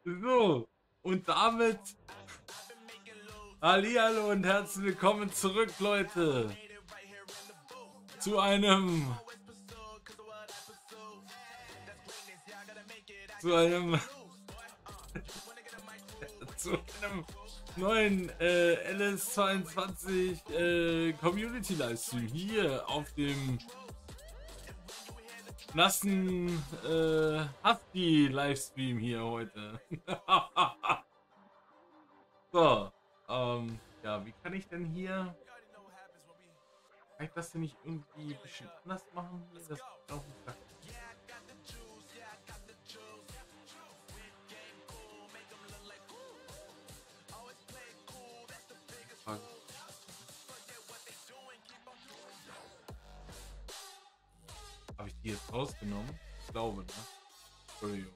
So, und damit hallihallo und herzlich willkommen zurück, Leute, zu einem zu einem zu einem neuen LS22 Community Livestream hier auf dem nassen Husky Livestream hier heute. So, ja, wie kann ich denn hier, kann ich das denn nicht irgendwie ein bisschen anders machen? Hier, das ist auch ein Sack. Habe ich die jetzt rausgenommen? Ich glaube, ne? Entschuldigung.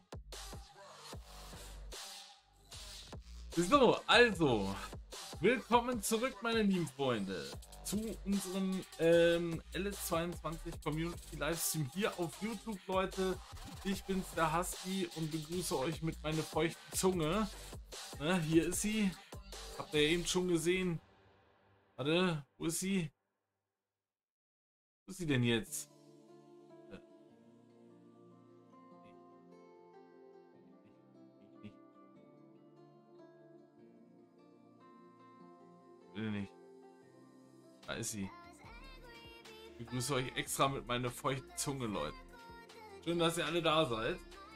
So, also, willkommen zurück, meine lieben Freunde, zu unserem LS22 Community Livestream hier auf YouTube, Leute. Ich bin's, der Husky, und begrüße euch mit meiner feuchten Zunge. Ne, hier ist sie. Habt ihr eben schon gesehen? Warte, wo ist sie? Wo ist sie denn jetzt? Nicht. Da ist sie. Ich begrüße euch extra mit meiner feuchten Zunge, Leute. Schön, dass ihr alle da seid.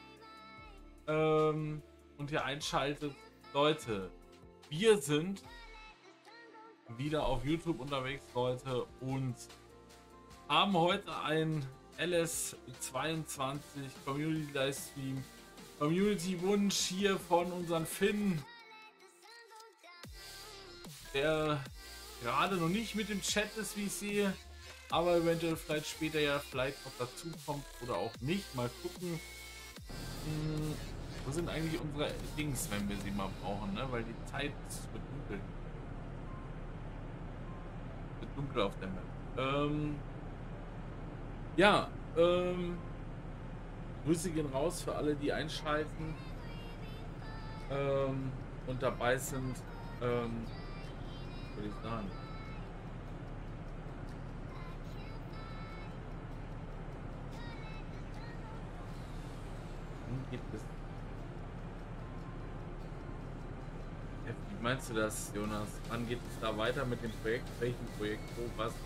Und ihr einschaltet. Leute, wir sind wieder auf YouTube unterwegs, Leute, und haben heute einen LS22 Community Livestream. Community Wunsch hier von unseren Finn, der gerade noch nicht mit dem Chat ist, wie ich sehe, aber eventuell vielleicht später ja vielleicht noch dazu kommt oder auch nicht. Mal gucken. Wo sind eigentlich unsere Dings, wenn wir sie mal brauchen, ne? Weil die Zeit wird dunkel. Wird dunkel auf der Map. Ja, Grüße gehen raus für alle, die einschalten und dabei sind. Würde ich sagen. Geht es? Wie meinst du das, Jonas? Wann geht es da weiter mit dem Projekt? Welchem Projekt? Wo, was?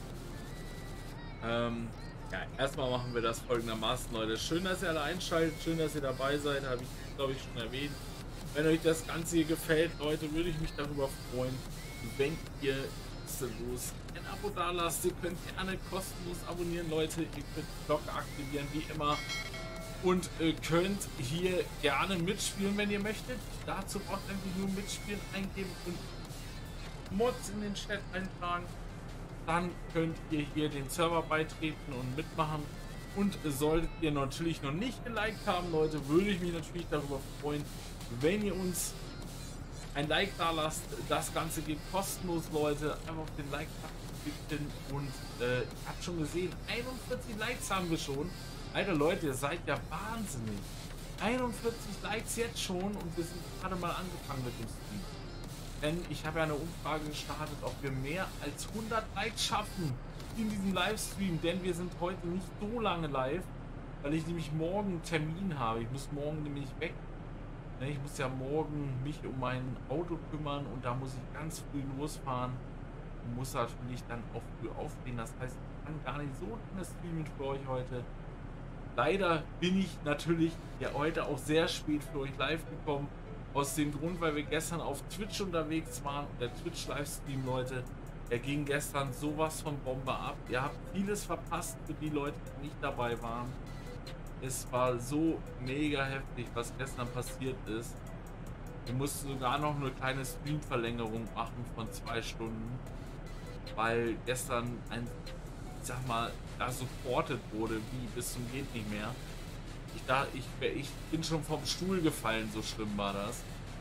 Ja, erstmal machen wir das folgendermaßen, Leute. Schön, dass ihr alle einschaltet. Schön, dass ihr dabei seid. Habe ich, glaube ich, schon erwähnt. Wenn euch das Ganze hier gefällt, Leute, würde ich mich darüber freuen, wenn ihr kostenlos ein Abo da lasst. Ihr könnt gerne kostenlos abonnieren, Leute. Ihr könnt die Glocke aktivieren, wie immer. Und könnt hier gerne mitspielen, wenn ihr möchtet. Dazu braucht ihr einfach nur mitspielen eingeben und Mods in den Chat eintragen. Dann könnt ihr hier den Server beitreten und mitmachen. Und solltet ihr natürlich noch nicht geliked haben, Leute, würde ich mich natürlich darüber freuen, wenn ihr uns ein Like da lasst. Das Ganze geht kostenlos, Leute. Einfach auf den Like-Button klicken und ich habe schon gesehen, 41 Likes haben wir schon. Alter Leute, ihr seid ja wahnsinnig. 41 Likes jetzt schon und wir sind gerade mal angefangen mit dem Stream. Denn ich habe ja eine Umfrage gestartet, ob wir mehr als 100 Likes schaffen in diesem Livestream. Denn wir sind heute nicht so lange live, weil ich nämlich morgen einen Termin habe. Ich muss morgen nämlich weg. Ich muss ja morgen mich um mein Auto kümmern und da muss ich ganz früh losfahren und muss natürlich dann auch früh aufstehen. Das heißt, ich kann gar nicht so lange streamen für euch heute. Leider bin ich natürlich ja heute auch sehr spät für euch live gekommen. Aus dem Grund, weil wir gestern auf Twitch unterwegs waren. Und der Twitch-Livestream, Leute, der ging gestern sowas von Bombe ab. Ihr habt vieles verpasst für die Leute, die nicht dabei waren. Es war so mega heftig, was gestern passiert ist. Wir mussten sogar noch eine kleine Stream-Verlängerung machen von 2 Stunden. Weil gestern ein, ich sag mal, da supportet wurde, wie bis zum geht nicht mehr. Ich bin schon vom Stuhl gefallen, so schlimm war das.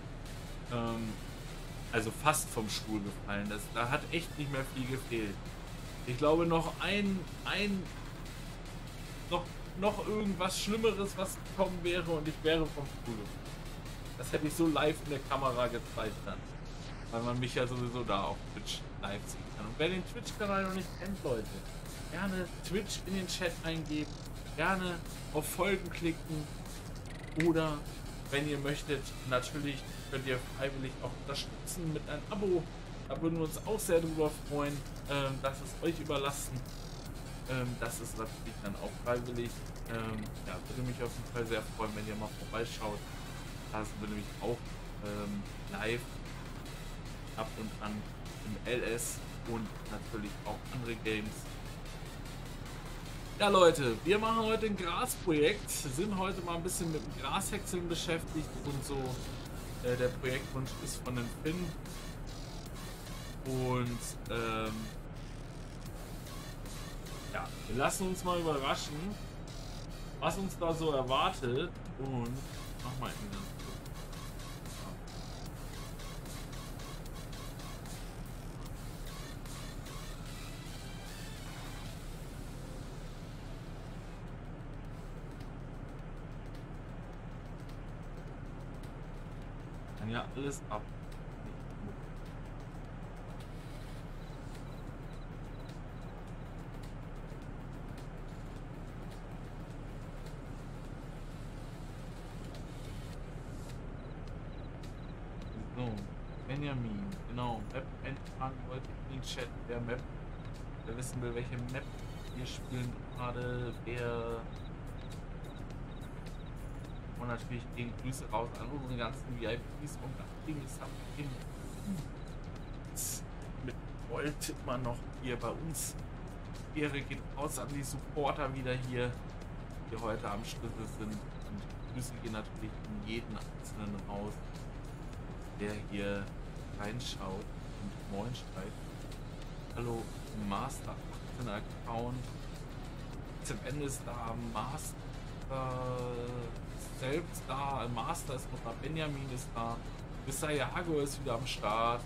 Also fast vom Stuhl gefallen. Da hat echt nicht mehr viel gefehlt. Ich glaube noch noch irgendwas Schlimmeres, was gekommen wäre und ich wäre vom Stuhl gefallen. Das hätte ich so live in der Kamera gezeigt dann. Weil man mich ja sowieso da auf Twitch live sehen kann. Und wer den Twitch-Kanal noch nicht kennt, Leute, gerne Twitch in den Chat eingeben, gerne auf Folgen klicken oder wenn ihr möchtet, natürlich könnt ihr freiwillig auch unterstützen mit einem Abo. Da würden wir uns auch sehr drüber freuen. Das ist euch überlassen. Das ist natürlich dann auch freiwillig. Ja, würde mich auf jeden Fall sehr freuen, wenn ihr mal vorbeischaut. Da sind wir nämlich auch live ab und an im LS und natürlich auch andere Games. Ja Leute, wir machen heute ein Grasprojekt, sind heute mal ein bisschen mit dem Grashäckseln beschäftigt und so. Der Projektwunsch ist von dem Finn und ja, wir lassen uns mal überraschen, was uns da so erwartet und mach mal in den ja alles ab. So, Benjamin, genau, Map eintragen wollte in den Chat, der Map, wer wissen will, welche Map wir spielen gerade, wer und natürlich gehen Grüße raus an unsere ganzen VIPs und Activities mit Gold immer noch hier bei uns. Ehre geht raus an die Supporter wieder hier, die heute am Schlüssel sind. Und Grüße gehen natürlich in jeden Einzelnen raus, der hier reinschaut und moin schreibt. Hallo Master 18 Account. Zum Ende ist da Master selbst da, Master ist noch da, Benjamin ist da, Mr. Jago ist wieder am Start.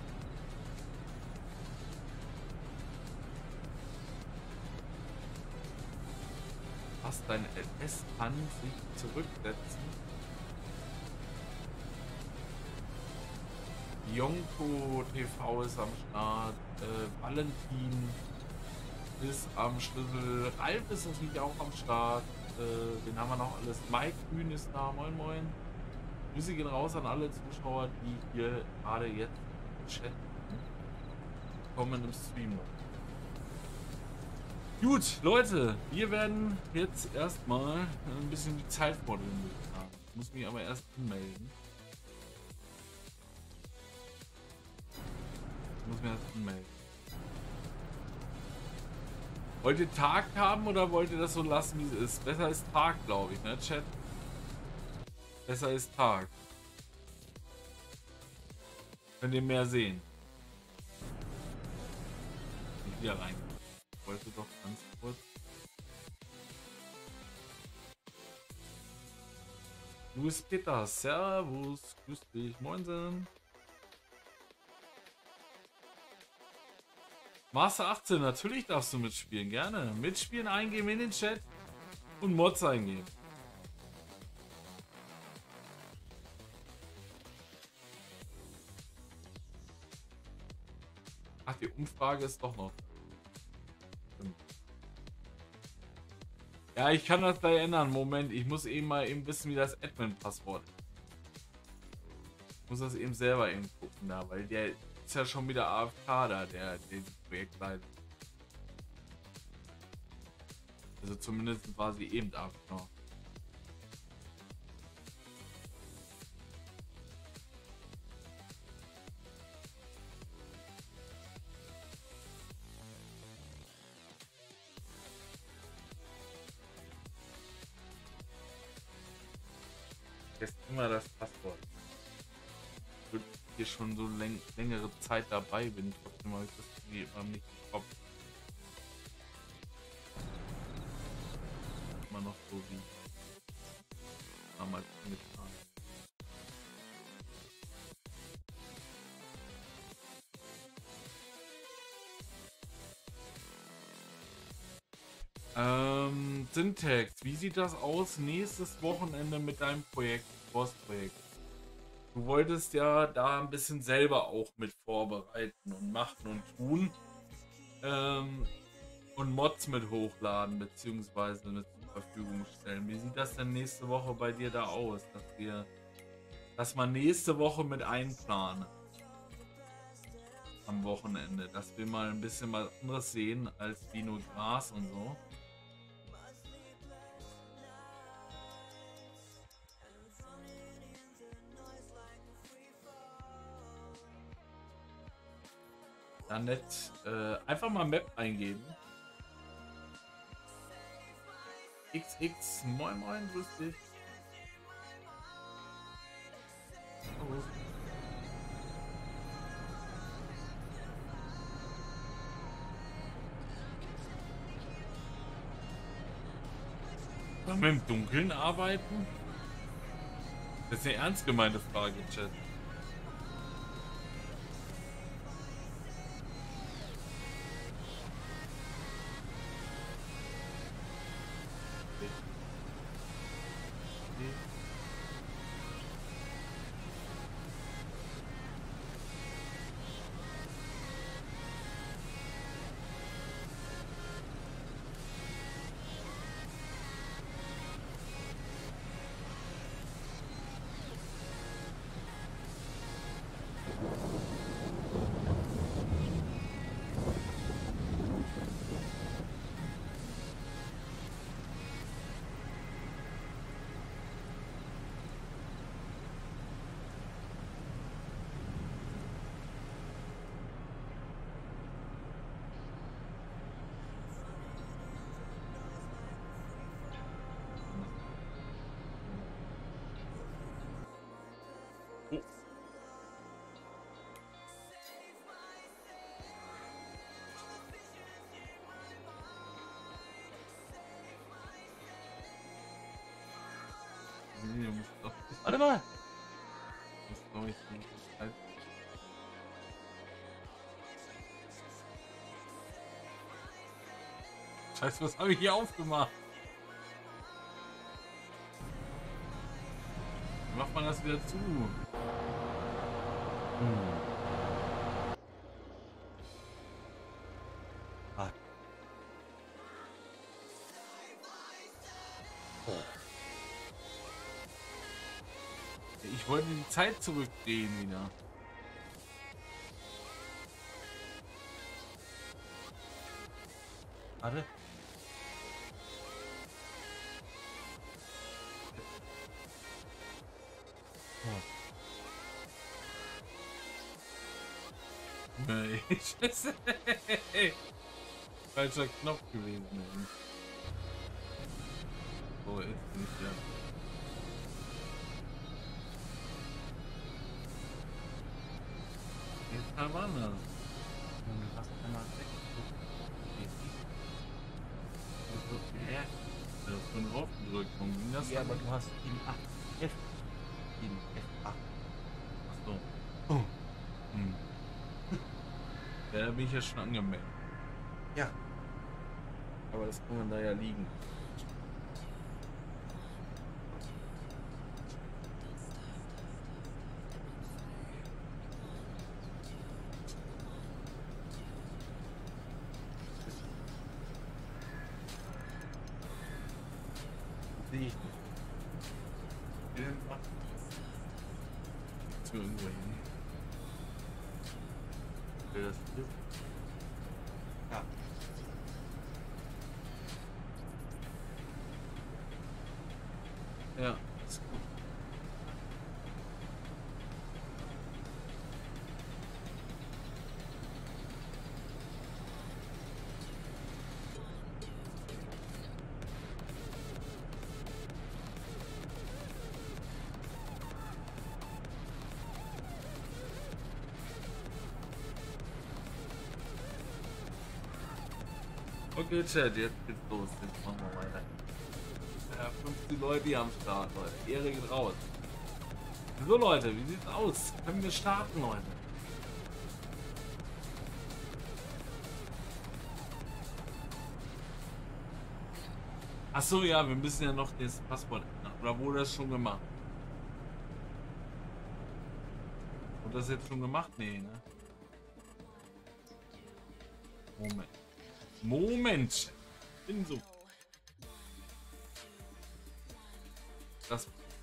Was dein LS kann sich zurücksetzen. Jonko TV ist am Start, Valentin ist am Schlüssel, Ralf ist natürlich auch am Start. Den haben wir noch alles. Mike Kühn ist da. Moin Moin. Grüße gehen raus an alle Zuschauer, die hier gerade jetzt chatten. Kommen im Stream. Gut, Leute, wir werden jetzt erstmal ein bisschen die Zeit vordringen. Ich muss mich aber erst anmelden. Wollt ihr Tag haben oder wollt ihr das so lassen, wie es ist? Besser ist Tag, glaube ich, ne, Chat? Besser ist Tag. Könnt ihr mehr sehen. Nicht wieder rein. Ich wollte doch ganz kurz. Luis Peter, servus, grüß dich, moinsen. Master 18, natürlich darfst du mitspielen, gerne. Mitspielen, eingeben in den Chat und Mods eingeben. Ach, die Umfrage ist doch noch. Ja, ich kann das gleich ändern. Moment, ich muss eben mal eben wissen, wie das Admin-Passwort ist. Ich muss das eben selber eben gucken da, weil der ist ja schon wieder AFK da, der Projekt leitet. Also zumindest war sie eben AFK. Jetzt immer das Passwort. Ich hier schon so längere Zeit dabei bin, trotzdem habe ich das irgendwie immer nicht im Kopf. Immer noch so wie damals angetan. Syntax, wie sieht das aus nächstes Wochenende mit deinem Projekt, Forstprojekt? du wolltest ja da ein bisschen selber auch mit vorbereiten und machen und tun. Und Mods mit hochladen beziehungsweise mit zur Verfügung stellen. Wie sieht das denn nächste Woche bei dir da aus, dass man nächste Woche mit einplanen am Wochenende, dass wir mal ein bisschen was anderes sehen als wie nur Gras und so. Dann nicht einfach mal Map eingeben. XX, moin moin, grüß dich. Oh. Sollen wir im Dunkeln arbeiten? Das ist eine ernst gemeinte Frage, Chat. Oh. Nee, du musst doch. Warte mal! Das ist, glaube ich, die Zeit. Scheiße, was habe ich hier aufgemacht? Wie macht man das wieder zu? Ah. Ich wollte die Zeit zurückdrehen wieder. Warte. Nee, Scheiße. Falscher Knopf gewesen. So, jetzt bin ich ja. Jetzt kam anders. Du hast einmal weg. Ja. Ich hab schon drauf gedrückt. Warum ging das? Ja, aber du hast in 8 F. In F8. Achso. Oh. Hm. Ja, da bin ich ja schon angemeldet. Ja. Aber das kann man da ja liegen. Sehe ich nicht. Zu irgendwo hin. Will das hier? Ja. Ja, ist gut. Okay, Chat, jetzt geht's los. Jetzt machen wir weiter. Ja, 50 Leute hier am Start, Leute. Ehre geht raus. So, Leute, wie sieht's aus? Können wir starten, Leute? Achso, ja, wir müssen ja noch das Passwort ändern. Oder wurde das schon gemacht? Hat das jetzt schon gemacht? Nee, ne? Moment. Moment! Bin so. Das.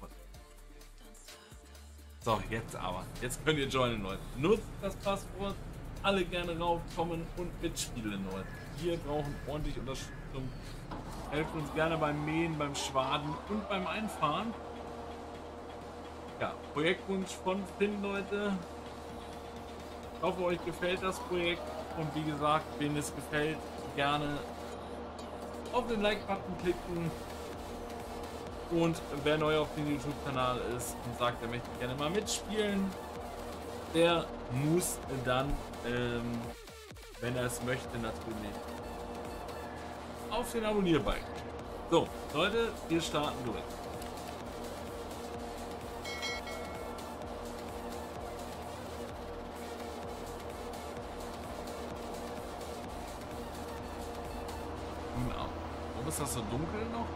So, jetzt aber. Jetzt könnt ihr joinen, Leute. Nutzt das Passwort. Alle gerne raufkommen und mitspielen, Leute. Wir brauchen ordentlich Unterstützung. Helft uns gerne beim Mähen, beim Schwaden und beim Einfahren. Ja, Projektwunsch von Finn, Leute. Ich hoffe, euch gefällt das Projekt. Und wie gesagt, wenn es gefällt, gerne auf den Like-Button klicken. Und wer neu auf dem YouTube-Kanal ist und sagt, er möchte gerne mal mitspielen, der muss dann, wenn er es möchte, natürlich auf den Abonnier-Balken. So, Leute, wir starten durch. Warum ist das so dunkel noch?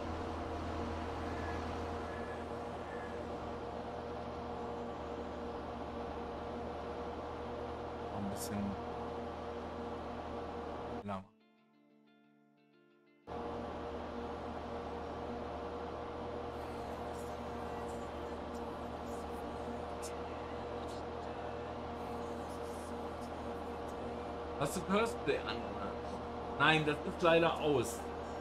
Ein bisschen lang. Hast du Curseplay an? Nein, das ist leider aus.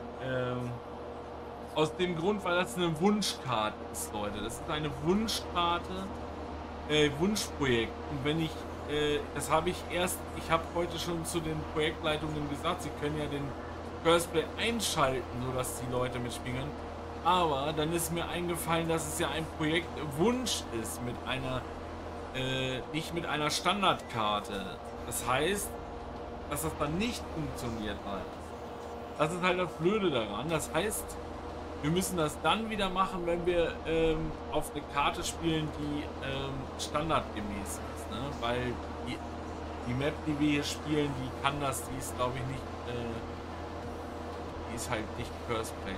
Aus dem Grund, weil das eine Wunschkarte ist, Leute. Das ist eine Wunschkarte, Wunschprojekt. Und wenn ich, das habe ich habe heute schon zu den Projektleitungen gesagt, sie können ja den Curseplay einschalten, sodass die Leute mitspielen. Aber dann ist mir eingefallen, dass es ja ein Projektwunsch ist mit einer, nicht mit einer Standardkarte. Das heißt, dass das dann nicht funktioniert halt. Das ist halt das Blöde daran. Das heißt, wir müssen das dann wieder machen, wenn wir auf eine Karte spielen, die standardgemäß ist. Ne? Weil die Map, die wir hier spielen, die ist glaube ich nicht, die ist halt nicht Curseplay.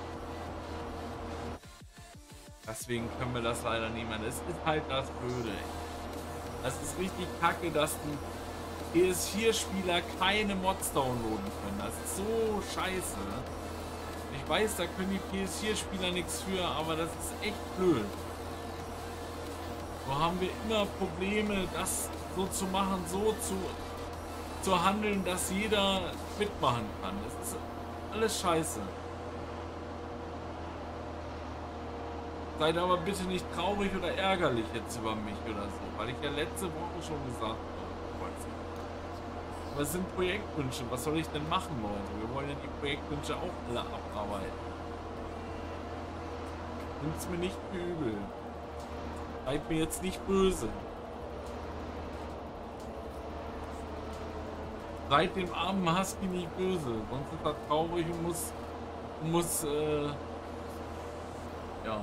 Deswegen können wir das leider nicht mehr. Das ist halt das Blöde. Das ist richtig kacke, dass die PS4-Spieler keine Mods downloaden können. Das ist so scheiße. Ich weiß, da können die PS4-Spieler nichts für, aber das ist echt blöd. So haben wir immer Probleme, das so zu machen, so zu handeln, dass jeder mitmachen kann. Das ist alles scheiße. Seid aber bitte nicht traurig oder ärgerlich jetzt über mich oder so, weil ich ja letzte Woche schon gesagt habe. Was sind Projektwünsche? Was soll ich denn machen, Leute? Wir wollen ja die Projektwünsche auch alle abarbeiten. Nimmt's mir nicht übel. Seid mir jetzt nicht böse. Seid dem armen Husky nicht böse. Sonst ist er traurig und muss ja.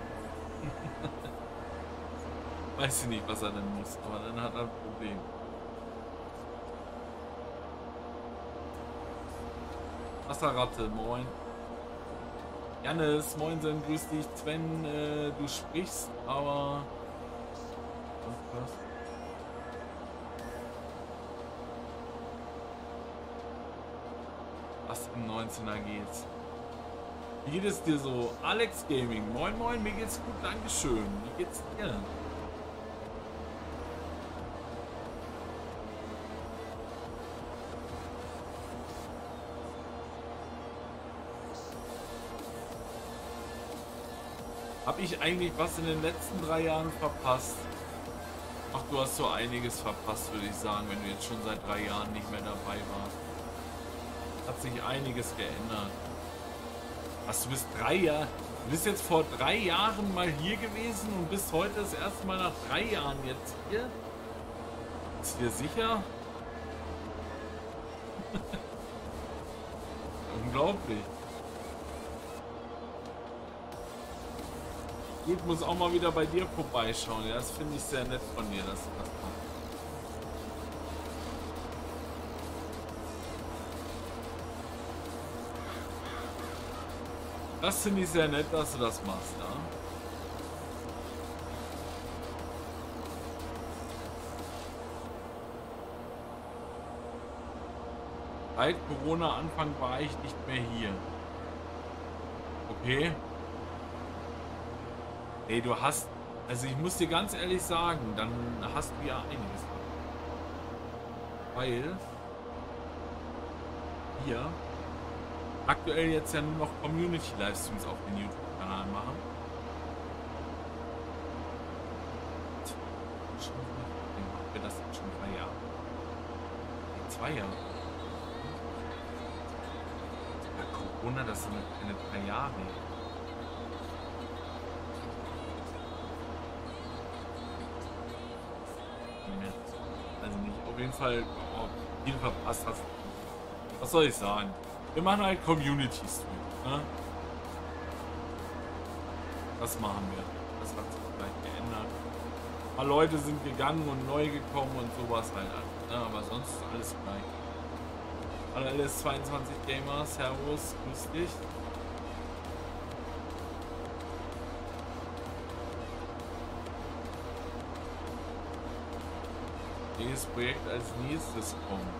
Weiß ich nicht, was er denn muss, aber dann hat er ein Problem. Wasserratte, moin. Jannis, moinsen, grüß dich. Sven, du sprichst, aber... Was im 19er geht's? Wie geht es dir so? Alex Gaming, moin moin, mir geht's gut, dankeschön. Wie geht's dir? Habe ich eigentlich was in den letzten 3 Jahren verpasst? Ach, du hast so einiges verpasst, würde ich sagen, wenn du jetzt schon seit 3 Jahren nicht mehr dabei warst. Hat sich einiges geändert. Was, du bist 3 Jahre... Du bist jetzt vor 3 Jahren mal hier gewesen und bist heute das erste Mal nach 3 Jahren jetzt hier? Ist dir sicher? Unglaublich. Gut, muss auch mal wieder bei dir vorbeischauen. Ja, das finde ich sehr nett von dir, dass du das machst. Das finde ich sehr nett, dass du das machst, ja. Seit Corona-Anfang war ich nicht mehr hier. Okay. Ey, du hast... Also ich muss dir ganz ehrlich sagen, dann hast du ja einiges. Weil... Hier... Aktuell jetzt ja nur noch Community-Livestreams auf den YouTube-Kanal machen. Machen wir das jetzt schon 3 Jahre? Nee, 2 Jahre. Ja, Corona, das sind keine 3 Jahre. Also nicht, auf jeden Fall viel verpasst hast. Was soll ich sagen? Wir machen halt Community-Stream, ne? Das machen wir. Das hat sich vielleicht geändert. Ein paar Leute sind gegangen und neu gekommen und sowas halt. Ne? Aber sonst ist alles gleich. Hallo LS22 Gamer, Servus, grüß dich. Welches Projekt als nächstes kommt?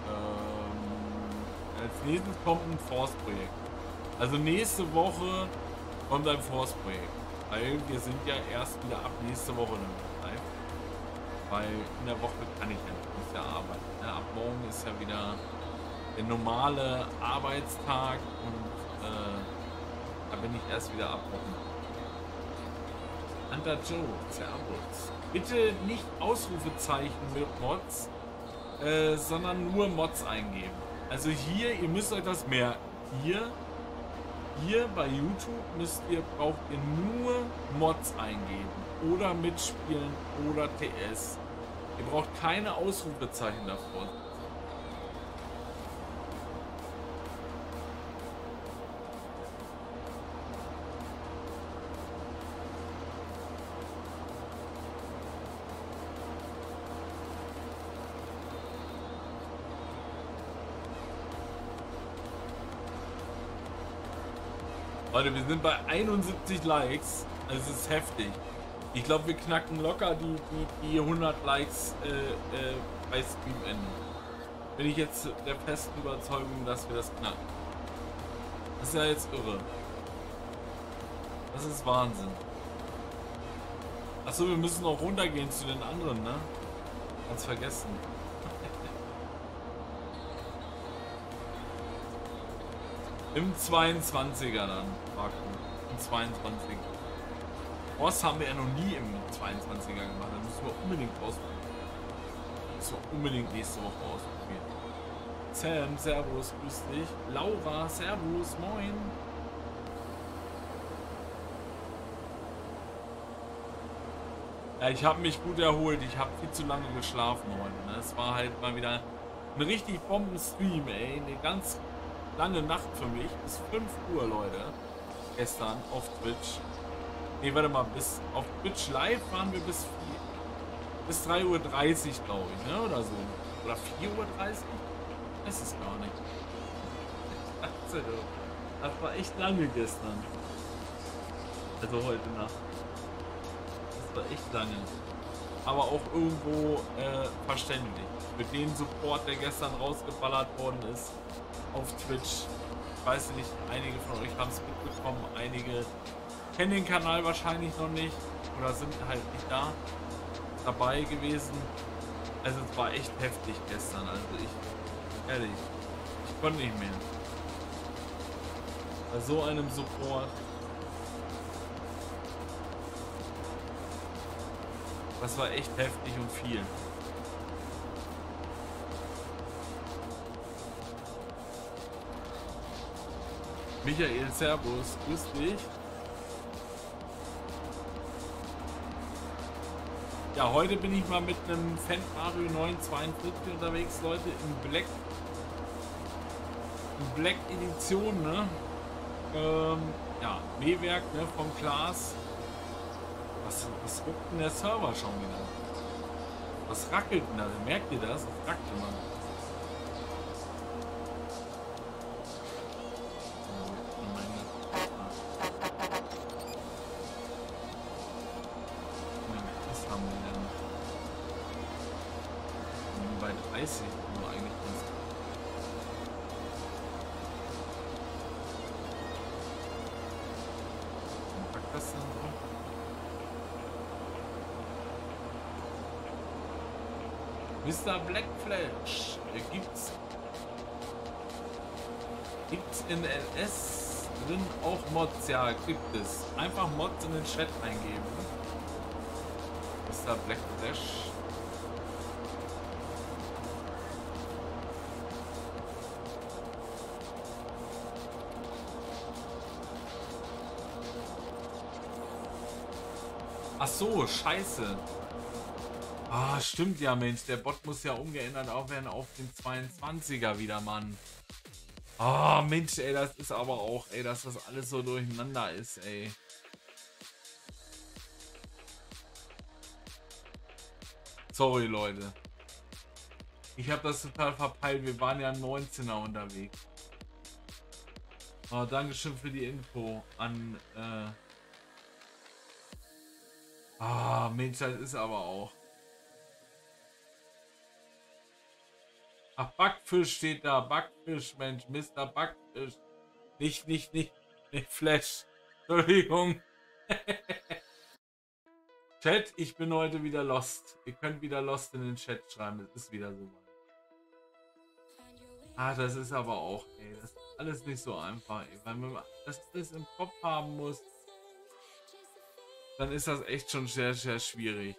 Als nächstes kommt ein Force-Projekt. Also nächste Woche kommt ein Force-Projekt. Weil wir sind ja erst wieder ab nächste Woche dann live. Weil in der Woche kann ich ja nicht, muss ja arbeiten. Ne? Ab morgen ist ja wieder der normale Arbeitstag und da bin ich erst wieder ab Wochen. Hunter Joe, Servus. Bitte nicht Ausrufezeichen mit Mods, sondern nur Mods eingeben. Also hier, ihr müsst euch das merken. Hier bei YouTube braucht ihr nur Mods eingeben. Oder mitspielen oder TS. Ihr braucht keine Ausrufezeichen davor. Leute, wir sind bei 71 Likes. Also es ist heftig. Ich glaube, wir knacken locker die 100 Likes bei Streamende. Bin ich jetzt der festen Überzeugung, dass wir das knacken. Das ist ja jetzt irre. Das ist Wahnsinn. Achso, wir müssen auch runtergehen zu den anderen, ne? Ganz vergessen. Im 22er dann, Marco. Im 22er. Boss haben wir ja noch nie im 22er gemacht. Da müssen wir unbedingt ausprobieren. Das müssen wir unbedingt nächste Woche ausprobieren. Sam, Servus, grüß dich. Laura, Servus, moin. Ja, ich habe mich gut erholt. Ich habe viel zu lange geschlafen heute. Ne? Es war halt mal wieder ein richtig Bomben-Stream, ey. Eine ganz lange Nacht für mich. Bis 5 Uhr, Leute. Gestern auf Twitch. Ne, warte mal. Auf Twitch Live waren wir bis 3:30 Uhr, glaube ich, ne? Oder so. Oder 4:30 Uhr? Das ist gar nicht. Das war echt lange gestern. Also heute Nacht. Das war echt lange. Aber auch irgendwo verständlich. Mit dem Support, der gestern rausgeballert worden ist auf Twitch. Ich weiß nicht, einige von euch haben es mitbekommen, einige kennen den Kanal wahrscheinlich noch nicht oder sind halt nicht dabei gewesen. Also es war echt heftig gestern. Also ehrlich, ich konnte nicht mehr. Bei so einem Support. Das war echt heftig und viel. Michael, Servus, grüß dich. Ja, heute bin ich mal mit einem Fendt-Vario 942 unterwegs, Leute, in Black Edition, ne? Ja, Mähwerk, ne, vom Klaas. Was ruckt denn der Server schon wieder? Was rackelt denn da? Merkt ihr das? Das rackt immer. Was haben wir denn? Bei 30 nur eigentlich ganz. das dann doch? Mr. Black Flash. Gibt's in LS drin auch Mods? Ja, gibt es. Einfach Mods in den Chat eingeben. Mr. Black Flash. Ach so, scheiße. Ah, stimmt ja, Mensch. Der Bot muss ja umgeändert auch werden auf den 22er wieder, Mann. Ah, Mensch, ey, das ist aber auch, ey, dass das alles so durcheinander ist, ey. Sorry, Leute. Ich habe das total verpeilt. Wir waren ja 19er unterwegs. Oh, Dankeschön für die Info an, Ah, Mensch, das ist aber auch. Ach, Backfisch steht da. Backfisch, Mensch. Mr. Backfisch. Nicht Flash. Entschuldigung. Chat, ich bin heute wieder lost. Ihr könnt wieder lost in den Chat schreiben. Es ist wieder so weit. Ah, das ist aber auch, ey. Das ist alles nicht so einfach, ey. Weil man das alles im Kopf haben muss, dann ist das echt schon sehr, sehr schwierig.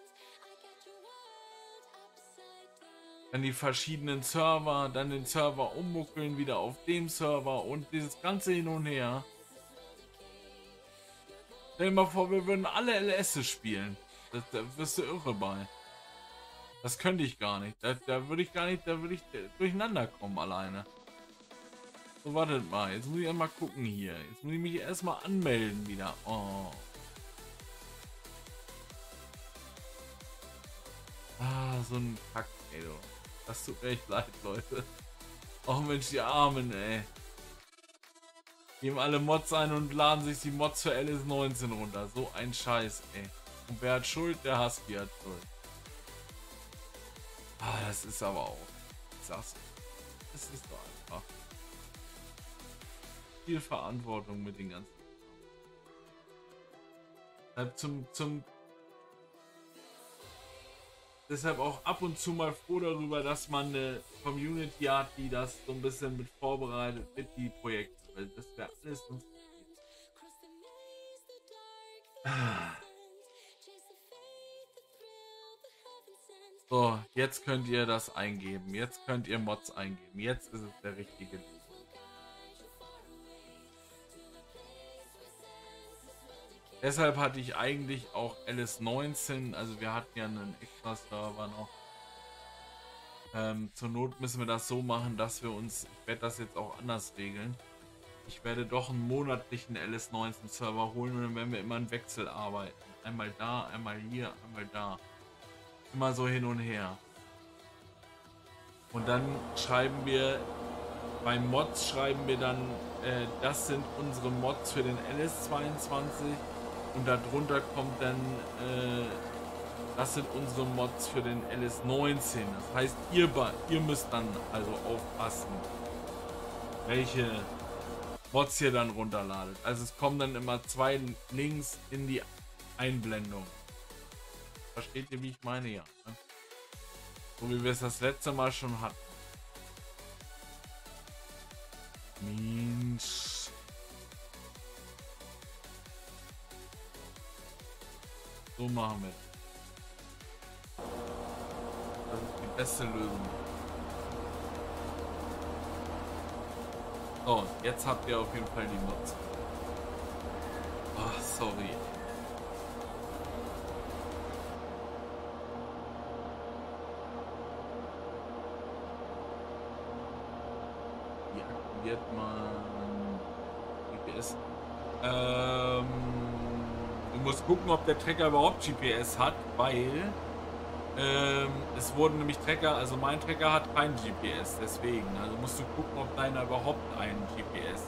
Dann die verschiedenen Server, dann den Server ummuckeln, wieder auf dem Server und dieses ganze hin und her. Stell dir mal vor, wir würden alle LS spielen. Da wirst du irre bei. Das könnte ich gar nicht. Da würde ich durcheinander kommen alleine. So, wartet mal. Jetzt muss ich einmal gucken hier. Jetzt muss ich mich erstmal anmelden wieder. Oh. Ah, so ein Kack, ey, du. Das tut mir echt leid, Leute. Oh Mensch, die Armen, ey. Geben alle Mods ein und laden sich die Mods für LS19 runter. So ein Scheiß, ey. Und wer hat Schuld? Der Husky hat Schuld. Ah, das ist aber auch. Ich sag's. Das ist doch einfach. Viel Verantwortung mit den ganzen. Deshalb auch ab und zu mal froh darüber, dass man eine Community hat, die das so ein bisschen mit vorbereitet, mit die Projekte. Weil das wäre alles uns. So, jetzt könnt ihr das eingeben. Jetzt könnt ihr Mods eingeben. Jetzt ist es der richtige. Deshalb hatte ich eigentlich auch LS19, also wir hatten ja einen extra Server noch. Zur Not müssen wir das so machen, dass wir uns, ich werde das jetzt auch anders regeln. Ich werde doch einen monatlichen LS19 Server holen und dann werden wir immer einen Wechsel arbeiten. Einmal da, einmal hier, einmal da. Immer so hin und her. Und dann schreiben wir, bei Mods schreiben wir dann, das sind unsere Mods für den LS22. Und darunter kommt dann, das sind unsere Mods für den LS19. Das heißt, ihr müsst dann also aufpassen, welche Mods ihr dann runterladet. Also es kommen dann immer 2 Links in die Einblendung. Versteht ihr, wie ich meine? Ja. Ne? So wie wir es das letzte Mal schon hatten. Mensch. So machen wir. Das ist die beste Lösung. So, jetzt habt ihr auf jeden Fall die Mods. Ach, sorry. Wie aktiviert man GPS? Du musst gucken, ob der Trecker überhaupt GPS hat, weil es wurden nämlich Trecker, also mein Trecker hat kein GPS, deswegen. Also musst du gucken, ob deiner überhaupt einen GPS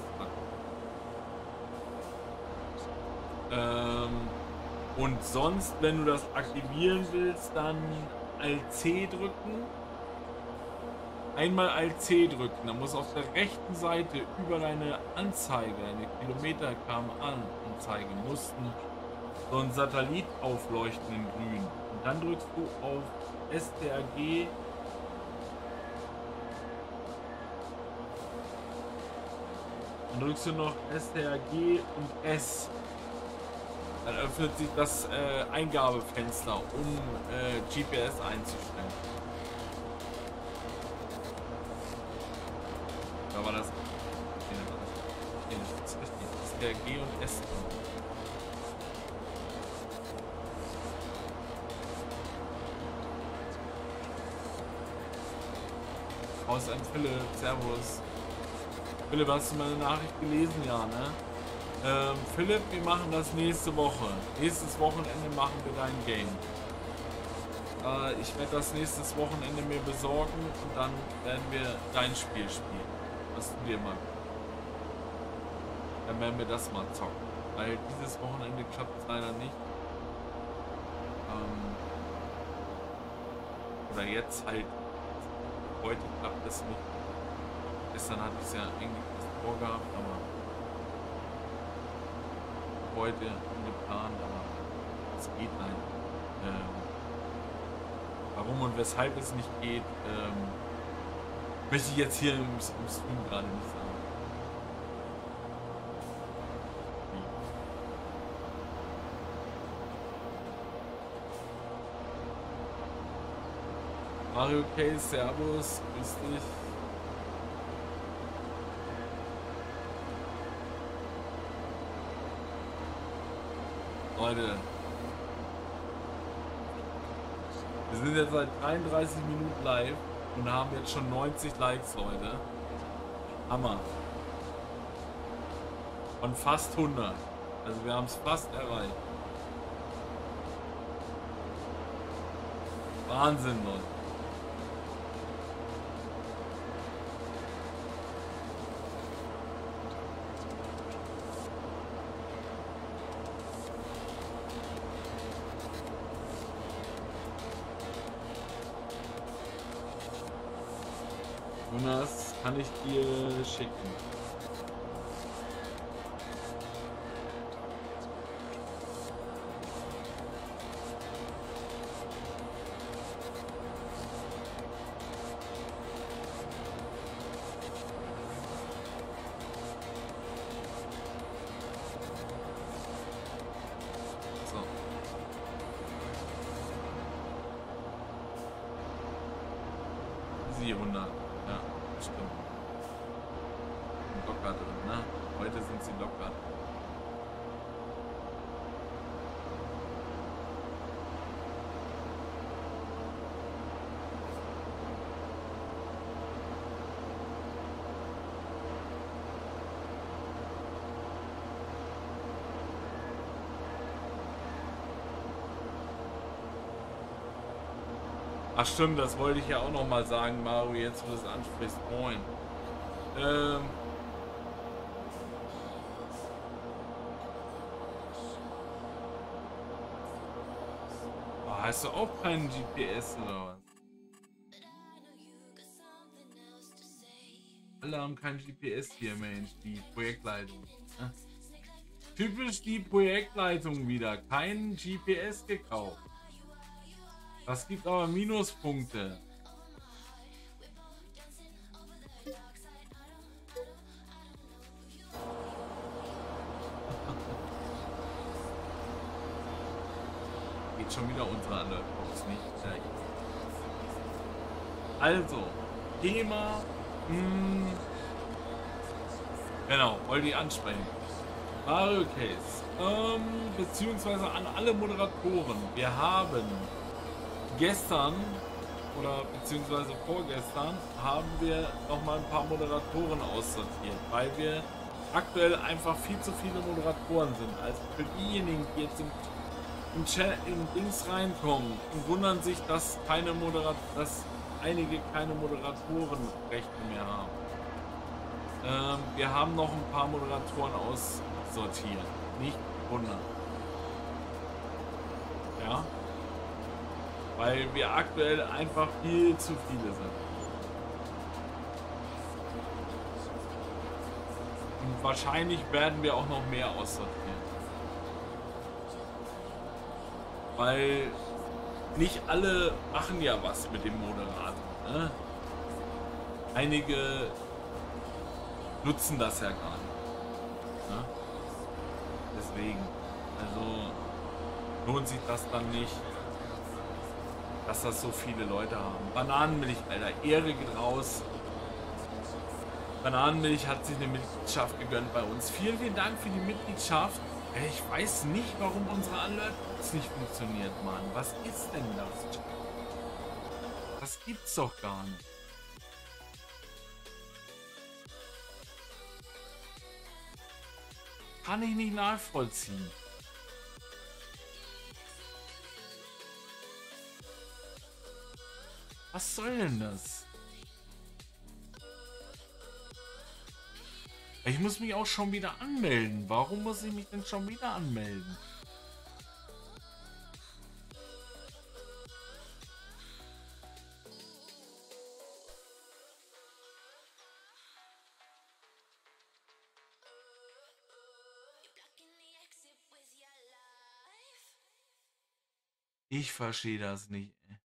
hat. Und sonst, wenn du das aktivieren willst, dann Alt-C drücken. Einmal Alt-C drücken, dann muss auf der rechten Seite über deine Anzeige, deine Kilometer km/h Anzeige, mussten so ein Satellit aufleuchten in grün. Und dann drückst du auf STRG. Dann drückst du noch STRG und S. Dann öffnet sich das Eingabefenster, um GPS einzustellen. Da war das. Nee, das ist richtig. Das ist der G und S. Aus an Philipp, Servus. Philipp, hast du meine Nachricht gelesen? Ja, ne? Philipp, wir machen das nächste Woche. Nächstes Wochenende machen wir dein Game. Ich werde das nächstes Wochenende mir besorgen und dann werden wir dein Spiel spielen. Was du dir mal. Dann werden wir das mal zocken. Weil dieses Wochenende klappt es leider nicht. Oder jetzt halt. Heute klappt es nicht. Gestern hatte ich es ja eigentlich vorgehabt, aber heute geplant, aber es geht nicht. Warum und weshalb es nicht geht, möchte ich jetzt hier im Stream gerade nicht sagen. Mario Case, Servus, grüß dich. Leute, wir sind jetzt seit 33 Minuten live und haben jetzt schon 90 Likes, Leute. Hammer. Von fast 100. Also wir haben es fast erreicht. Wahnsinn, Leute. Jonas, kann ich dir schicken. So. Sie 100. Ja, stimmt. Locker drin, ne? Heute sind sie locker. Ach stimmt, das wollte ich ja auch noch mal sagen, Mario, jetzt wo du es ansprichst. Moin. Hast du auch keinen GPS oder was? Alle haben kein GPS hier, Mensch, die Projektleitung. Ja? Typisch die Projektleitung wieder, kein GPS gekauft. Das gibt aber Minuspunkte. Geht schon wieder unsere Alertbox nicht. Also, Thema. Genau, wollte ich ansprechen. Mario Case. Beziehungsweise an alle Moderatoren. Wir haben gestern oder beziehungsweise vorgestern haben wir noch mal ein paar Moderatoren aussortiert, weil wir aktuell einfach viel zu viele Moderatoren sind. Also für diejenigen, die jetzt im Chat in Dings reinkommen und wundern sich, dass einige keine Moderatorenrechte mehr haben. Wir haben noch ein paar Moderatoren aussortiert. Nicht wundern. Ja. Weil wir aktuell einfach viel zu viele sind. Und wahrscheinlich werden wir auch noch mehr aussortieren. Weil nicht alle machen ja was mit dem Moderator. Ne? Einige nutzen das ja gar nicht. Ne? Deswegen. Also lohnt sich das dann nicht, dass das so viele Leute haben. Bananenmilch, Alter. Ehre geht raus. Bananenmilch hat sich eine Mitgliedschaft gegönnt bei uns. Vielen, vielen Dank für die Mitgliedschaft. Ich weiß nicht, warum unsere Alertbox nicht funktioniert, Mann. Was ist denn das? Das gibt's doch gar nicht. Kann ich nicht nachvollziehen. Was soll denn das? Ich muss mich auch schon wieder anmelden. Warum muss ich mich denn schon wieder anmelden? Ich verstehe das nicht.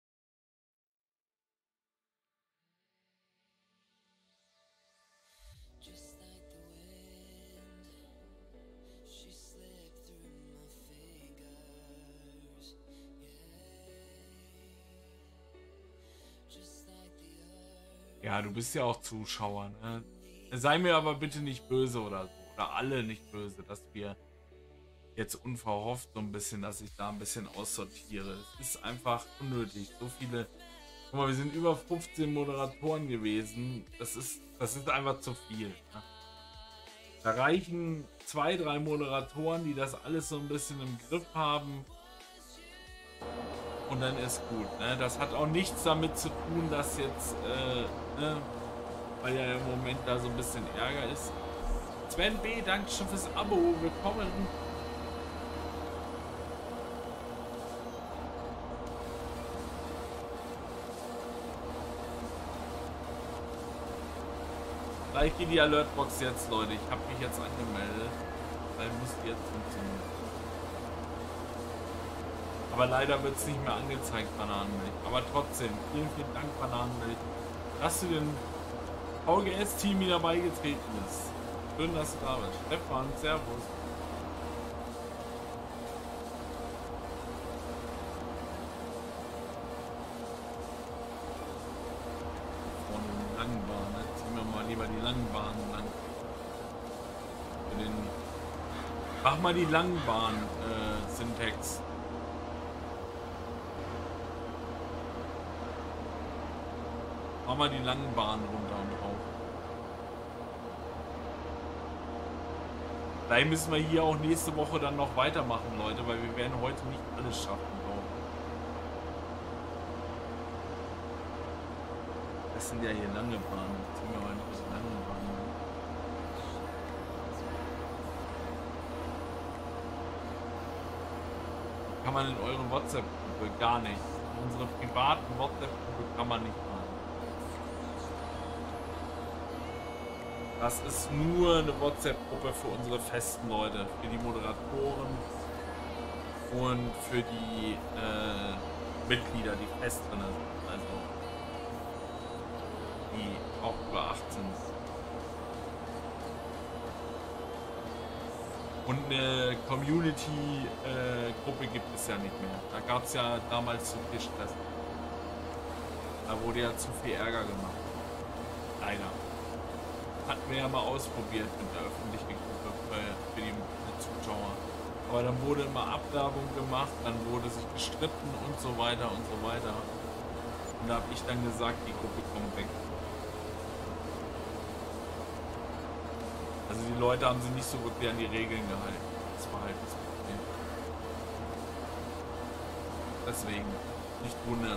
Ja, du bist ja auch Zuschauer, ne? Sei mir aber bitte nicht böse oder so. Oder alle nicht böse, dass wir jetzt unverhofft so ein bisschen, dass ich da ein bisschen aussortiere. Es ist einfach unnötig. So viele. Guck mal, wir sind über 15 Moderatoren gewesen. Das ist einfach zu viel. Ne? Da reichen 2, 3 Moderatoren, die das alles so ein bisschen im Griff haben. Und dann ist gut. Ne? Das hat auch nichts damit zu tun, dass jetzt, ne? Weil ja im Moment da so ein bisschen Ärger ist. Sven B., danke schön fürs Abo. Willkommen. Gleich geht die Alertbox jetzt, Leute. Ich habe mich jetzt angemeldet. Dann muss die jetzt funktionieren. Aber leider wird es nicht mehr angezeigt, Bananenmilch. Aber trotzdem, vielen, vielen Dank, Bananenmilch, dass du dem VGS-Team wieder beigetreten bist. Schön, dass du da bist. Stefan, servus. Vorne die Langbahn. Jetzt ziehen wir mal lieber die Langbahn lang. Mach mal die Langbahn, Syntax. Mach mal die langen Bahnen runter und rauf. Vielleicht müssen wir hier auch nächste Woche dann noch weitermachen, Leute, weil wir werden heute nicht alles schaffen, glaube ich. Das sind ja hier lange Bahnen. Ziehen wir mal diese langen Bahnen. Kann man in eure WhatsApp-Gruppe gar nicht. In unsere privaten WhatsApp-Gruppe kann man nicht machen. Das ist nur eine WhatsApp-Gruppe für unsere festen Leute, für die Moderatoren und für die Mitglieder, die fest drin sind, also die auch über 18 sind. Und eine Community-Gruppe gibt es ja nicht mehr. Da gab es ja damals zu viel Stress. Da wurde ja zu viel Ärger gemacht. Leider. Hatten wir ja mal ausprobiert mit der öffentlichen Gruppe für die Zuschauer. Aber dann wurde immer Abwerbung gemacht, dann wurde sich gestritten und so weiter und so weiter. Und da habe ich dann gesagt, die Gruppe kommt weg. Also die Leute haben sich nicht so wirklich an die Regeln gehalten. Das war halt das Problem. Deswegen, nicht wundern.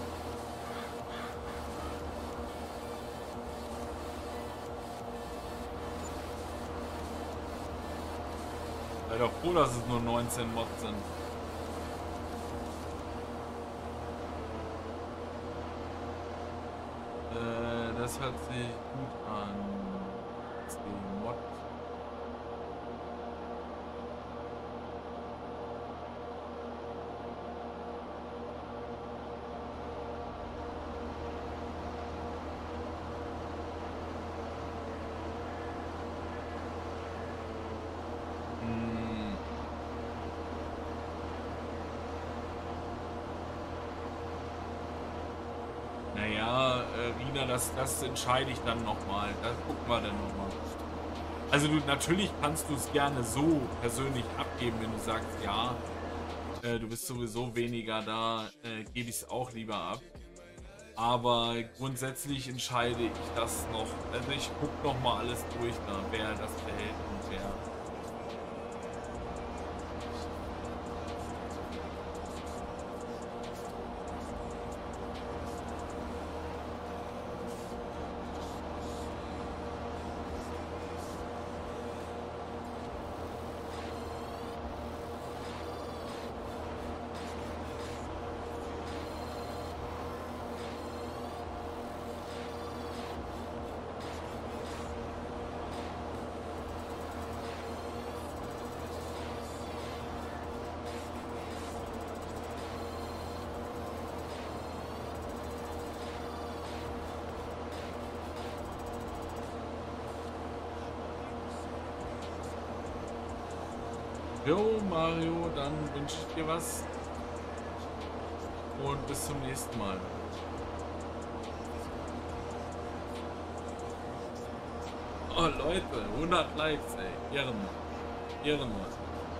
Sei doch froh, dass es nur 19 Mods sind. Das hört sich gut an. Das ist die Mod. Gegner, das entscheide ich dann nochmal. Da gucken wir dann nochmal. Also natürlich kannst du es gerne so persönlich abgeben, wenn du sagst, ja, du bist sowieso weniger da, gebe ich es auch lieber ab. Aber grundsätzlich entscheide ich das noch. Also ich gucke nochmal alles durch, da, wer das behält und wer. Jo, Mario, dann wünsche ich dir was und bis zum nächsten Mal. Oh Leute, 100 Likes, ey. Ehrenmann. Ehrenmann.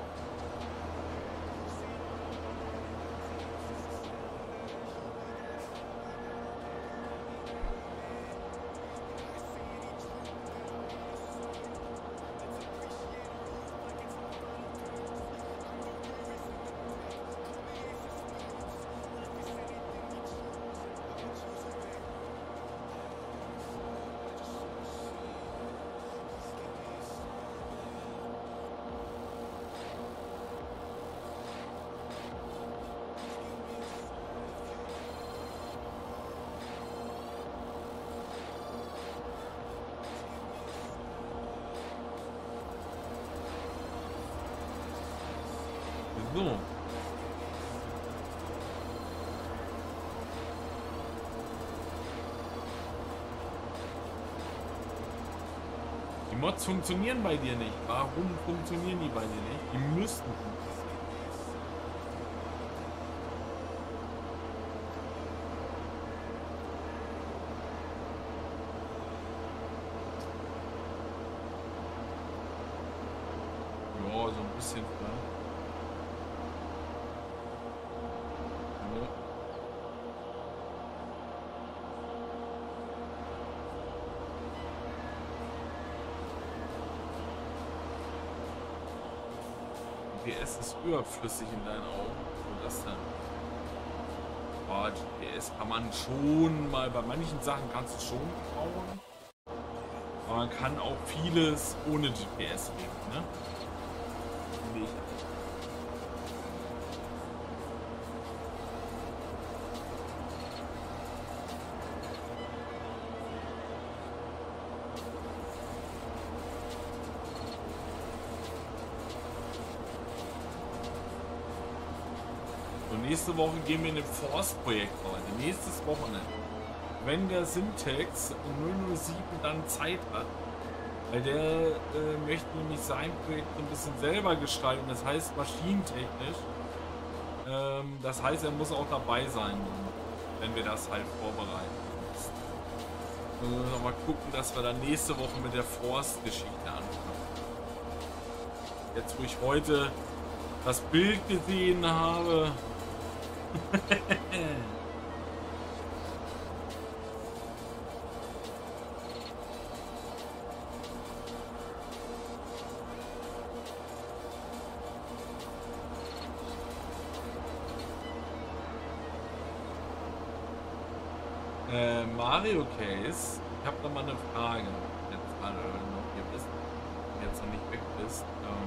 So. Die Mods funktionieren bei dir nicht. Warum funktionieren die bei dir nicht? Die müssten. Ja, so ein bisschen. Ja. GPS ist überflüssig in deinen Augen. So das dann. Oh, GPS kann man schon mal, bei manchen Sachen kannst du schon brauchen. Aber man kann auch vieles ohne GPS leben, ne? Finde ich. Nächste Woche gehen wir in ein Forst-Projekt rein. Nächstes Wochenende. Wenn der Syntax 007 dann Zeit hat, weil der möchte nämlich sein Projekt ein bisschen selber gestalten, das heißt maschinentechnisch. Das heißt, er muss auch dabei sein, wenn wir das halt vorbereiten. Mal gucken, dass wir dann nächste Woche mit der Forst-Geschichte anfangen. Jetzt, wo ich heute das Bild gesehen habe, Mario Case, ich habe noch mal eine Frage. Jetzt gerade noch hier bist, jetzt noch nicht weg bist.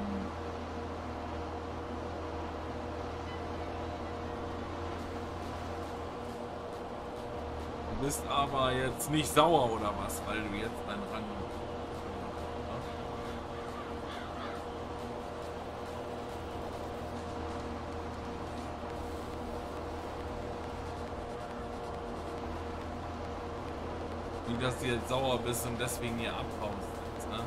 Du bist aber jetzt nicht sauer oder was, weil du jetzt deinen Rang. Wie dass du jetzt sauer bist und deswegen hier abhaust. Ne?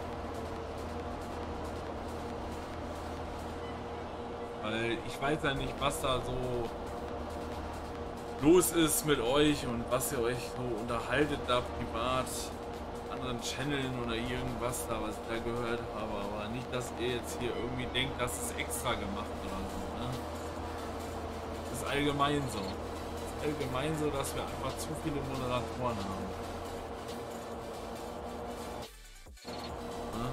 Weil ich weiß ja nicht, was da so los ist mit euch und was ihr euch so unterhaltet da privat, anderen Channeln oder irgendwas da, was ich da gehört habe. Aber nicht, dass ihr jetzt hier irgendwie denkt, das ist extra gemacht oder so. Ne? Das ist allgemein so. Das ist allgemein so, dass wir einfach zu viele Moderatoren haben. Ne?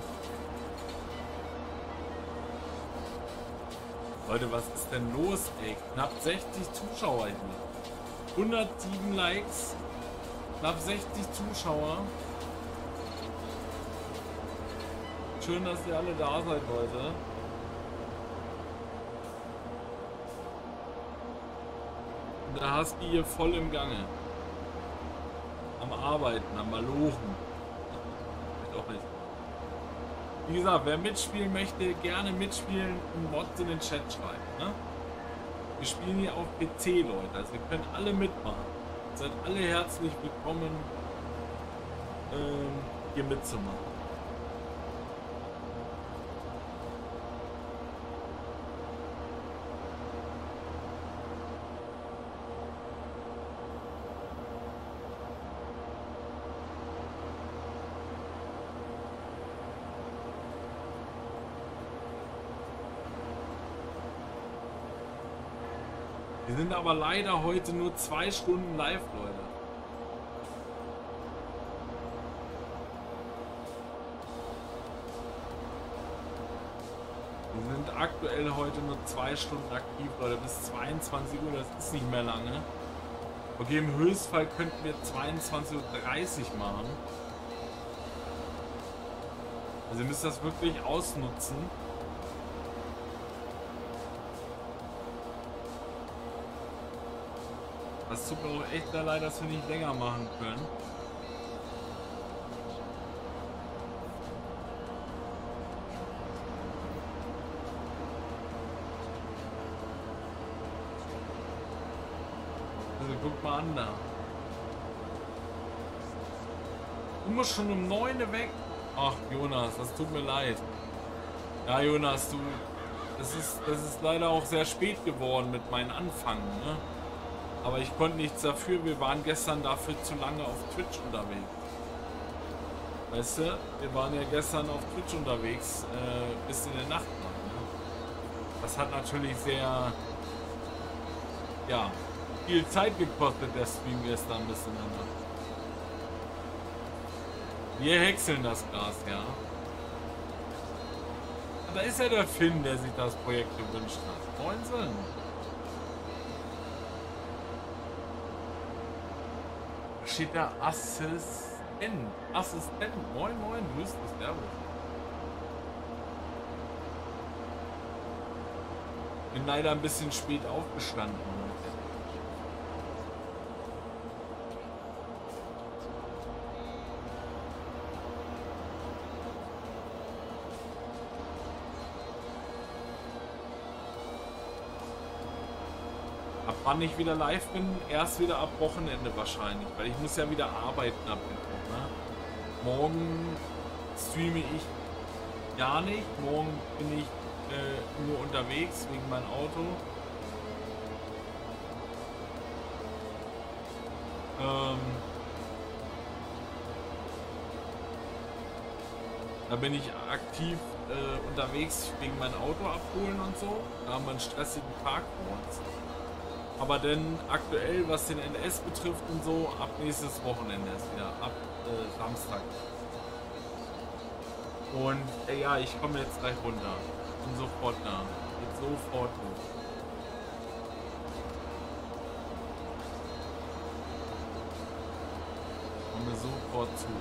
Leute, was ist denn los, ey? Knapp 60 Zuschauer hier. 107 Likes, knapp 60 Zuschauer. Schön, dass ihr alle da seid, Leute. Und der Husky hier voll im Gange. Am Arbeiten, am Malochen. Vielleicht auch nicht. Wie gesagt, wer mitspielen möchte, gerne mitspielen und Mods in den Chat schreiben. Ne? Wir spielen hier auf PC, Leute. Also ihr könnt alle mitmachen. Ihr seid alle herzlich willkommen, hier mitzumachen. Wir sind aber leider heute nur 2 Stunden live, Leute. Wir sind aktuell heute nur 2 Stunden aktiv, Leute, bis 22 Uhr, das ist nicht mehr lange. Okay, im Höchstfall könnten wir 22:30 Uhr machen. Also ihr müsst das wirklich ausnutzen. Das tut mir auch echt sehr leid, dass wir nicht länger machen können. Also guck mal an da. Du musst schon um 9 Uhr weg. Ach Jonas, das tut mir leid. Ja Jonas, das ist leider auch sehr spät geworden mit meinen Anfangen, ne? Aber ich konnte nichts dafür, wir waren gestern dafür zu lange auf Twitch unterwegs. Weißt du, wir waren ja gestern auf Twitch unterwegs, bis in der Nacht noch, ne? Das hat natürlich sehr, ja, viel Zeit gekostet, der Stream gestern bis in der Nacht. Wir häckseln das Gras, ja. Da ist ja der Finn, der sich das Projekt gewünscht hat. Moinsen. Steht da Assistent. Assistent. Moin, moin. Grüß dich. Servus. Bin leider ein bisschen spät aufgestanden. Ab wann ich wieder live bin, erst wieder ab Wochenende wahrscheinlich, weil ich muss ja wieder arbeiten ab Mittwoch, ne? Morgen streame ich gar nicht, morgen bin ich nur unterwegs wegen meinem Auto. Da bin ich aktiv unterwegs wegen mein Auto abholen und so. Da haben wir einen stressigen Tag vor uns. Aber dann aktuell, was den NS betrifft und so, ab nächstes Wochenende ist wieder, ab Samstag. Und ja, ich komme jetzt gleich runter. Bin sofort da. Geht sofort los. Komme sofort zu.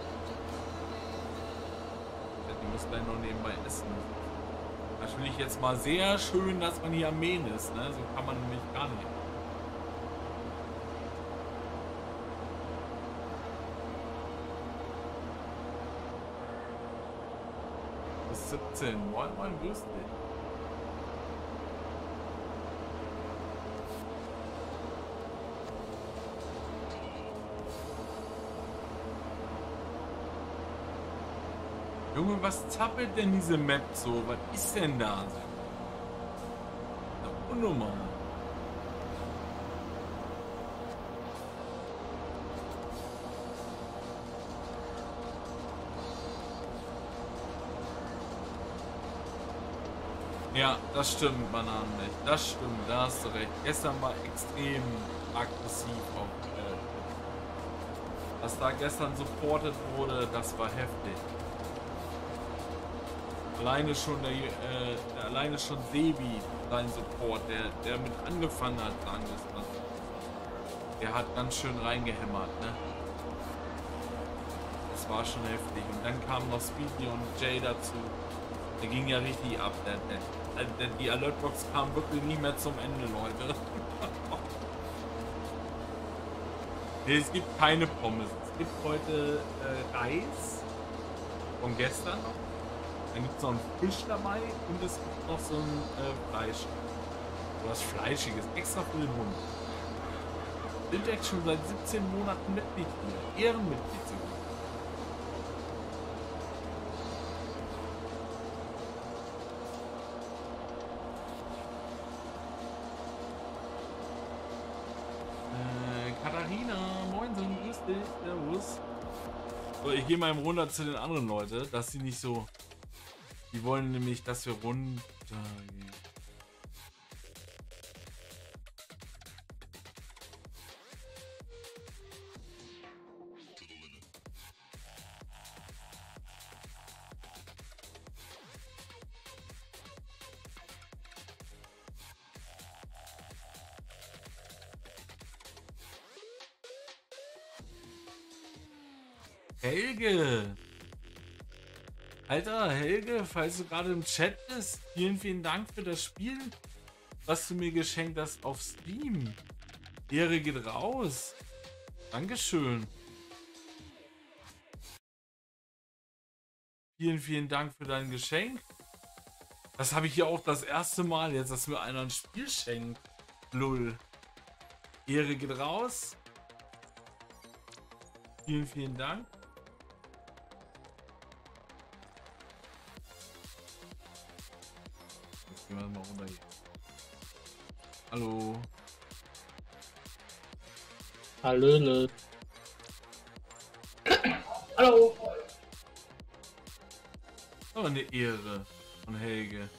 Ich muss gleich noch nebenbei essen. Natürlich jetzt mal sehr schön, dass man hier am Mähen ist, ne? So kann man nämlich gar nicht. Bis 17. Moin, moin, grüß dich. Junge, was zappelt denn diese Map so? Was ist denn da? Unnormal. Ja, das stimmt, Bananenmilch. Das stimmt, da hast du recht. Gestern war extrem aggressiv auf was da gestern supportet wurde, das war heftig. Alleine schon Sebi, sein Support, der mit angefangen hat, sagen wir es mal so. Der hat ganz schön reingehämmert, ne? Das war schon heftig. Und dann kamen noch Speedy und Jay dazu. Der ging ja richtig ab. Die Alertbox kam wirklich nicht mehr zum Ende, Leute. Nee, es gibt keine Pommes. Es gibt heute Reis von gestern noch. Dann gibt es noch einen Fisch dabei und es gibt noch so ein Fleisch. Was Fleischiges, extra für den Hund. Sind jetzt schon seit 17 Monaten Mitglied hier. Ehrenmitglied sogar. Katharina, moinsen, grüß dich, servus. So, ich gehe mal eben runter zu den anderen Leuten, dass sie nicht so... Die wollen nämlich, dass wir runtergehen. Helge! Alter, Helge, falls du gerade im Chat bist, vielen Dank für das Spiel, was du mir geschenkt hast auf Steam. Ehre geht raus. Dankeschön. Vielen Dank für dein Geschenk. Das habe ich hier auch das erste Mal jetzt, dass mir einer ein Spiel schenkt. Lull. Ehre geht raus. Vielen Dank. Jetzt gehen wir mal runter hier. Hallo. Hallöle. Hallo. Aber eine Ehre von Helge.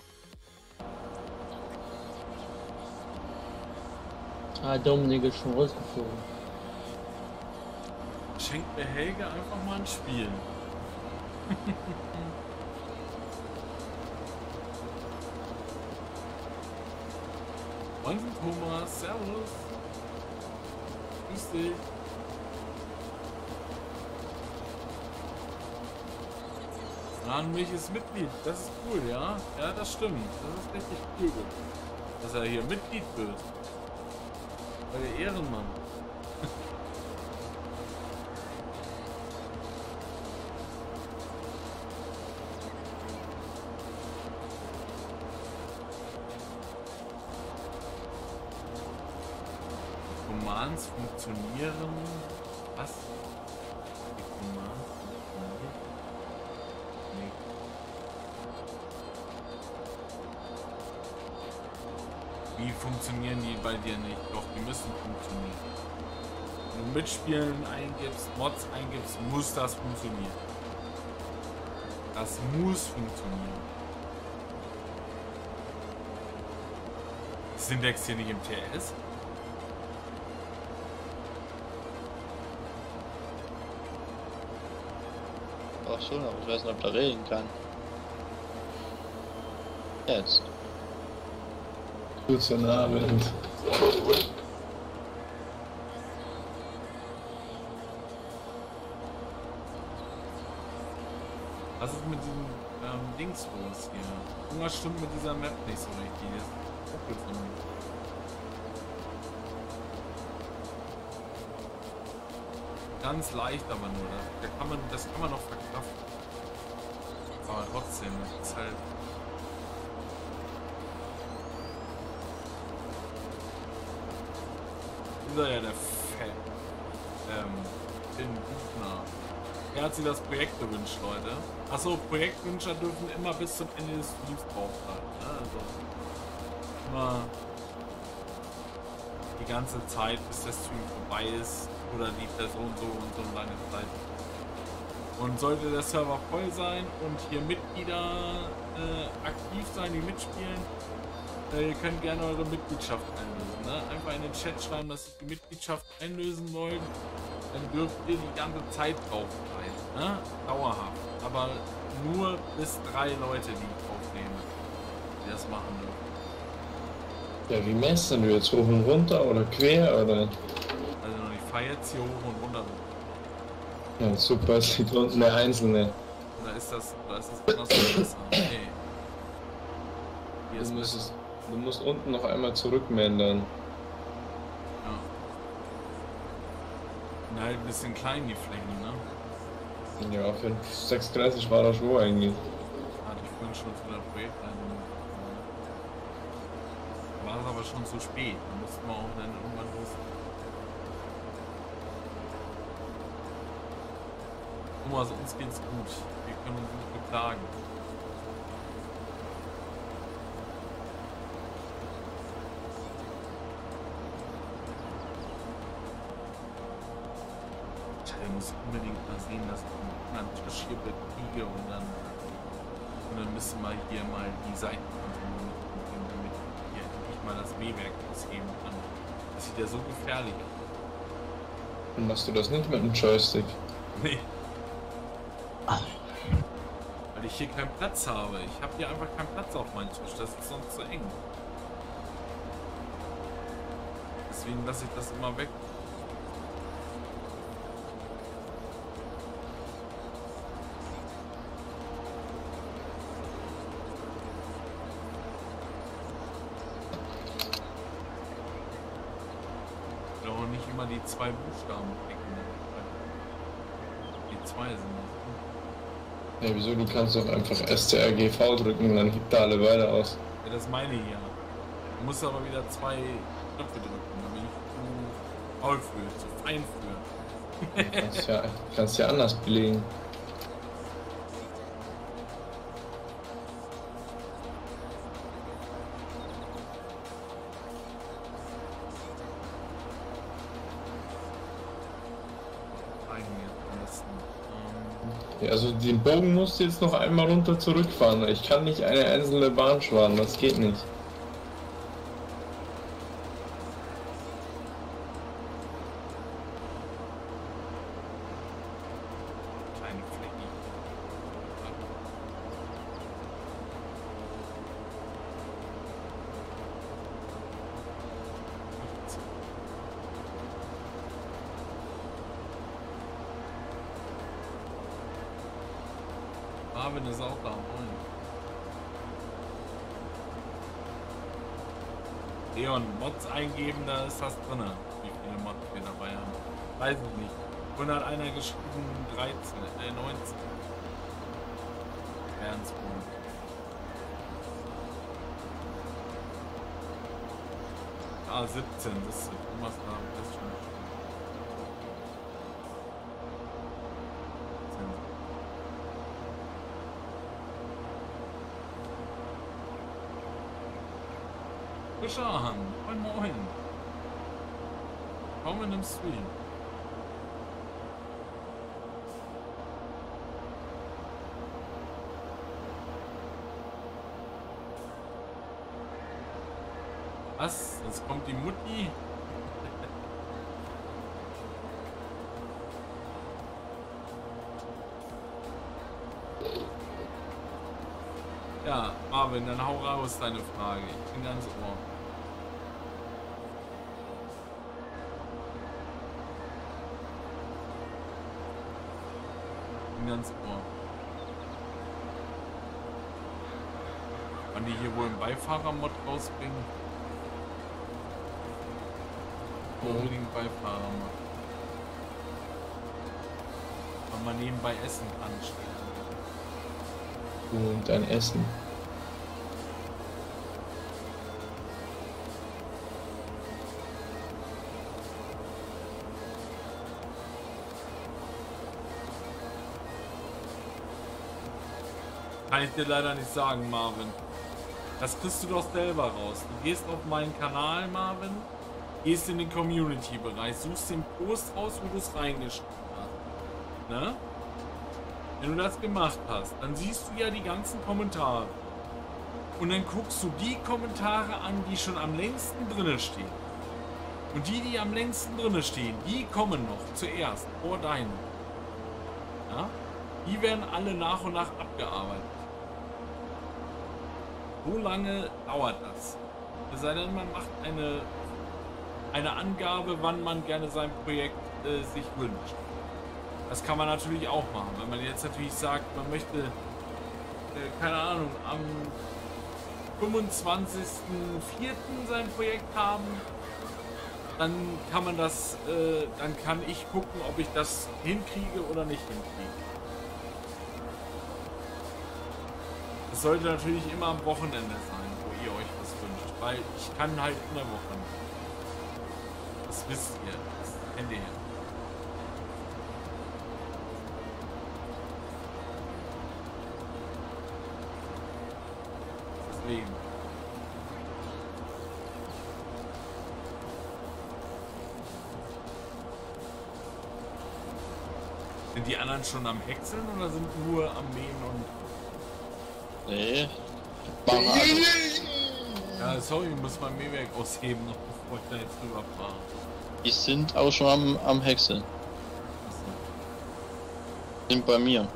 Ah, Dominik ist schon rausgeflogen. Schenkt mir Helge einfach mal ein Spiel. Und Thomas, servus. Grüß dich. Milch ist Mitglied, das ist cool, ja? Ja, das stimmt. Das ist richtig cool, dass er hier Mitglied wird. Der Ehrenmann. Commands funktionieren. Was? Die Commands funktionieren? Nee. Wie funktionieren die bei dir nicht? Doch, die müssen funktionieren. Wenn du Mitspielen eingibst, Mods eingibst, muss das funktionieren. Das muss funktionieren. Ist Syntax hier nicht im TS? Ach schon, aber ich weiß nicht, ob der reden kann. Jetzt. Guten Abend. Was ist mit diesem Dings los hier? Irgendwas stimmt mit dieser Map nicht so richtig. Das ruckelt von mir. Ganz leicht aber nur. Das kann man noch verkraften. Aber trotzdem, das ist halt. Ist er ja der Finn Buchner. Er hat sich das Projekt gewünscht, Leute. Achso, Projektwünscher dürfen immer bis zum Ende des Streams draufhalten. Ne? Also immer die ganze Zeit, bis der Stream vorbei ist oder die Person so und so lange Zeit. Und sollte der Server voll sein und hier Mitglieder aktiv sein, die mitspielen, ihr könnt gerne eure Mitgliedschaft einlösen. Ne? Einfach in den Chat schreiben, dass ihr die Mitgliedschaft einlösen wollt. Dann dürft ihr die ganze Zeit drauf sein. Ne? Dauerhaft. Aber nur bis 3 Leute, die ich aufnehme, die das machen dürfen. Ja, wie messt du jetzt? Hoch und runter oder quer oder? Also ich fahre jetzt hier hoch und runter. Ja, super, es liegt unten der Einzelne. Da ist das anders besser. Okay. Hier ist Du musst unten noch einmal zurückmähen dann. Ja. Und halt ein bisschen klein die Flächen, ne? Ja, für 6,30 war das schon eigentlich. Hatte ich vorhin schon zu der Projektleitung. War es aber schon zu spät. Da mussten wir auch dann irgendwann los. Thomas, uns geht's gut. Wir können uns nicht beklagen. Ich muss unbedingt mal sehen, dass ich einen Tisch hier bekriege und dann müssen wir hier mal die Seiten kontrollieren, damit hier endlich mal das Mähwerk ausheben kann. Das sieht ja so gefährlich aus. Und machst du das nicht mit dem Joystick? Nee. Weil ich hier keinen Platz habe. Ich habe hier einfach keinen Platz auf meinem Tisch. Das ist sonst zu eng. Deswegen lasse ich das immer weg. Ich will auch nicht immer die 2 Buchstaben klicken. Die 2 sind das. Ja, wieso? Du kannst doch einfach STRGV drücken und dann hebt er alle beide aus. Ja, das meine ich ja. Du musst aber wieder 2 Knöpfe drücken. Da bin ich zu faul für, zu fein für. Kannst ja anders belegen. Ja, also den Bogen musst du jetzt noch einmal runter zurückfahren. Ich kann nicht eine einzelne Bahn fahren, das geht nicht. Kleine Flecken. Marvin ist auch da, moin. Leon, Mods eingeben, da ist das drin. Wie viele Mods wir dabei haben. Weiß ich nicht. 100 hat einer geschrieben, 19. Ernstpunkt. Ah, 17, das ist Thomas da, das ist schon. Fischerhahn, moin moin. Komm in dem Stream. Was? Jetzt kommt die Mutti. Ja, Marvin, dann hau raus deine Frage. Ich bin ganz ohr. Ich bin ganz ohr. Wann die hier wohl einen Beifahrer-Mod rausbringen? Unbedingt Beifahrer-Mod. Wenn man nebenbei essen kann. Und ein Essen. Kann ich dir leider nicht sagen, Marvin. Das kriegst du doch selber raus. Du gehst auf meinen Kanal, Marvin, gehst in den Community-Bereich, suchst den Post raus, wo du es reingeschrieben hast. Ne? wenn du das gemacht hast, dann siehst du ja die ganzen Kommentare. Und dann guckst du die Kommentare an, die schon am längsten drinne stehen. Und die am längsten drinne stehen, die kommen noch zuerst vor deinen. Ja? Die werden alle nach und nach abgearbeitet. So lange dauert das. Es sei denn, man macht eine Angabe, wann man gerne sein Projekt sich wünscht. Das kann man natürlich auch machen. Wenn man jetzt natürlich sagt, man möchte, keine Ahnung, am 25.04. sein Projekt haben, dann kann man das, dann kann ich gucken, ob ich das hinkriege oder nicht hinkriege. Es sollte natürlich immer am Wochenende sein, wo ihr euch was wünscht, weil ich kann halt immer Wochenende. Das wisst ihr, das kennt ihr ja. Deswegen. Sind die anderen schon am Häckseln oder sind nur am Mähen und... Nee. Ja, sorry, ich muss mein Mähwerk ausheben, noch bevor ich da jetzt drüber fahre. Die sind auch schon am Häckseln. Sind bei mir.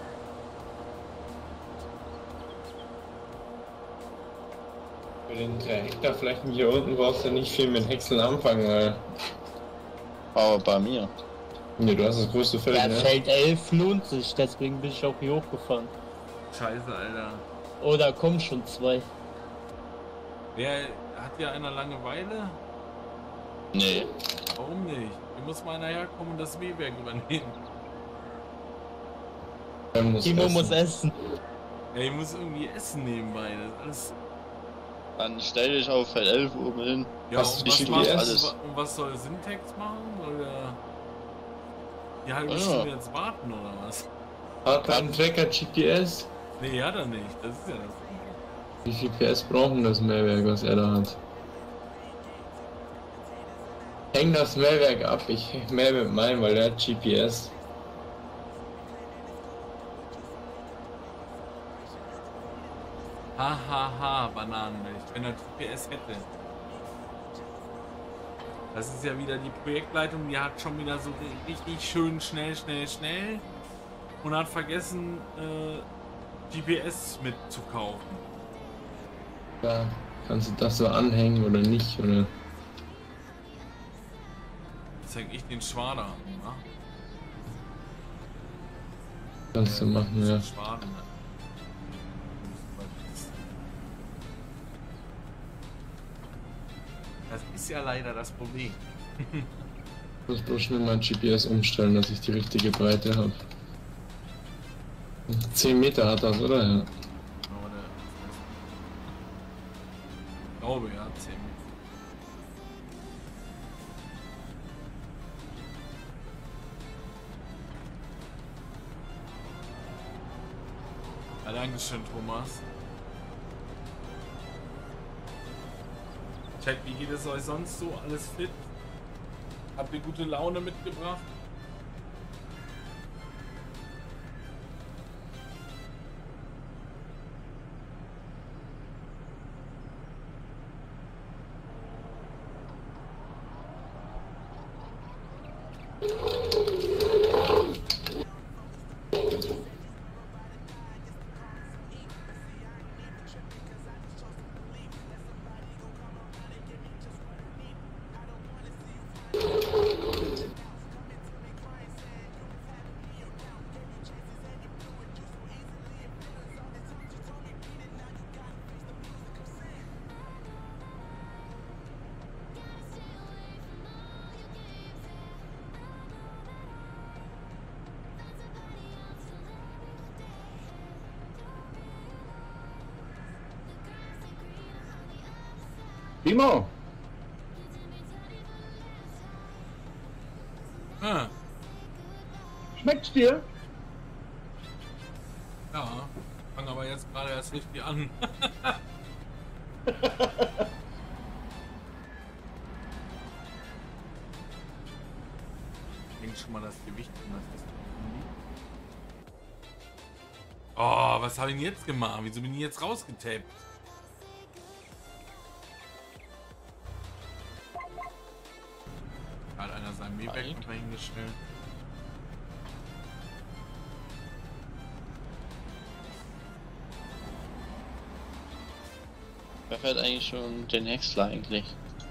Für den 3 Hektar Flächen hier unten brauchst du nicht viel mit Häckseln anfangen, weil... Aber bei mir. Ne, du hast das größte Feld, Ja, ne? Feld 11 lohnt sich, deswegen bin ich auch hier hochgefahren. Scheiße, Alter. Oh, da kommen schon 2. Wer hat ja einer Langeweile? Nee. Warum nicht? Hier muss mal einer herkommen und das Mähwerk übernehmen. Timo muss essen. Ja, ich muss irgendwie essen nebenbei. Das ist alles. Dann stell dich auf Feld 11 oben hin. Ja, Was und ich was, schicke macht, dir alles. und was soll Syntax machen? Oder die halbe Ja. Stunde jetzt warten oder was? Hat ein Tracker GPS? Nee, hat er nicht. Das ist ja das. Wie viel PS brauchen das Mähwerk, was er da hat? Häng das Mähwerk ab, ich mähe mit meinem, weil der hat GPS. Hahaha, Bananenmilch. Wenn er GPS hätte. Das ist ja wieder die Projektleitung, die hat schon wieder so richtig schön schnell und hat vergessen, GPS mitzukaufen. Ja, kannst du das so anhängen oder nicht, oder? Zeig ich den Schwader an, ne? Kannst du machen, ja. Schwaden, ne? Das ist ja leider das Problem. Ich muss bloß schnell mein GPS umstellen, dass ich die richtige Breite habe. 10 Meter hat das, oder? Ja. Ich glaube, ja, 10. Ja, Dankeschön, Thomas. Chat, wie geht es euch sonst so? Alles fit? Habt ihr gute Laune mitgebracht? Timo, Ah, schmeckt's dir? ja. Fang aber jetzt gerade erst richtig an. Ich denke schon mal das Gewicht an das ist. Oh, was habe ich denn jetzt gemacht? Wieso bin ich jetzt rausgetappt? Hat einer sein Mähwerk noch mal hingestellt. Wer fährt eigentlich schon den Häcksler eigentlich?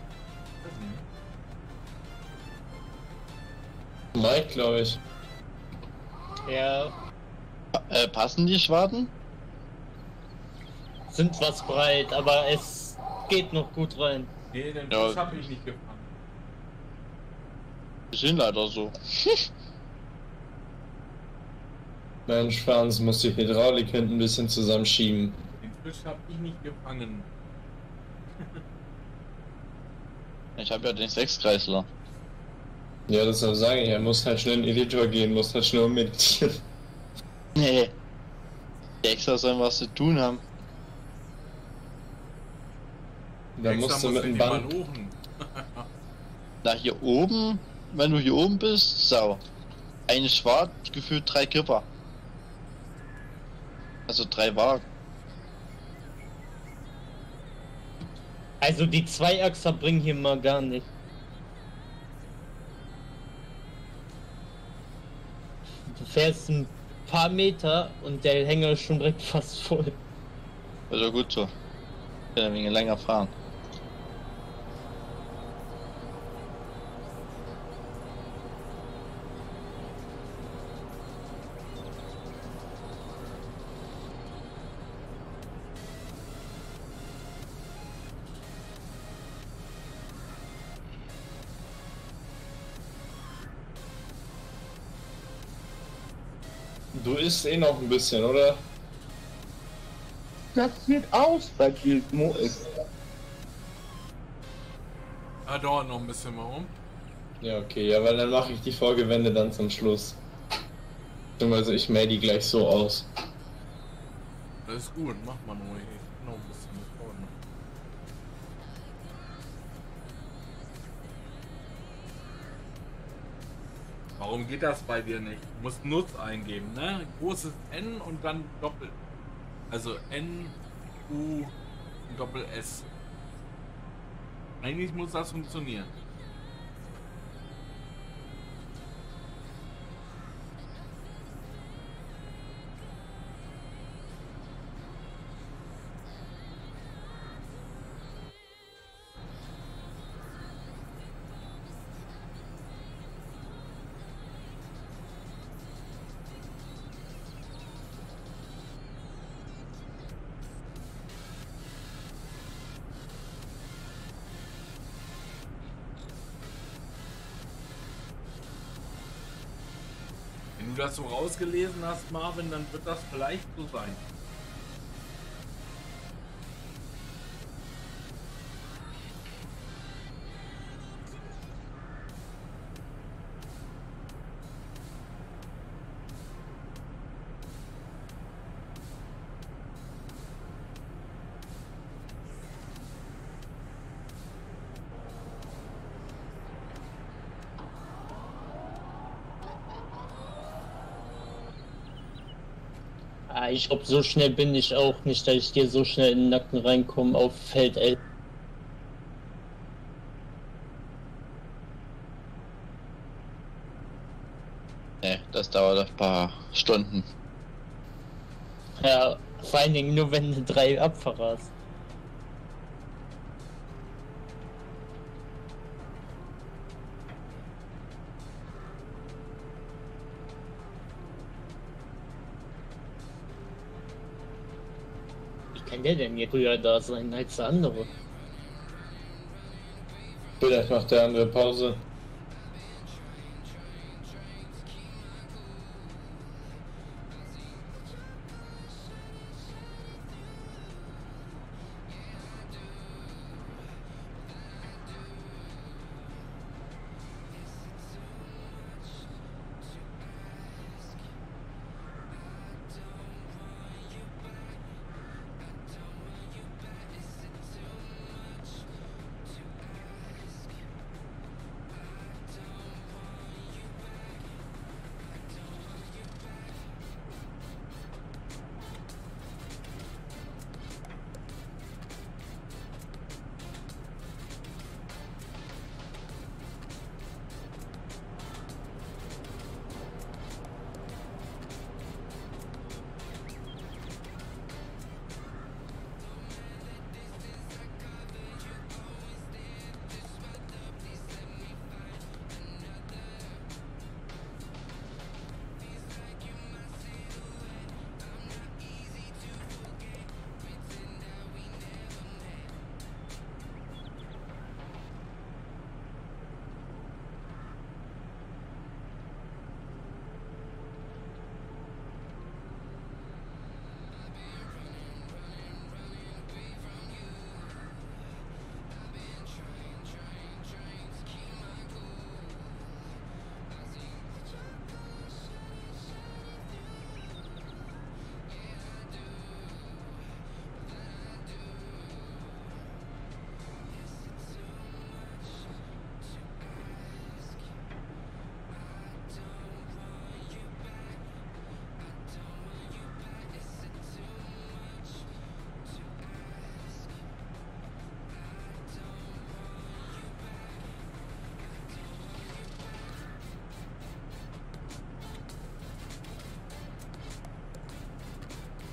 Mike, glaube ich. Ja, Passen die Schwaden? sind was breit, aber es geht noch gut rein. Nee, den Ja. Fisch habe ich nicht gefangen. Die sind leider so. Mensch, Franz muss die Hydraulik hinten ein bisschen zusammenschieben. Den Fisch habe ich nicht gefangen. Ich habe ja den Sechskreisler. Ja, deshalb sage ich, er muss halt schnell in den Editor gehen, muss halt schnell meditieren. Nee. Die extra sollen was zu tun haben. Da musst du mit dem Band. Oben. Na, hier oben, wenn du hier oben bist, sau. Ein Schwad, gefühlt 3 Kipper. Also 3 Wagen. Also die Zweiachser bringen hier mal gar nicht. Du fährst ein paar Meter und der Hänger ist schon direkt fast voll. Also gut so. Ich kann ein wenig länger fahren. Du isst eh noch ein bisschen, oder? Das sieht aus bei Gizmo ist. Ah, dauert noch ein bisschen mal um. Ja, okay, ja, weil dann mache ich die Folgewende dann zum Schluss. Beziehungsweise ich mähe die gleich so aus. Das ist gut, mach mal nur. Ich noch ein bisschen mit vorne. Warum geht das bei dir nicht? Du musst Nutz eingeben, ne? Großes N und dann Doppel. Also N, U und Doppel S. Eigentlich muss das funktionieren. Wenn du das so rausgelesen hast, Marvin, dann wird das vielleicht so sein. Ah, ich glaube, so schnell bin ich auch nicht, dass ich dir so schnell in den Nacken reinkomme auf Feld 11. Ne, das dauert ein paar Stunden. Ja, vor allen Dingen nur wenn du 3 Abfahrer hast. Wie kann der denn hier früher da sein als der andere? Vielleicht macht der andere Pause.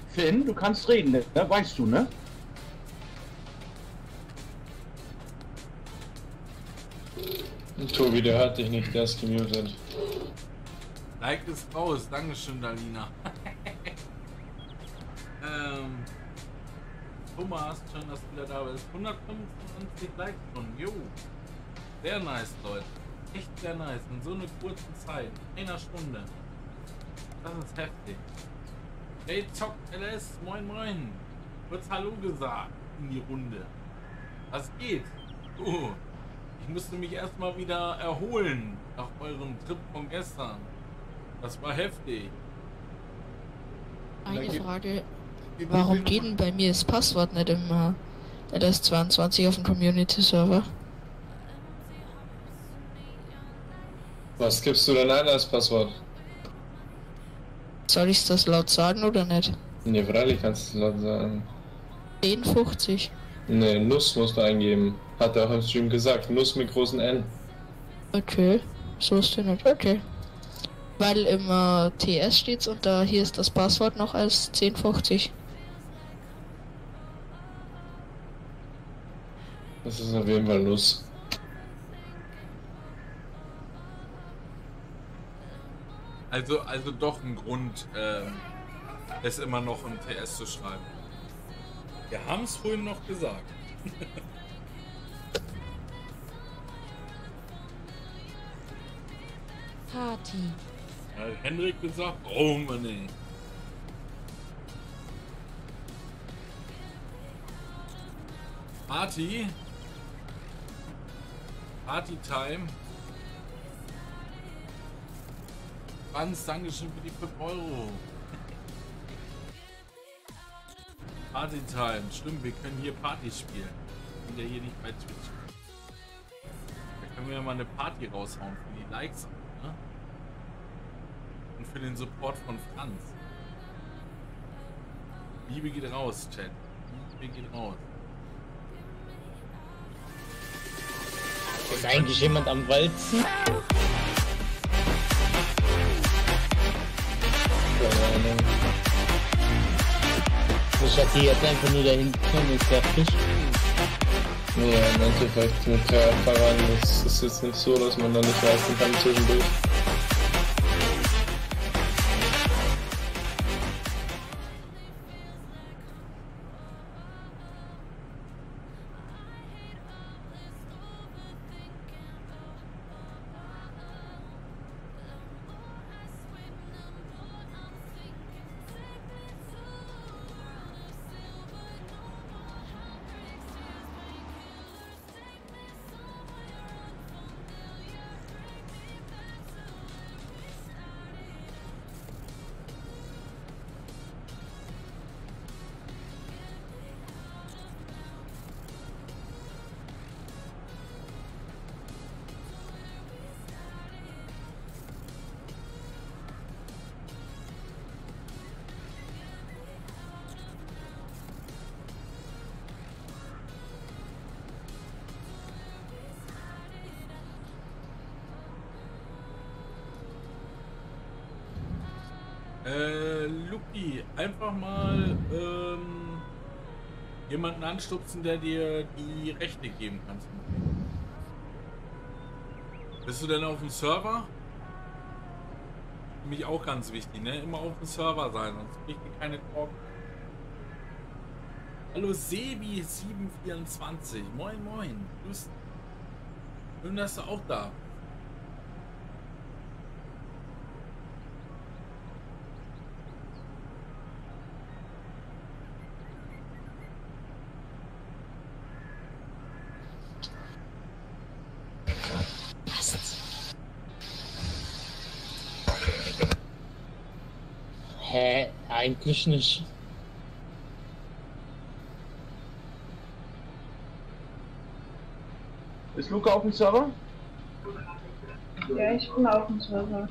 Finn, du kannst reden, ne? Weißt du, ne? Tobi, der hört dich nicht, der ist gemutet. Like ist raus, Dankeschön, Dalina. Thomas, schön, dass du wieder da bist. 125 Likes schon, jo. Sehr nice, Leute. Echt sehr nice. In so einer kurzen Zeit. Einer Stunde. Das ist heftig. Hey, Zock LS, moin moin. Kurz Hallo gesagt in die Runde. Was geht? Oh, ich musste mich erstmal wieder erholen nach eurem Trip von gestern. Das war heftig. Eine Frage. Warum geht denn bei mir das Passwort nicht im LS22 auf dem Community-Server? Was gibst du denn ein als Passwort? Soll ich das laut sagen oder nicht? Ne, freilich kannst du es laut sagen. 1050. Ne, Nuss musst du eingeben. Hat er auch im Stream gesagt. Nuss mit großen N. Okay, so ist der nicht. Okay. Weil im TS steht's und da hier ist das Passwort noch als 1050. Das ist auf jeden Fall Nuss. Also doch ein Grund, es immer noch im TS zu schreiben. Wir haben es vorhin noch gesagt. Party. Hat Hendrik gesagt, brauchen wir nicht. Party. Party Time. Franz, Dankeschön für die 5 Euro. Party Time. Stimmt, wir können hier Party spielen. Wir sind ja hier nicht bei Twitch. Da können wir ja mal eine Party raushauen für die Likes. Ne? Und für den Support von Franz. Liebe geht raus, Chat. Liebe geht raus. Ist eigentlich jemand am Walzen? Ich hatte jetzt einfach nur dahin gekommen und fertig. Ja, im Endeffekt mit Fahrern ist es jetzt nicht so, dass man da nicht leisten kann zwischendurch. Luki, einfach mal jemanden anstupsen, der dir die Rechte geben kann. Bist du denn auf dem Server? Für mich auch ganz wichtig, ne? Immer auf dem Server sein, sonst kriegt ihr keine Talk. Hallo Sebi724, moin moin, grüß. Schön, dass du auch da. Hä? Eigentlich nicht. Ist Luca auf dem Server? Ja, ich bin auf dem Server.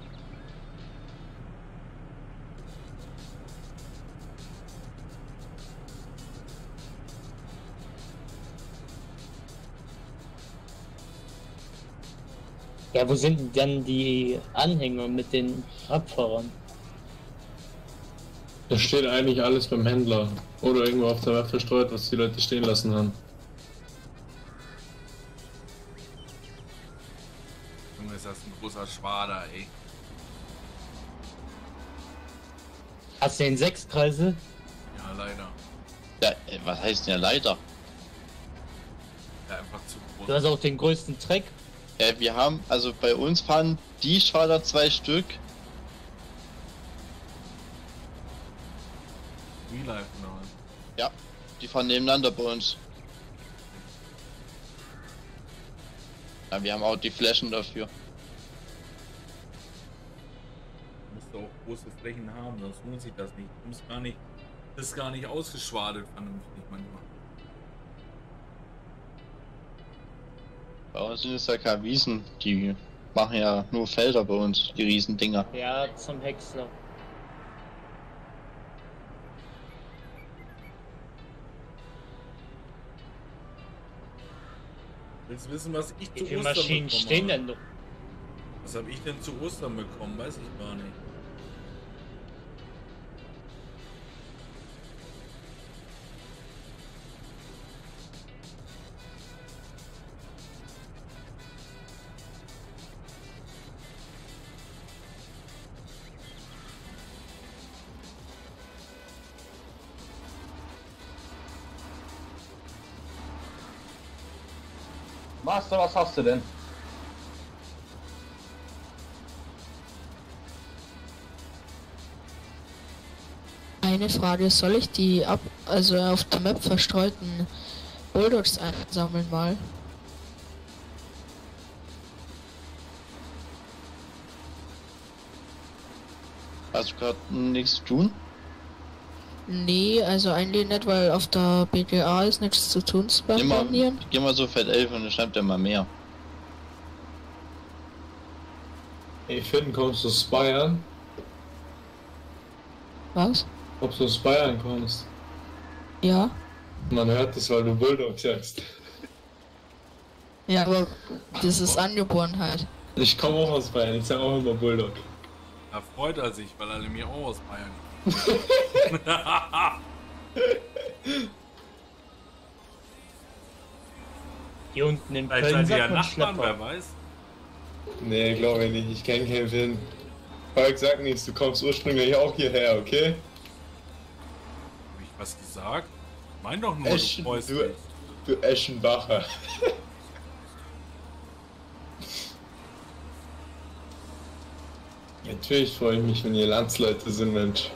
Ja, wo sind denn dann die Anhänger mit den Radfahrern? Da steht eigentlich alles beim Händler. Oder irgendwo auf der Map verstreut, was die Leute stehen lassen haben. Junge, ist das ein großer Schwader, ey. Hast du den 6 Kreise? Ja, leider. Ja, was heißt denn ja leider? Ja, einfach zu groß. Du hast auch den größten Track. Wir haben, also bei uns fahren die Schwader 2 Stück. Real Life noch. Ja, die fahren nebeneinander bei uns. Ja, wir haben auch die Flaschen dafür. Musst du auch große Flächen haben, sonst lohnt sich das nicht. Du musst gar nicht, das ist gar nicht ausgeschwadet vernünftig manchmal. Bei uns sind es ja keine Wiesen, die machen ja nur Felder bei uns, die Riesendinger. Ja, zum Häcksler. Willst du wissen, was ich zu Wie viele Ostern Maschinen bekommen stehen habe? denn noch? Was habe ich denn zu Ostern bekommen? Weiß ich gar nicht. Master, was hast du denn? Eine Frage, soll ich die also auf der Map verstreuten Bulldogs einsammeln mal? Hast du gerade nichts zu tun? Nee, also eigentlich nicht, weil auf der BGA ist nichts zu tun beim Planieren. Geh mal so Feld 11 und dann schreibt er mal mehr. Hey Finn, kommst du aus Bayern? Was? Ob du aus Bayern kommst? Ja. Man hört das, weil du Bulldog sagst. Ja, aber das ist Angeborenheit. Ich komme auch aus Bayern, ich sag auch immer Bulldog. Da freut er sich, weil er nämlich auch aus Bayern kommt. Hier unten in Vielleicht Köln seid ihr ja sagt man Nachbarn, Schlepper. wer weiß. Nee, glaube ich nicht, ich kenne keinen Finn. Falk, sag nichts, du kommst ursprünglich auch hierher, okay? Hab ich was gesagt? Mein doch nur, Eschen, du freust du- dich. Du Eschenbacher. Natürlich freue ich mich, wenn ihr Landsleute sind, Mensch.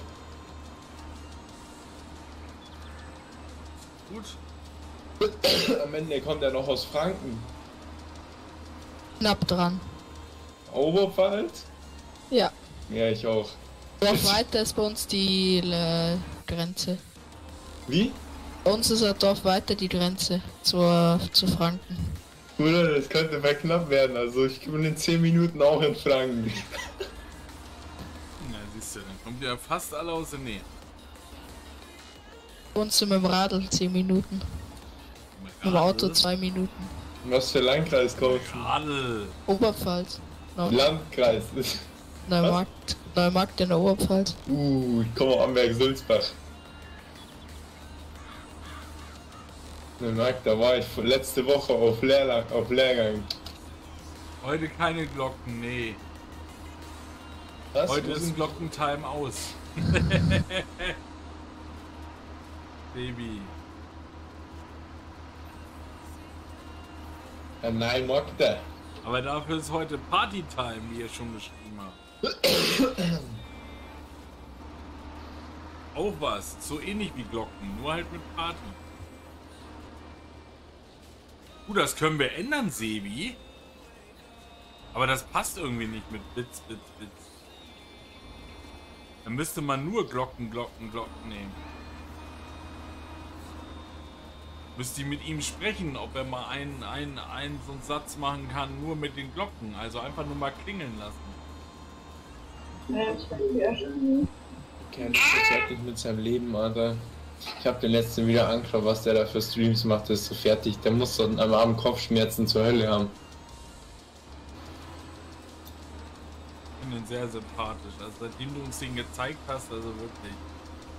Gut. Am Ende kommt er noch aus Franken. Knapp dran. Oberpfalz? Ja. Ja, ich auch. Dorf weiter ist bei uns die Grenze. Wie? Bei uns ist ein Dorf weiter die Grenze zu Franken. Bruder, das könnte mal knapp werden. Also ich bin in 10 Minuten auch in Franken. Na, siehst du, dann kommt ja fast alle aus der Nähe. Bei uns sind mit dem Radl 10 Minuten. Mit dem Auto 2 Minuten. Was für Landkreis kommst du? Radl. Oberpfalz. Landkreis. Neumarkt in der Oberpfalz. Ich komme aus Amberg-Sulzbach. Da war ich letzte Woche auf Lehrgang. Heute keine Glocken, nee. Was? Heute Wo ist sind- Glockentime aus. Baby. Ja, nein, Magda. Aber dafür ist heute Partytime, wie ihr schon geschrieben habt. Auch was, so ähnlich wie Glocken, nur halt mit Party. Das können wir ändern, Sebi. Aber das passt irgendwie nicht mit Blitz, Blitz, Blitz. Dann müsste man nur Glocken nehmen. Müsste ich mit ihm sprechen, ob er mal einen so einen Satz machen kann, nur mit den Glocken. Also einfach nur mal klingeln lassen. Ja, ich bin ja schon. Kerl ist so fertig mit seinem Leben, Alter. Ich habe den letzten wieder angeschaut, was der da für Streams macht, der ist so fertig. Der muss dann am Abend Kopfschmerzen zur Hölle haben. Ich finde ihn sehr sympathisch. Also seitdem du uns den gezeigt hast, also wirklich.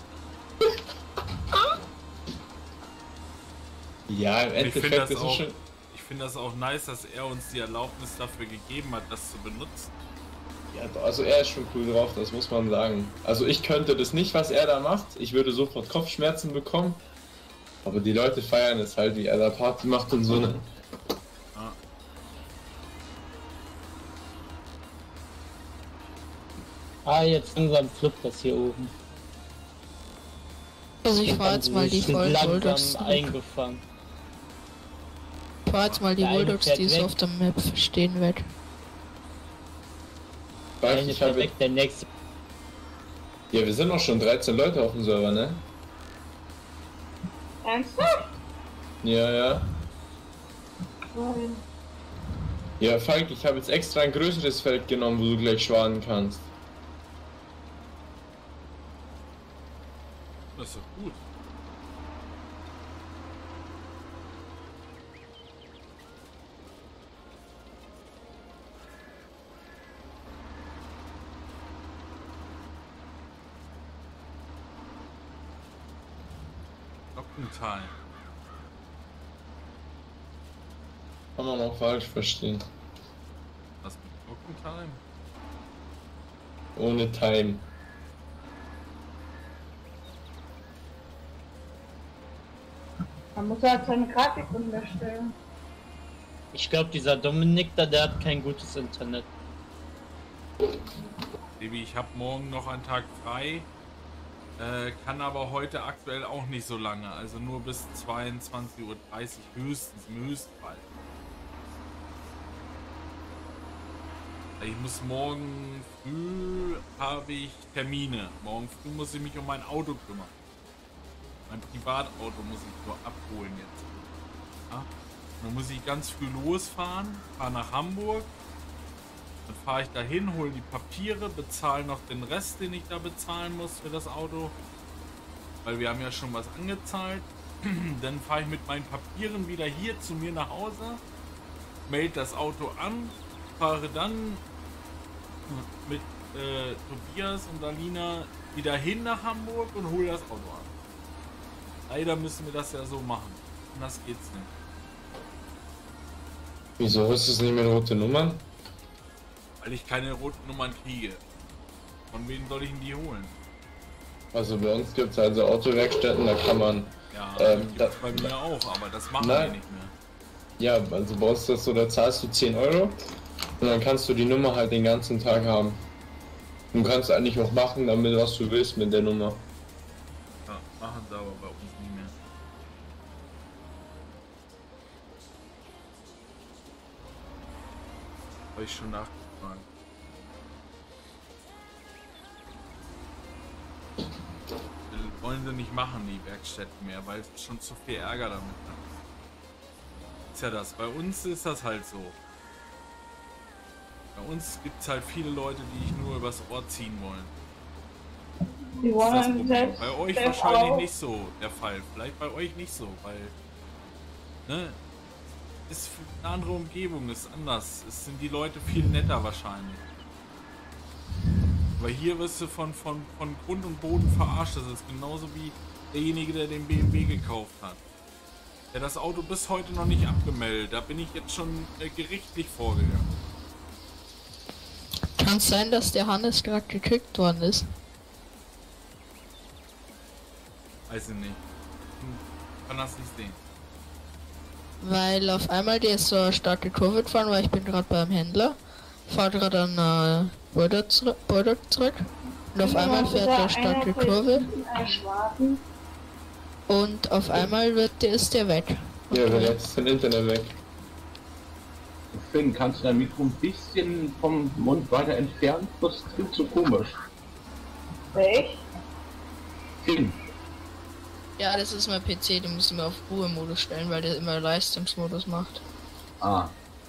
Ja, im Und ich finde Endeffekt das, ist es schon. ich find das auch nice, dass er uns die Erlaubnis dafür gegeben hat, das zu benutzen. Ja, also er ist schon cool drauf, das muss man sagen. Also ich könnte das nicht, was er da macht. Ich würde sofort Kopfschmerzen bekommen. Aber die Leute feiern es halt, wie er da Party macht und so. Ne? Jetzt langsam flippt das hier oben. Also ich fahr jetzt mal die vollen Bulldogs langsam zurück. eingefangen. Ich fahr jetzt mal die Der eine Bulldogs, fährt die so weg. auf der Map stehen wird. Der eine Ich fährt habe. weg, der nächste. Ja, wir sind noch schon 13 Leute auf dem Server, ne? Ernsthaft? Ja, ja. Nein. Ja, Falk, ich habe jetzt extra ein größeres Feld genommen, wo du gleich schwaden kannst. Das ist doch gut. Glockentime. Kann man auch falsch verstehen. Was mit Glockentime? Ohne Time. Man muss halt seine Grafik umstellen. Ich glaube, dieser Dominik da, der hat kein gutes Internet. Baby, ich habe morgen noch einen Tag frei. Kann aber heute aktuell auch nicht so lange. Also nur bis 22:30 Uhr höchstens, im Höchstfall. Ich muss morgen früh, habe ich Termine. Morgen früh muss ich mich um mein Auto kümmern. Mein Privatauto muss ich nur abholen jetzt. Ja? Dann muss ich ganz früh losfahren, fahre nach Hamburg. Dann fahre ich dahin, hole die Papiere, bezahle noch den Rest, den ich da bezahlen muss für das Auto. Weil wir haben ja schon was angezahlt. Dann fahre ich mit meinen Papieren wieder hier zu mir nach Hause, melde das Auto an, fahre dann mit Tobias und Alina wieder hin nach Hamburg und hole das Auto ab. Leider müssen wir das ja so machen. Anders geht's nicht. Wieso ist es nicht mehr rote Nummern? Weil ich keine roten Nummern kriege. Von wem soll ich denn die holen? Also bei uns gibt es also Autowerkstätten, da kann man. Ja, gibt's bei mir auch, aber das machen wir Nein. nicht mehr. Ja, also bei uns ist das so, da zahlst du 10 Euro und dann kannst du die Nummer halt den ganzen Tag haben. Du kannst eigentlich auch machen damit, was du willst mit der Nummer. Ja, machen sie aber bei uns nicht mehr. Habe ich schon nachgefragt. Wollen sie nicht machen, die Werkstätten mehr, weil es schon zu viel Ärger damit hat. Ist ja das. Bei uns ist das halt so. Bei uns gibt es halt viele Leute, die nur übers Ohr ziehen wollen. Die Das ist das wollen Problem. selbst. Bei euch selbst wahrscheinlich auch. nicht so der Fall. Vielleicht bei euch nicht so, weil ne, ist eine andere Umgebung, ist anders. Es sind die Leute viel netter wahrscheinlich. Aber hier wirst du von Grund und Boden verarscht. Das ist genauso wie derjenige, der den BMW gekauft hat. Der das Auto bis heute noch nicht abgemeldet. Da bin ich jetzt schon gerichtlich vorgegangen. Kann es sein, dass der Hannes gerade gekickt worden ist? Weiß ich nicht. Kann das nicht sehen. Weil auf einmal der ist so eine starke Kurve gefahren, weil ich bin gerade beim Händler. Fahrt gerade an Border zurück. Und auf einmal fährt der starke Kurve. Und auf einmal ist der weg. Ja, weil jetzt ist dein Internet weg. Finn, kannst du dein Mikro ein bisschen vom Mund weiter entfernen? Das klingt so komisch. Echt? Finn, Ja, das ist mein PC, den müssen wir auf Ruhemodus stellen, weil der immer Leistungsmodus macht. ah,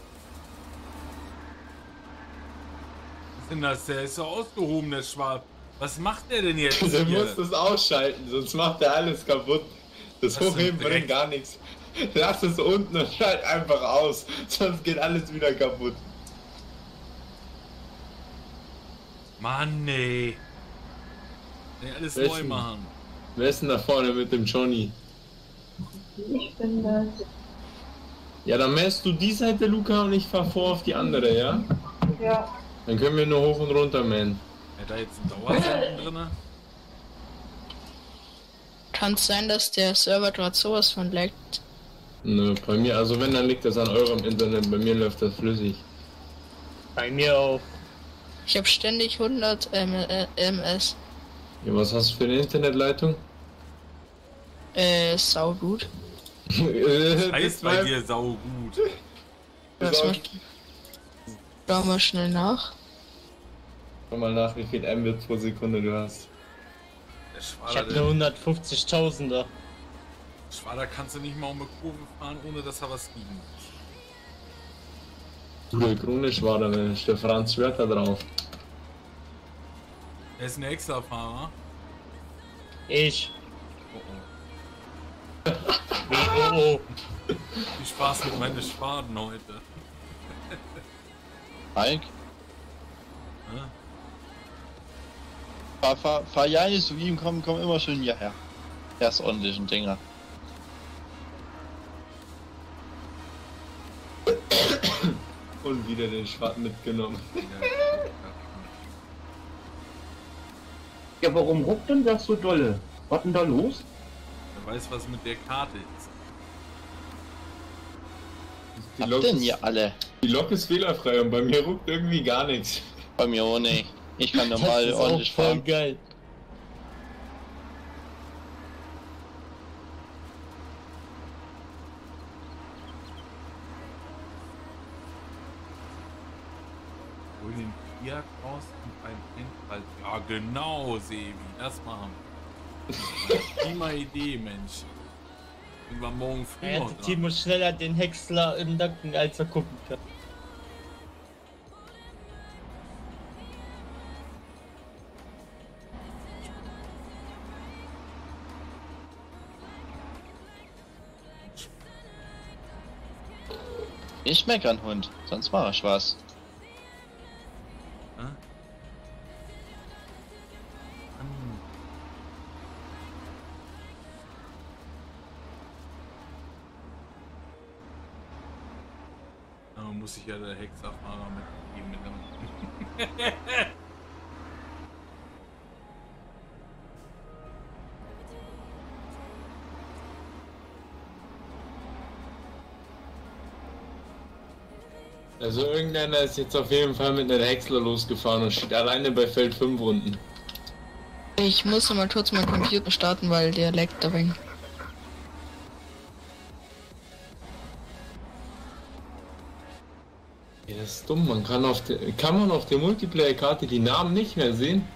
Was ist denn das? Der ist so ausgehoben, der Schwab. Was macht der denn jetzt? Du hier? musst es ausschalten, sonst macht er alles kaputt. Das Was für ein Hochheben Dreck. bringt gar nichts. Lass es unten und schalt einfach aus, sonst geht alles wieder kaputt. Mann, nee. Nee, alles Wer ist neu denn- machen. Wer ist denn da vorne mit dem Johnny? Ich bin das. Ja, dann mähst du die Seite, Luca, und ich fahr vor auf die andere, ja? Ja. Dann können wir nur hoch und runter mähen. Hat da jetzt ein Dauersenden drin? Kann es sein, dass der Server gerade sowas von laggt? Nö, bei mir, also wenn, dann liegt das an eurem Internet, bei mir läuft das flüssig. Bei mir auch. Ich habe ständig 100 ms. Ja, was hast du für eine Internetleitung? Sau gut. Heißt bei dir sau gut. Das macht. Schauen wir schnell nach. Schau mal nach, wie viel Mbit pro Sekunde du hast. Der Ich Schwader, hab eine 150.000er. Schwader kannst du nicht mal um eine Kurve fahren, ohne dass er was liegen muss. Der Kronisch war da, wenn der Franz Schwerter drauf. Er ist ein Extra-Fahrer. Ich. Oh Oh. Viel Spaß mit meinen Schwaden heute. Mike, Ja? fahr ja nicht zu ihm, komm immer schön hierher. Der ist ordentlichen Dinger. Und wieder den Schwad mitgenommen. Ja, warum ruckt denn das so dolle? Was denn da los? Wer weiß, was mit der Karte ist. Die Habt Lok, denn ist, ihr alle? die Lok ist fehlerfrei und bei mir ruckt irgendwie gar nichts. Bei mir auch nicht. Ich kann normal Das ist auch ordentlich voll fahren. geil. Hol den Fiat raus und beim Endfall. Ja genau, Sebi, das machen wir. Prima Idee, Mensch. Irgendwann morgen früh Er noch hat dran. Timo schneller den Häcksler im Nacken, als er gucken kann. Ich meckern, Hund. Sonst war ich was. Hä? Da muss sich ja der Hexerfahrer mitgeben mit dem. Also irgendeiner ist jetzt auf jeden Fall mit einer Häcksler losgefahren und steht alleine bei Feld 5 unten. Ich muss mal kurz meinen Computer starten, weil der laggt ein wenig. Ja, das ist dumm, man kann auf der Multiplayer-Karte die Namen nicht mehr sehen.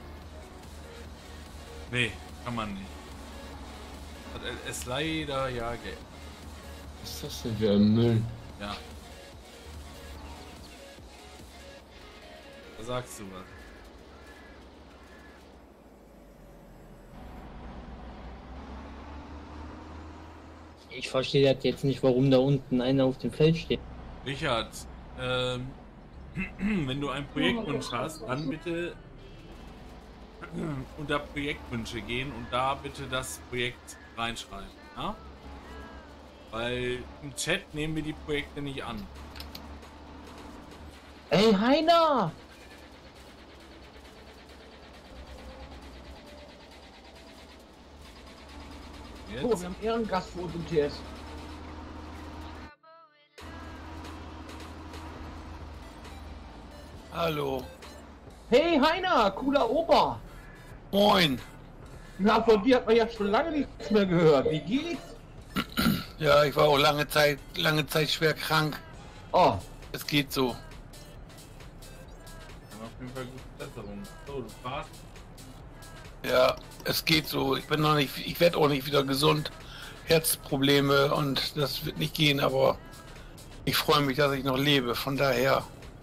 Nee, kann man nicht. Hat LS leider ja Geld. Was ist das denn für ein Müll? Ja. Da sagst du was. Ich verstehe das jetzt nicht, warum da unten einer auf dem Feld steht. Richard, wenn du einen Projektwunsch hast, dann bitte unter Projektwünsche gehen und da bitte das Projekt reinschreiben. Ja? Weil im Chat nehmen wir die Projekte nicht an. Ey, Heiner! Oh, Jetzt? wir haben Ehrengast für uns im TS. Hallo. Hey, Heiner, cooler Opa! Moin. Na, von dir hat man ja schon lange nichts mehr gehört. Wie geht's? Ja, ich war auch lange Zeit schwer krank. Oh, Es geht so. Dann auf jeden Fall gute Besserung. So, du fahrst. Ja, es geht so. Ich werde auch nicht wieder gesund. Herzprobleme und das wird nicht gehen, aber ich freue mich, dass ich noch lebe. Von daher.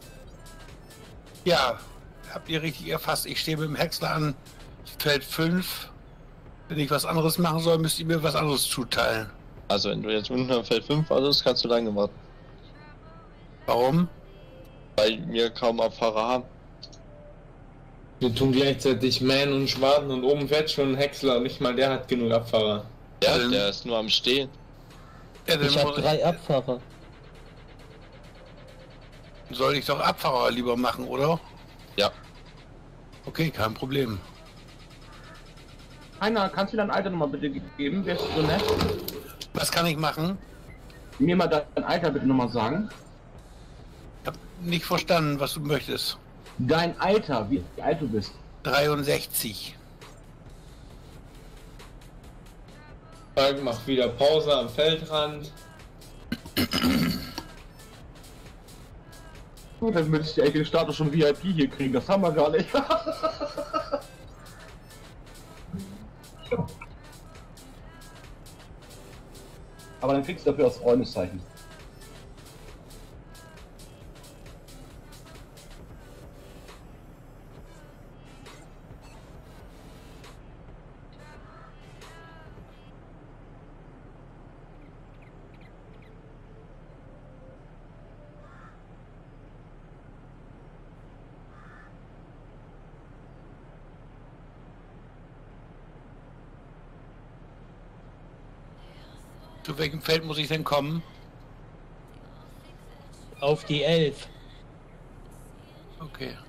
Ja, habt ihr richtig erfasst. Ich stehe mit dem Häcksler an Feld 5. Wenn ich was anderes machen soll, müsst ihr mir was anderes zuteilen. Also wenn du jetzt unten am Feld 5 wartest, kannst du lange warten. Warum? Weil wir kaum Abfahrer haben. Wir tun gleichzeitig mähen und schwaden und oben fährt schon ein Häcksler, nicht mal der hat genug Abfahrer. Ja, Also- der ist nur am Stehen. Ja, dann Ich habe 3 Abfahrer. soll ich doch Abfahrer lieber machen, oder? Ja. Okay, kein Problem. Heiner, kannst du dein Alter nochmal bitte geben? Wärst du so nett? Was kann ich machen? Mir mal dein Alter bitte nochmal sagen. Ich hab nicht verstanden, was du möchtest. Dein Alter, wie alt du bist. 63. Falk macht wieder Pause am Feldrand. Oh, dann würde ich die den Status schon VIP hier kriegen, das haben wir gar nicht. Aber dann kriegst du dafür das Freundeszeichen. Zu welchem Feld muss ich denn kommen? Auf die 11. Okay.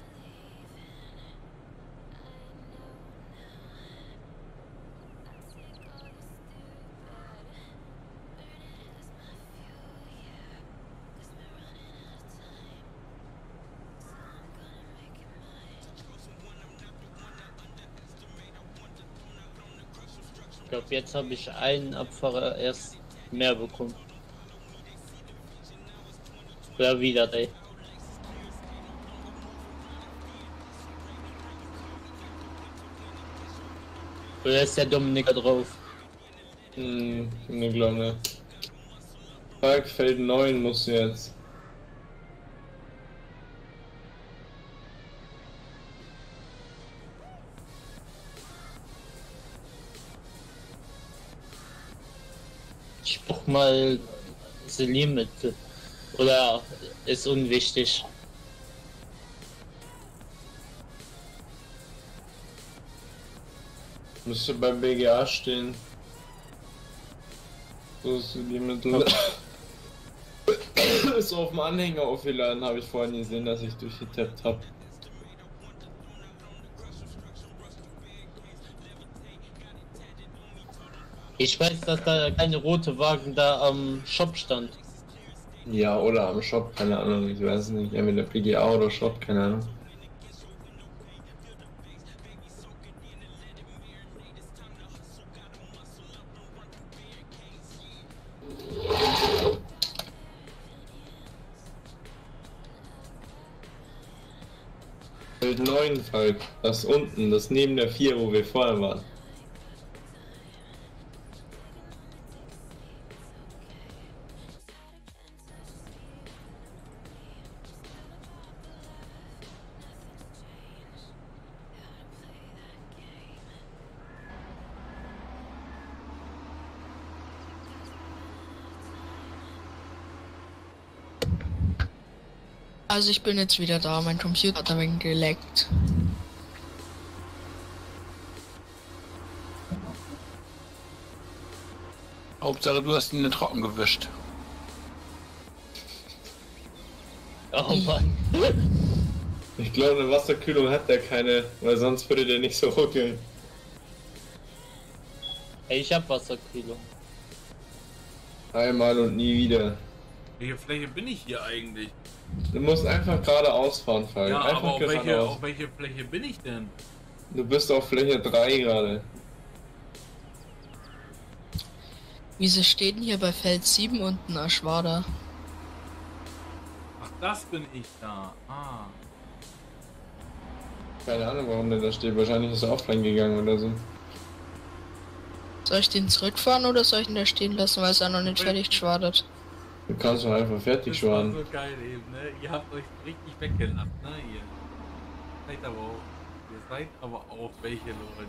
Ich glaube, jetzt habe ich einen Abfahrer erst mehr bekommen. Oder wieder, ey. Oder ist der Dominik da drauf? Ne, glaube nicht. Falk, Feld 9 musst du jetzt. Ich brauch mal Selimmittel. Oder ist unwichtig. Müsste beim BGA stehen. So ist die Mittel. Ist auf dem Anhänger aufgeladen, habe ich vorhin gesehen, dass ich durchgetappt habe. Ich weiß, dass da keine rote Wagen da am Shop stand. Ja, oder am Shop, keine Ahnung, ich weiß nicht, entweder PGA oder Shop, keine Ahnung. Feld 9, Falk, das unten, das neben der 4, wo wir vorher waren. Also ich bin jetzt wieder da, mein Computer hat ein wenig geleckt. Hauptsache, du hast ihn trocken gewischt. Oh Mann. Ich glaube, eine Wasserkühlung hat der keine, weil sonst würde der nicht so ruckeln. Ey, ich hab Wasserkühlung. Einmal und nie wieder. Welche Fläche bin ich hier eigentlich? Du musst einfach geradeaus fahren, Falk. Ja, einfach aber auf geradeaus. welche Fläche bin ich denn? Du bist auf Fläche 3 gerade. Wieso steht denn hier bei Feld 7 unten Aschwada? Ach, das bin ich da. Ah. Keine Ahnung, warum der da steht. Wahrscheinlich ist er offline gegangen oder so. Soll ich den zurückfahren oder soll ich ihn da stehen lassen, weil es ja noch nicht fertig schwadert? Du kannst doch einfach fertig Das war schwaden. so geil eben, ne? Ihr habt euch richtig weggelacht, ne? Ihr seid aber auch welche Leute.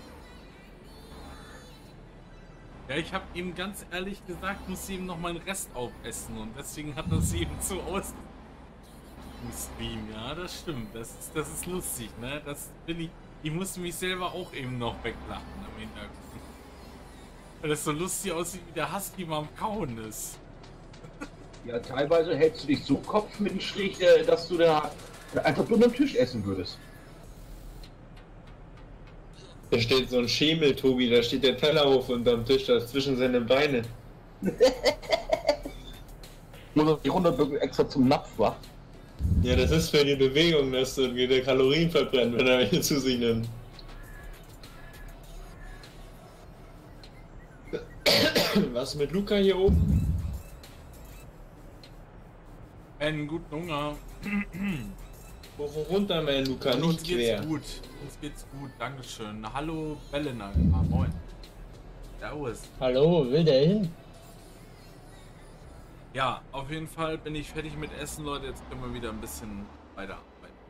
Ja, ich habe ihm ganz ehrlich gesagt, muss ihm noch meinen Rest aufessen und deswegen hat das eben so aus im Stream, ja, das stimmt. Das ist lustig, ne? Das bin ich musste mich selber auch eben noch weglachen am Hintergrund. Weil das so lustig aussieht, wie der Husky mal am Kauen ist. Ja, teilweise hältst du dich so Kopf mit dem Strich, dass du da einfach nur am Tisch essen würdest. Da steht so ein Schemel, Tobi, da steht der Tellerhof unterm Tisch, da ist zwischen seine Beine. Nur die 100 Böcke extra zum Napf war. Ja, das ist für die Bewegung, dass du wieder Kalorien verbrennt, wenn er welche zu sich nimmt. Was mit Luca hier oben? Einen guten Hunger. Hoch und runter, mein Luca, Und uns nicht quer. geht's gut. Uns geht's gut, dankeschön. Hallo Belena. Ah, moin. Servus. Hallo, will der hin? Ja, auf jeden Fall bin ich fertig mit Essen, Leute. Jetzt können wir wieder ein bisschen weiterarbeiten.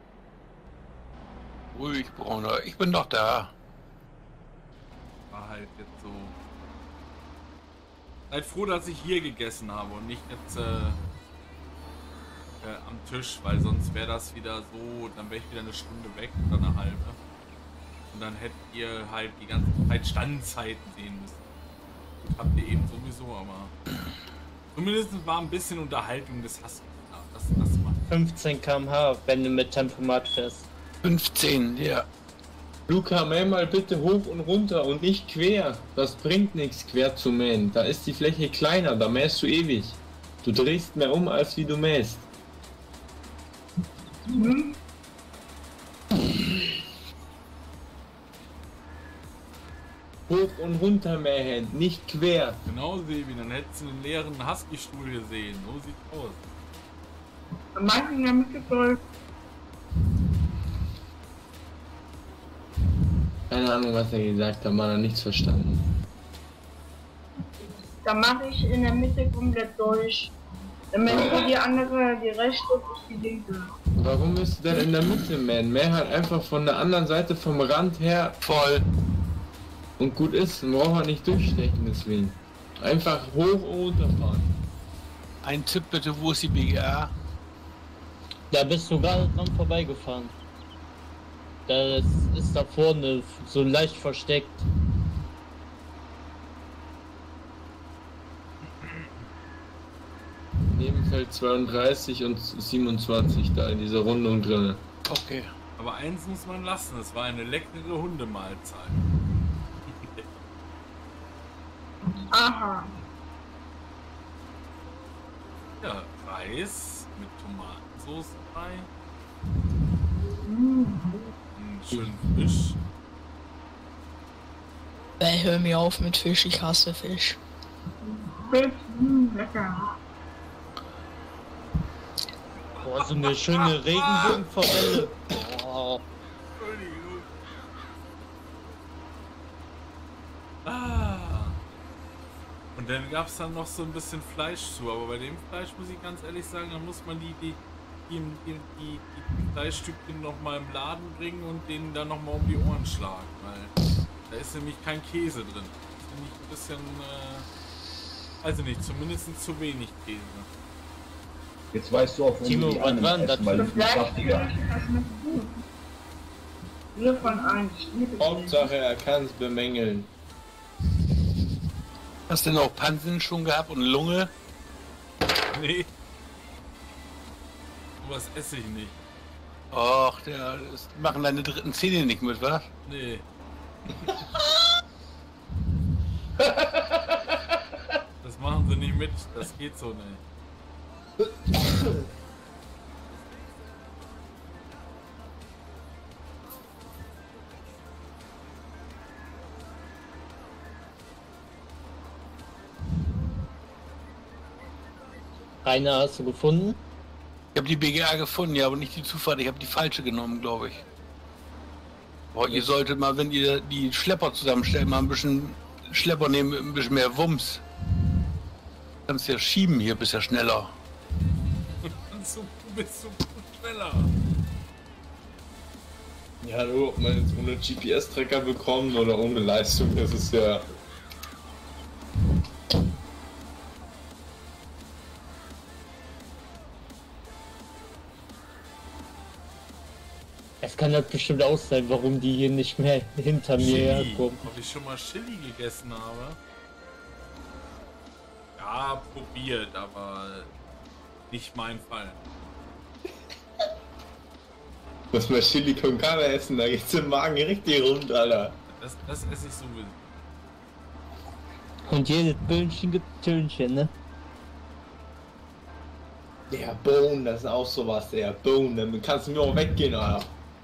Ruhig, Brauner. Ich bin doch da. War halt jetzt so. Seid froh, dass ich hier gegessen habe und nicht jetzt am Tisch, weil sonst wäre das wieder so, dann wäre ich wieder eine Stunde weg oder eine halbe. Und dann hättet ihr halt die ganze Zeit Standzeiten sehen müssen. Gut, habt ihr eben sowieso, aber zumindest war ein bisschen Unterhaltung, das hast du. Das macht. 15 km/h, wenn du mit Tempomat fährst. 15, ja. Luca, mäh mal bitte hoch und runter und nicht quer. Das bringt nichts, quer zu mähen. Da ist die Fläche kleiner, da mähst du ewig. Du drehst mehr um, als wie du mähst. Hoch und runter mähen, nicht quer. Genau, Sebi, dann hättest du einen leeren Husky-Stuhl gesehen. So sieht's aus. Am meisten damit gefolgt. Keine Ahnung, was er gesagt hat, man hat nichts verstanden. Da mache ich in der Mitte komplett durch. Dann mähst du die andere, die rechte und die linke. Warum bist du denn in der Mitte mähen? Mäh halt einfach von der anderen Seite vom Rand her Voll. und gut ist. Man braucht man nicht durchstechen deswegen. Einfach hoch und runter fahren. Ein Tipp bitte, wo ist die BGA? Da bist du gerade dran vorbeigefahren. Das ist da vorne so leicht versteckt. Nebenfeld 32 und 27 da in dieser Rundung drin. Okay. Aber eins muss man lassen, es war eine leckere Hundemahlzeit. Aha. Ja, Reis mit Tomatensauce rein. Einen schönen Fisch. Ey, hör mir auf mit Fisch, ich hasse Fisch. Lecker. Boah, so eine schöne Regenbogenforelle. Boah. Ah. Und dann gab es dann noch so ein bisschen Fleisch zu, aber bei dem Fleisch muss ich ganz ehrlich sagen, da muss man die Fleischstückchen noch mal im Laden bringen und denen dann noch mal um die Ohren schlagen, weil da ist nämlich kein Käse drin. Das finde ich ein bisschen, also nicht, zumindest zu wenig Käse. Jetzt weißt du auch, warum Timo, du die was anderen war denn das essen, weil für du viel saftiger. Wir von 1. Hauptsache er kann es bemängeln. Hast du denn auch Pansen schon gehabt und Lunge? Nee. Was esse ich nicht. Och, das machen deine dritten Zähne nicht mit, was? Nee. Das machen sie nicht mit, das geht so nicht. Rainer, hast du gefunden? Ich habe die BGA gefunden, ja, aber nicht die Zufahrt. Ich habe die falsche genommen, glaube ich. Boah, ihr solltet mal, wenn ihr die Schlepper zusammenstellt, mal ein bisschen Schlepper nehmen mit ein bisschen mehr Wumms. Kannst ja schieben hier, bist ja schneller. Du bist so schneller. Ja, hallo, ob man jetzt ohne GPS-Tracker bekommt oder ohne Leistung, das ist ja... Es kann halt bestimmt auch sein, warum die hier nicht mehr hinter mir herkommen. Ob ich schon mal Chili gegessen habe? Ja, probiert, aber Nicht mein Fall. Muss mal Chili con Carne essen, da geht's im Magen richtig rund, Alter. Das esse ich sowieso. Und jedes Böhnchen gibt Tönchen, ne? Der Bone, das ist auch sowas, der Bone, dann kannst du mir auch weggehen, Alter.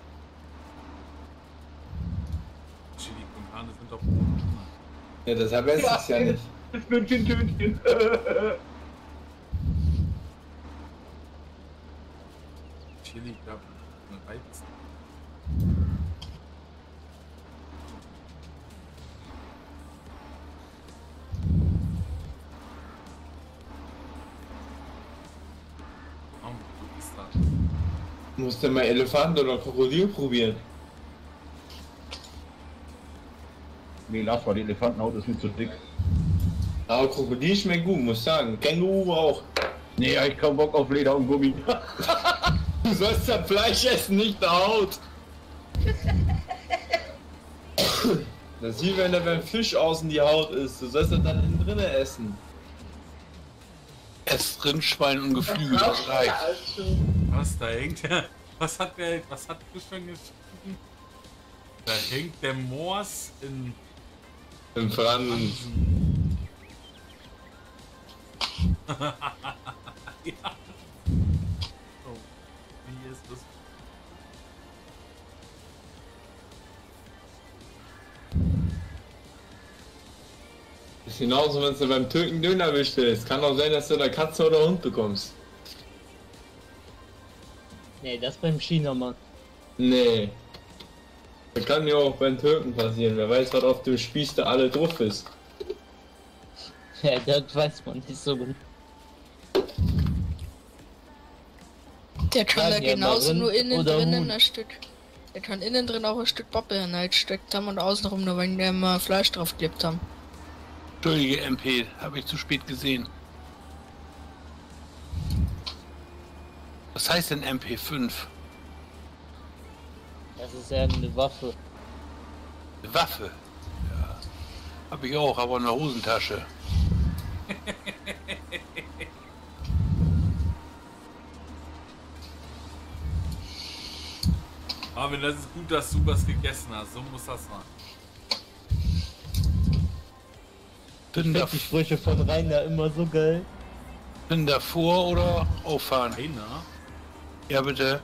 Chili con Carne sind doch... Ja, deshalb esse ich's ja nicht. Das Tönchen. Chili, glaube ich, Reiz. Musst du mal Elefant oder Krokodil probieren? Nee, lass mal, die Elefantenhaut ist nicht so dick. Aber Krokodil schmeckt gut, muss sagen. Känguru auch. Nee, ich hab keinen Bock auf Leder und Gummi. Du sollst das Fleisch essen, nicht die Haut. Das ist wie wenn da beim Fisch außen die Haut ist. Du sollst das dann innen drinnen essen. Esst Rindschwein und Geflügel, das reicht. Was, da hängt der... Was hat Christian geschrieben? Da hängt der Moors in... Im Fransen. Ja. Oh, wie ist das? Ist genauso, wenn du beim Türken Döner bestellst. Kann auch sein, dass du da Katze oder Hund bekommst. Nee, das beim Chinamann. Nee. Das kann ja auch beim Türken passieren. Wer weiß, was auf dem Spieß da alle drauf ist. Ja, das weiß man nicht so gut. Der kann da Ja, genauso Rind nur innen oder drinnen Huhn. ein Stück. Der kann innen drin auch ein Stück Pappe hineinsteckt haben und außenrum nur, wenn wir mal Fleisch drauf geklebt haben. Entschuldige, MP, habe ich zu spät gesehen. Was heißt denn MP5? Das ist ja eine Waffe. Eine Waffe? Ja. Habe ich auch, aber in der Hosentasche. Marvin, das ist gut, dass du was gegessen hast. So muss das sein. Bin, Ich find die Sprüche von Rainer immer so geil. bin davor oder auffahren? Einer? Ja, bitte.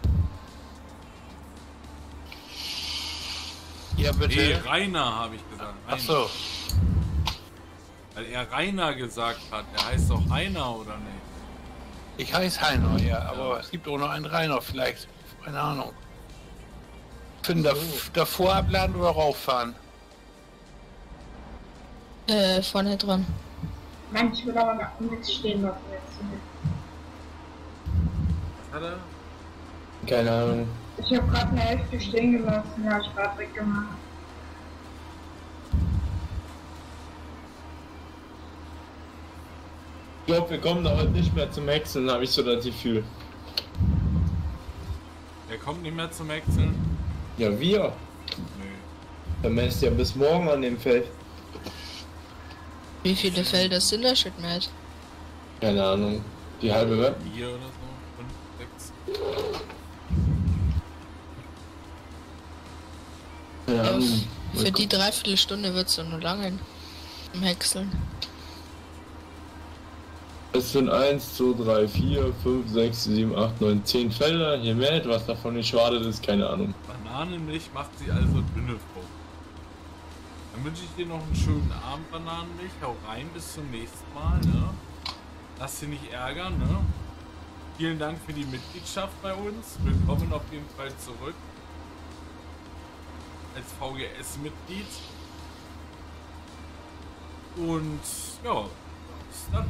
Ja, bitte. Nee, Rainer habe ich gesagt. Ach Rainer. so. Weil er Rainer gesagt hat. Er heißt doch Heiner, oder nicht? Ich heiße Heiner, ja, aber es gibt auch noch einen Rainer vielleicht. Keine Ahnung. Bin davor abladen oder rauffahren? Vorne dran. Mann, ich will aber noch nichts stehen lassen jetzt. Was hat er? Keine Ahnung. Ich habe gerade eine Hälfte stehen gelassen, ja, ich gerade weggemacht. Ich glaube, wir kommen da heute nicht mehr zum Häckseln, habe ich so das Gefühl. Der kommt nicht mehr zum Wechseln? Ja, wir. Nö. Dann messt ja bis morgen an dem Feld. Wie viele Felder sind das schon mehr? Keine Ahnung. Die halbe Welt. 4 oder so? 5, 6? Keine Ja, Ahnung. für die Dreiviertelstunde wird es ja nur lange im Häckseln. Es sind 1, 2, 3, 4, 5, 6, 7, 8, 9, 10 Felder. Je mehr etwas davon nicht schwadet ist, keine Ahnung. Bananenmilch macht sie also dünne Frucht. Dann wünsche ich dir noch einen schönen Abend, Bananenmilch. Hau rein, bis zum nächsten Mal, ne? Lass dich nicht ärgern, ne? Vielen Dank für die Mitgliedschaft bei uns. Willkommen auf jeden Fall zurück. Als VGS-Mitglied. Und ja, bis dann.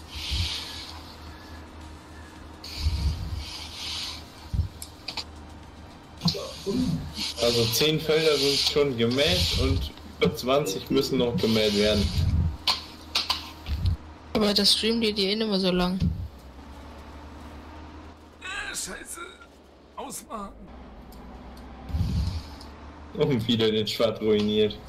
Also 10 Felder sind schon gemäht und über 20 müssen noch gemäht werden. Aber das streamt die eh nicht mehr so lang. Scheiße. Ausmachen. Und wieder den Schwert ruiniert.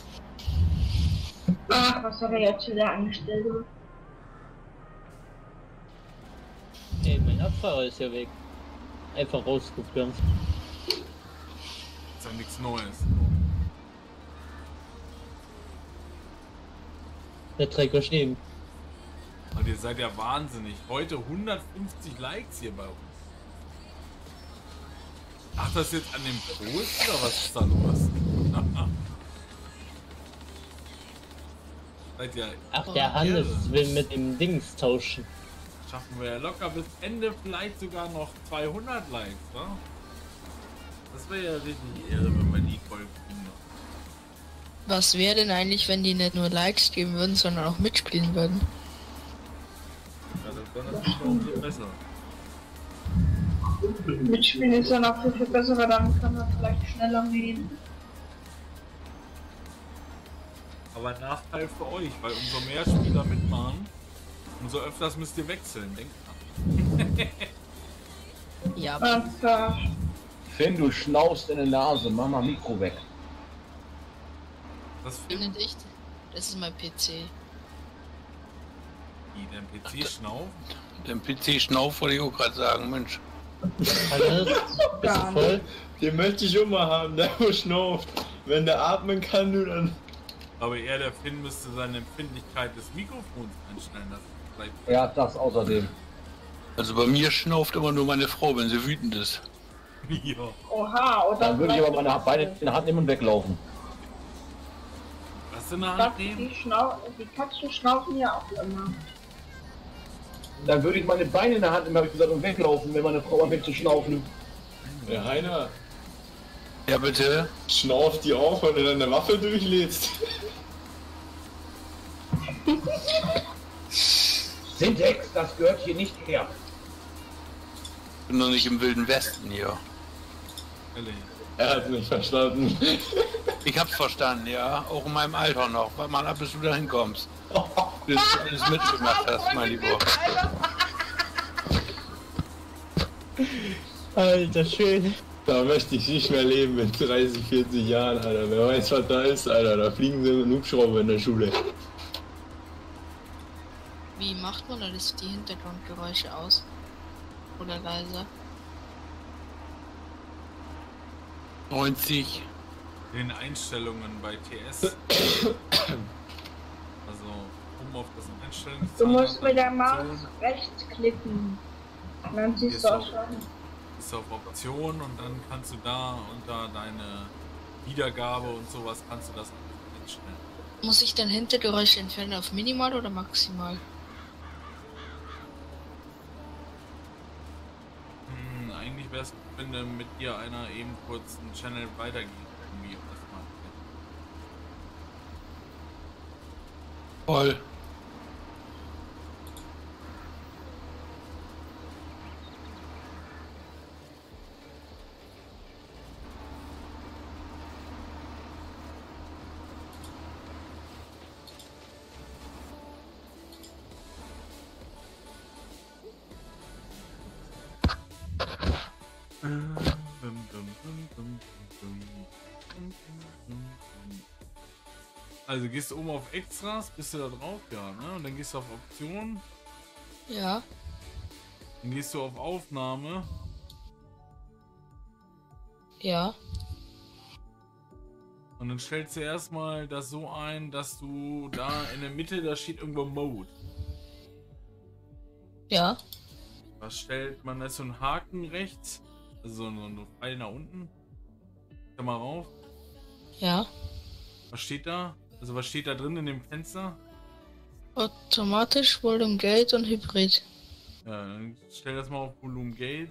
Ach, was hat er jetzt wieder angestellt? Ey, mein Abfahrer ist ja weg. Einfach rausgegangen. Ist ja nichts Neues. Der Trecker stehen. Und ihr seid ja wahnsinnig. Heute 150 Likes hier bei uns. Ach, das jetzt an dem Post oder was ist da los? Seid ihr Ach, der Hannes will mit dem Dings tauschen. Schaffen wir ja locker bis Ende, vielleicht sogar noch 200 Likes, ne? Das wäre ja richtig Ehre, wenn wir die Folge kriegen. Was wäre denn eigentlich, wenn die nicht nur Likes geben würden, sondern auch mitspielen würden? Ja, das wäre natürlich noch umso besser. Mitspielen ist ja noch viel besser, weil dann kann man vielleicht schneller reden. Aber ein Nachteil für euch, weil umso mehr Spieler mitmachen, umso öfters müsst ihr wechseln, denkt dran. Ja, Und, Finn, du schnaust in der Nase, mach mal Mikro weg. Das findet ich. Das ist mein PC. Wie, dein PC schnauft? Den PC Schnauf wollte ich auch gerade sagen, Mensch. Hannes, bist du voll? Den möchte ich immer haben, der wo schnauft. Wenn der atmen kann, du dann. Aber eher der Finn müsste seine Empfindlichkeit des Mikrofons einstellen. Das ist vielleicht Ja, das außerdem. Also bei mir schnauft immer nur meine Frau, wenn sie wütend ist. ja. oha, oder Dann würde ich aber meine Beine in der Hand nehmen und weglaufen. Was in der Hand die, nehmen? die Katzen schnaufen ja auch immer. Dann würde ich meine Beine in der Hand nehmen, habe ich gesagt, und weglaufen, wenn meine Frau anfängt zu schnaufen. Ja, Heiner, Ja, bitte. schnauft die auch, wenn du deine Waffe durchlädst. Syntax, das gehört hier nicht her. Ich bin noch nicht im Wilden Westen hier. Ehrlich. Er hat nicht verstanden. Ich hab's verstanden, ja. Auch in meinem Alter noch. Warte mal ab, bis du da hinkommst. Bis du alles mitgemacht hast, mein Lieber. Alter, schön. Da möchte ich nicht mehr leben mit 30, 40 Jahren, Alter. Wer weiß, was da ist, Alter. Da fliegen sie mit einem Hubschrauber in der Schule. Wie macht man alles die Hintergrundgeräusche aus? Oder leiser? 90. In den Einstellungen bei TS. Also, um auf das Einstellungszeichen. Du musst mit der Maus rechts klicken. Und dann siehst du auch schon. Bist auf Option und dann kannst du da unter deine Wiedergabe und sowas kannst du das einstellen. Muss ich dann Hintergeräusche entfernen auf minimal oder maximal? Eigentlich wäre es, wenn mit dir einer eben kurz einen Channel weitergeht. Irgendwie auf das mal. Voll. Also gehst du oben auf Extras, bist du da drauf, ja, ne? Und dann gehst du auf Option, Ja. dann gehst du auf Aufnahme, Ja. und dann stellst du erstmal das so ein, dass du da in der Mitte, da steht irgendwo Mode. Ja. Was stellt man, da ist so ein Haken rechts, also so ein Pfeil nach unten. Schau mal rauf. Ja. Was steht da? Also was steht da drin in dem Fenster? Automatisch, Volume Gate und Hybrid. Ja, dann stell das mal auf Volume Gate.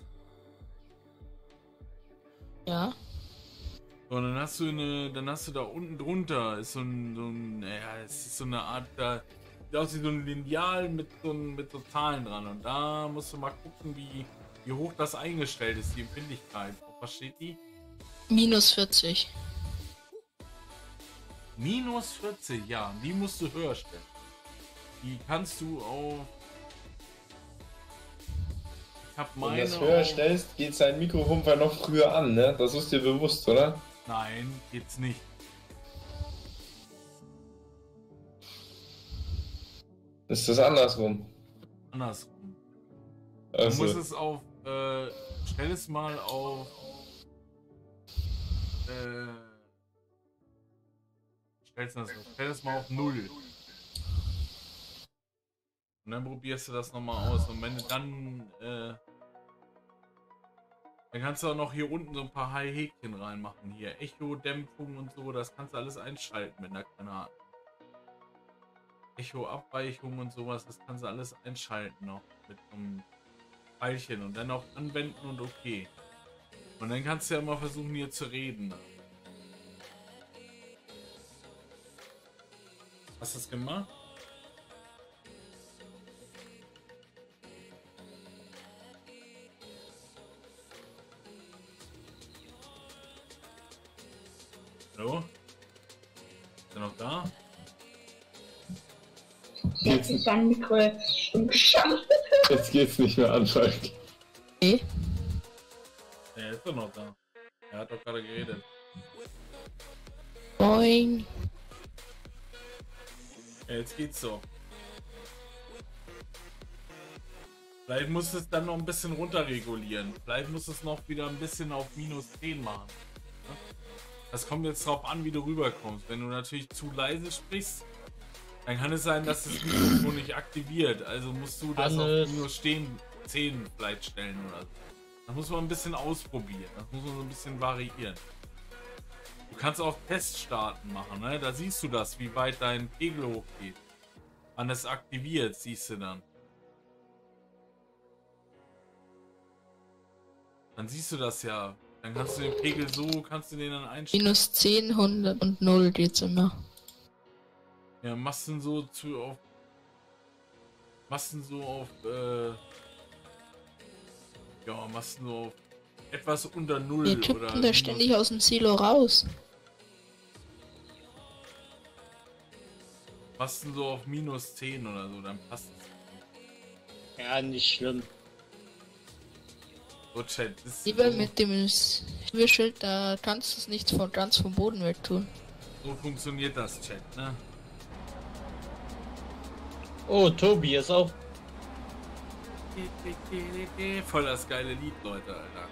Ja. So, und dann hast du da unten drunter ist so ein ja, es ist so eine Art, da sieht aus wie so ein Lineal mit so Zahlen dran. Und da musst du mal gucken, wie hoch das eingestellt ist, die Empfindlichkeit. Auf was steht die? Minus 40. Minus 40, ja, die musst du höher stellen. Die kannst du auf. Ich hab Wenn du meine. das höher auf- stellst, geht sein Mikrofon noch früher an, ne? Das ist dir bewusst, oder? Nein, geht's nicht. Ist das andersrum? Andersrum. Du Also, musst es auf, stell es mal auf, stell es mal auf 0. Und dann probierst du das nochmal aus. Und wenn du dann, dann kannst du auch noch hier unten so ein paar Häkchen reinmachen. Hier Echo, Dämpfung und so, das kannst du alles einschalten mit einer Kanal. Echo, Abweichung und sowas, das kannst du alles einschalten noch mit einem Pfeilchen und dann auch anwenden und okay. Und dann kannst du ja mal versuchen hier zu reden. Hast du es gemacht? Hallo? Ist er noch da? Jetzt ist dein Mikro jetzt schon geschafft. jetzt geht's nicht mehr an, Falk. Okay. Er ist doch noch da. Er hat doch gerade geredet. Boing. Ja, jetzt geht's so. Vielleicht musst du es dann noch ein bisschen runterregulieren. Vielleicht musst du es noch wieder ein bisschen auf -10 machen. Das kommt jetzt drauf an, wie du rüberkommst. Wenn du natürlich zu leise sprichst, dann kann es sein, dass das Mikrofon nicht aktiviert. Also musst du das auf -10 vielleicht stellen oder so. Das muss man ein bisschen ausprobieren. Das muss man so ein bisschen variieren. Du kannst auch Teststarten machen, ne? Da siehst du das, wie weit dein Pegel hochgeht. Wann es aktiviert, siehst du dann. Dann siehst du das ja. Dann kannst du den Pegel so, kannst du den dann einstellen. -10, 100 und 0 geht's immer. Ja, machst du so auf etwas unter 0 Wir oder tippen da ständig aus dem Silo raus. machst du so auf -10 oder so, dann passt es. Ja, nicht schlimm. So, Chat, das ist Lieber so, mit dem Wischschild, da kannst du es nicht ganz vom Boden weg tun. so funktioniert das, Chat, ne? Oh, Tobi ist auch. Voll das geile Lied, Leute, Alter.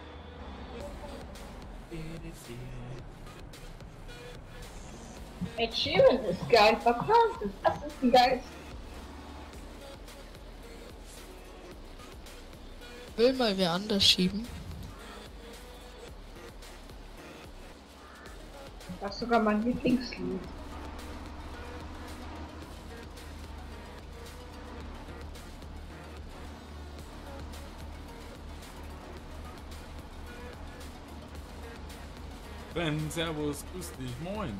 Ed Sheeran ist geil verkauft. Das ist ein geiles. Will mal wer anders schieben. Das ist sogar mein Lieblingslied. Ben, servus, grüß dich, moin.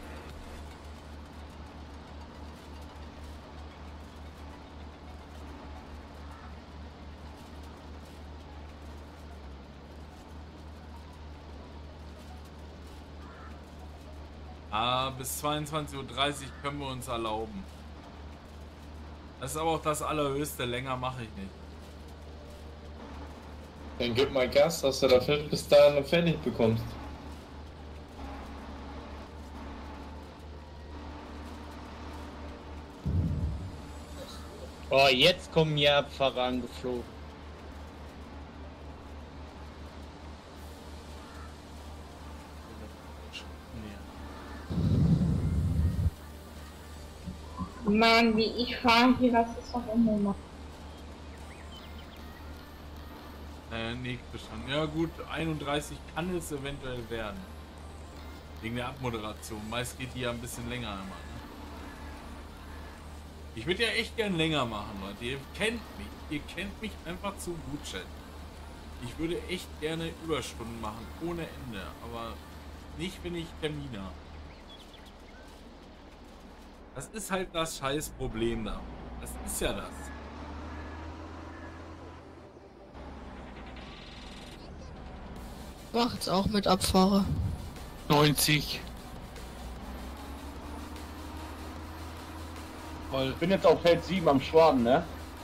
Bis 22:30 Uhr können wir uns erlauben. Das ist aber auch das Allerhöchste, länger mache ich nicht. Dann gib mal Gas, dass du dafür bis dahin noch fertig bekommst. Oh, jetzt kommen ja Abfahrer angeflogen. Mann, wie ich fahre hier, das ist doch immer. Nee, bestanden. Ja gut, 31 kann es eventuell werden. Wegen der Abmoderation. Meist geht die ja ein bisschen länger immer. Ne? Ich würde ja echt gern länger machen, Leute. Ihr kennt mich. Ihr kennt mich einfach zu gut, Chat. Ich würde echt gerne Überstunden machen, ohne Ende. Aber nicht, wenn ich Termine habe. Das ist halt das scheiß Problem da. Das ist ja das. Macht's auch mit Abfahrer. 90. Voll. Ich bin jetzt auf Feld 7 am Schwaden, ne?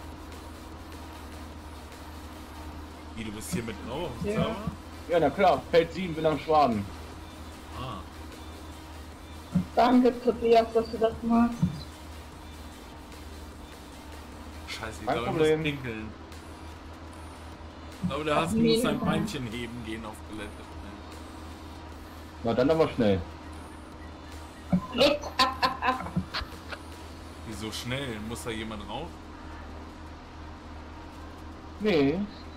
Wie, du bist hier mit drauf? Ja. Ja, na klar, Feld 7 bin am Schwaden. Ah. Danke, Tobias, dass du das machst. Scheiße, ich Kein glaube, ich Problem. muss pinkeln. Aber der Husky muss sein Beinchen heben gehen auf Toilette. Na dann aber schnell. Wieso schnell? Muss da jemand raus? Nee.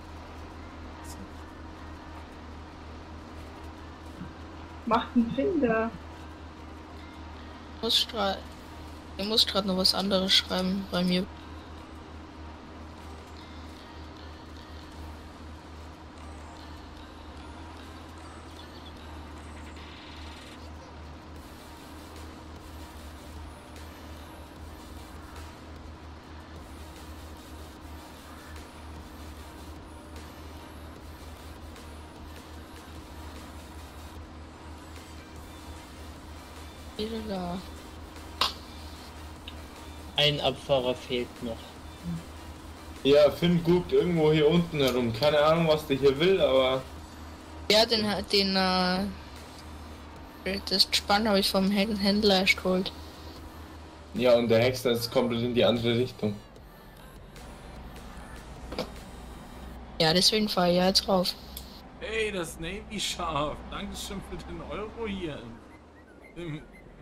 Macht einen Finder. Ich muss gerade noch was anderes schreiben bei mir. Da. Ein Abfahrer fehlt noch. Ja, Finn guckt irgendwo hier unten herum. Keine Ahnung, was der hier will, aber... Ja, das Spann habe ich vom Händler erst geholt. Ja, und der Hexer ist komplett in die andere Richtung. Ja, deswegen fahre ich ja jetzt rauf. Hey, das Navy Schaf. Dankeschön für den Euro hier im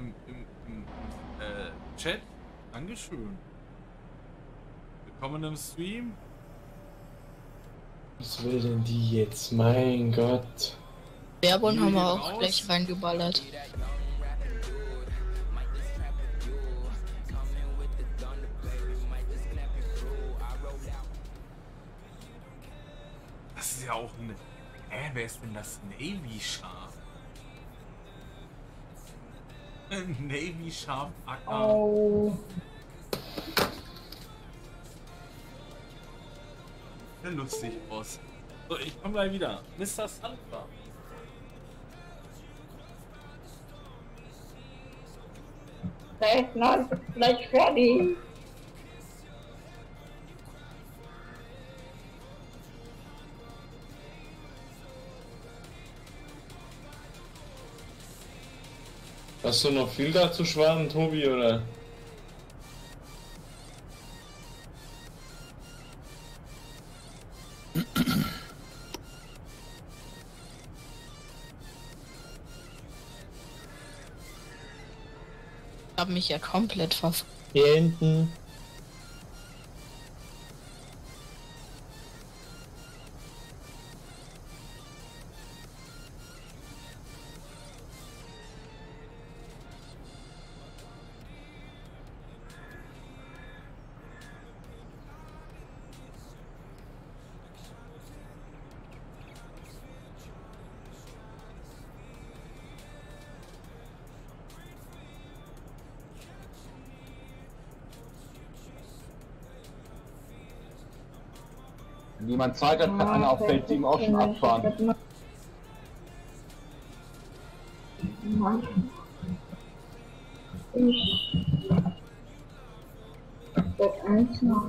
Chat. Dankeschön. Willkommen im Stream. Was will denn die jetzt? Mein Gott. Werbung haben wir Hier auch raus. gleich reingeballert. Das ist ja auch ein... wer ist denn das Navy Schaf? Navy Schaf Acker. Oh. Sehr lustig aus. So, ich komme gleich wieder. Mr. Sandler. Rechner ist gleich fertig. Hast du noch viel dazu schwaden, Tobi, oder? Ich habe mich ja komplett verfolgt. Hier hinten. Wenn jemand Zeit hat, kann einer auf Feld 7 auch schon abfahren. Wird eins noch.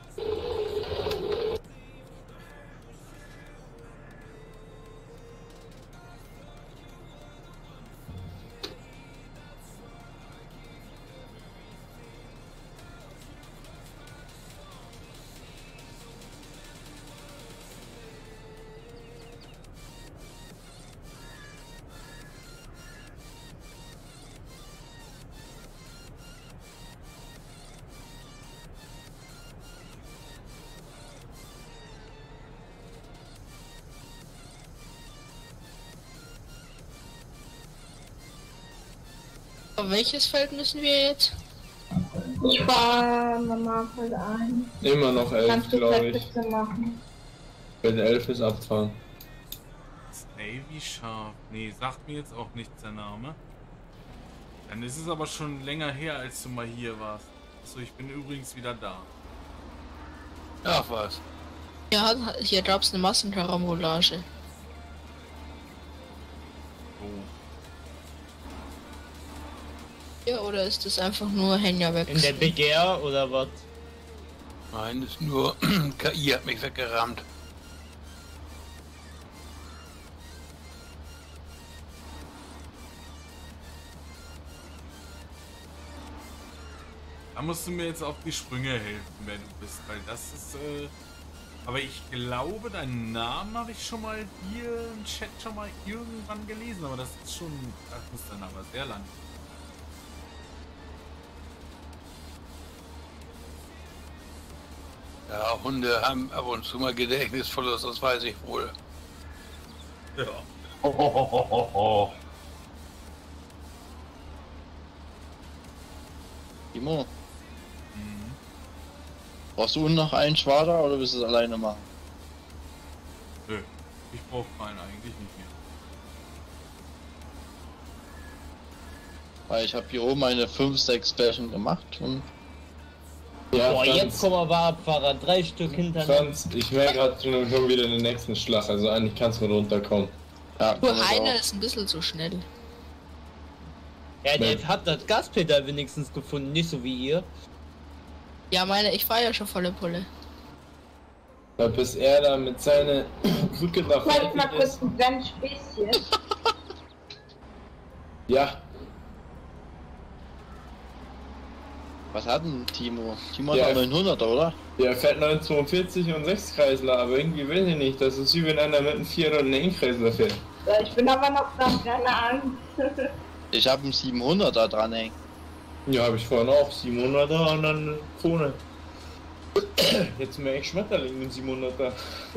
Auf welches Feld müssen wir jetzt? Ich fahre normal Feld ein. Immer noch 11, Kannst du glaube ich. bitte machen? Wenn 11 ist, abfahren. Das Navy Schaf. Nee, sagt mir jetzt auch nichts der Name. Dann ist es aber schon länger her, als du mal hier warst. Achso, ich bin übrigens wieder da. Ach was. Ja, hier gab es eine Massenkarambolage. Oh. Ja, oder ist das einfach nur Hänger weg? In der BGR oder was? Nein, ist nur KI hat mich weggerammt. Da musst du mir jetzt auf die Sprünge helfen, wenn du bist, weil das ist Aber ich glaube, deinen Namen habe ich schon mal hier im Chat schon mal irgendwann gelesen, aber das ist schon, das muss dann aber sehr lang. Ja, Hunde haben ab und zu mal Gedächtnisverlust, das weiß ich wohl. Ja. Timo, brauchst du noch einen Schwader oder willst du es alleine machen? Nö, ich brauche keinen eigentlich nicht mehr. Weil ich habe hier oben eine 5-6 Flaschen gemacht und Ja, Boah, Franz, jetzt kommen aber Abfahrer, 3 Stück hintereinander. Franz, ich merke gerade schon wieder den nächsten Schlag, also eigentlich kannst du mal runterkommen. ja, Nur kann das einer auch. ist ein bisschen zu schnell. Ja, der hat das Gaspedal wenigstens gefunden, nicht so wie ihr. Ja, ich fahre ja schon volle Pulle. Da bis er da mit seiner Krücke nach Ich wollte mal fertig kurz ist. ein kleines Späßchen. Ja, Was hat denn Timo? Timo Ja, hat noch 900er, oder? der fährt 942 und 6 Kreisler, aber irgendwie will ich nicht. Das ist wie wenn einer mit einem 4 oder einem Kreisler fährt. Ja, ich bin aber noch dran, keine Ahnung. Ich habe einen 700er dran hängen. Ja, habe ich vorhin auch 700er und dann eine Krone. Jetzt mehr ich Schmetterling mit 700er.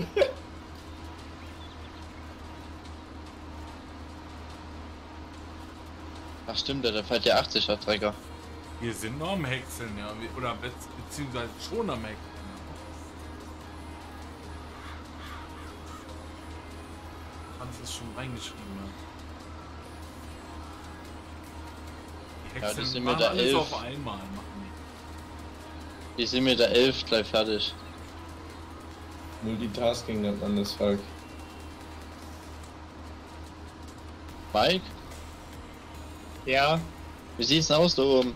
Ach stimmt, der fährt ja 80er Trecker. Wir sind noch am Häckseln, ja. Oder beziehungsweise schon am Häckseln. Hans ist schon reingeschrieben, ja. Die Ja, die Häckseln sind mit machen der alles 11. auf einmal, machen Die sind mit der 11 gleich fertig. Multitasking nennt man das, Falk. Mike, Ja, wie sieht's denn aus da oben?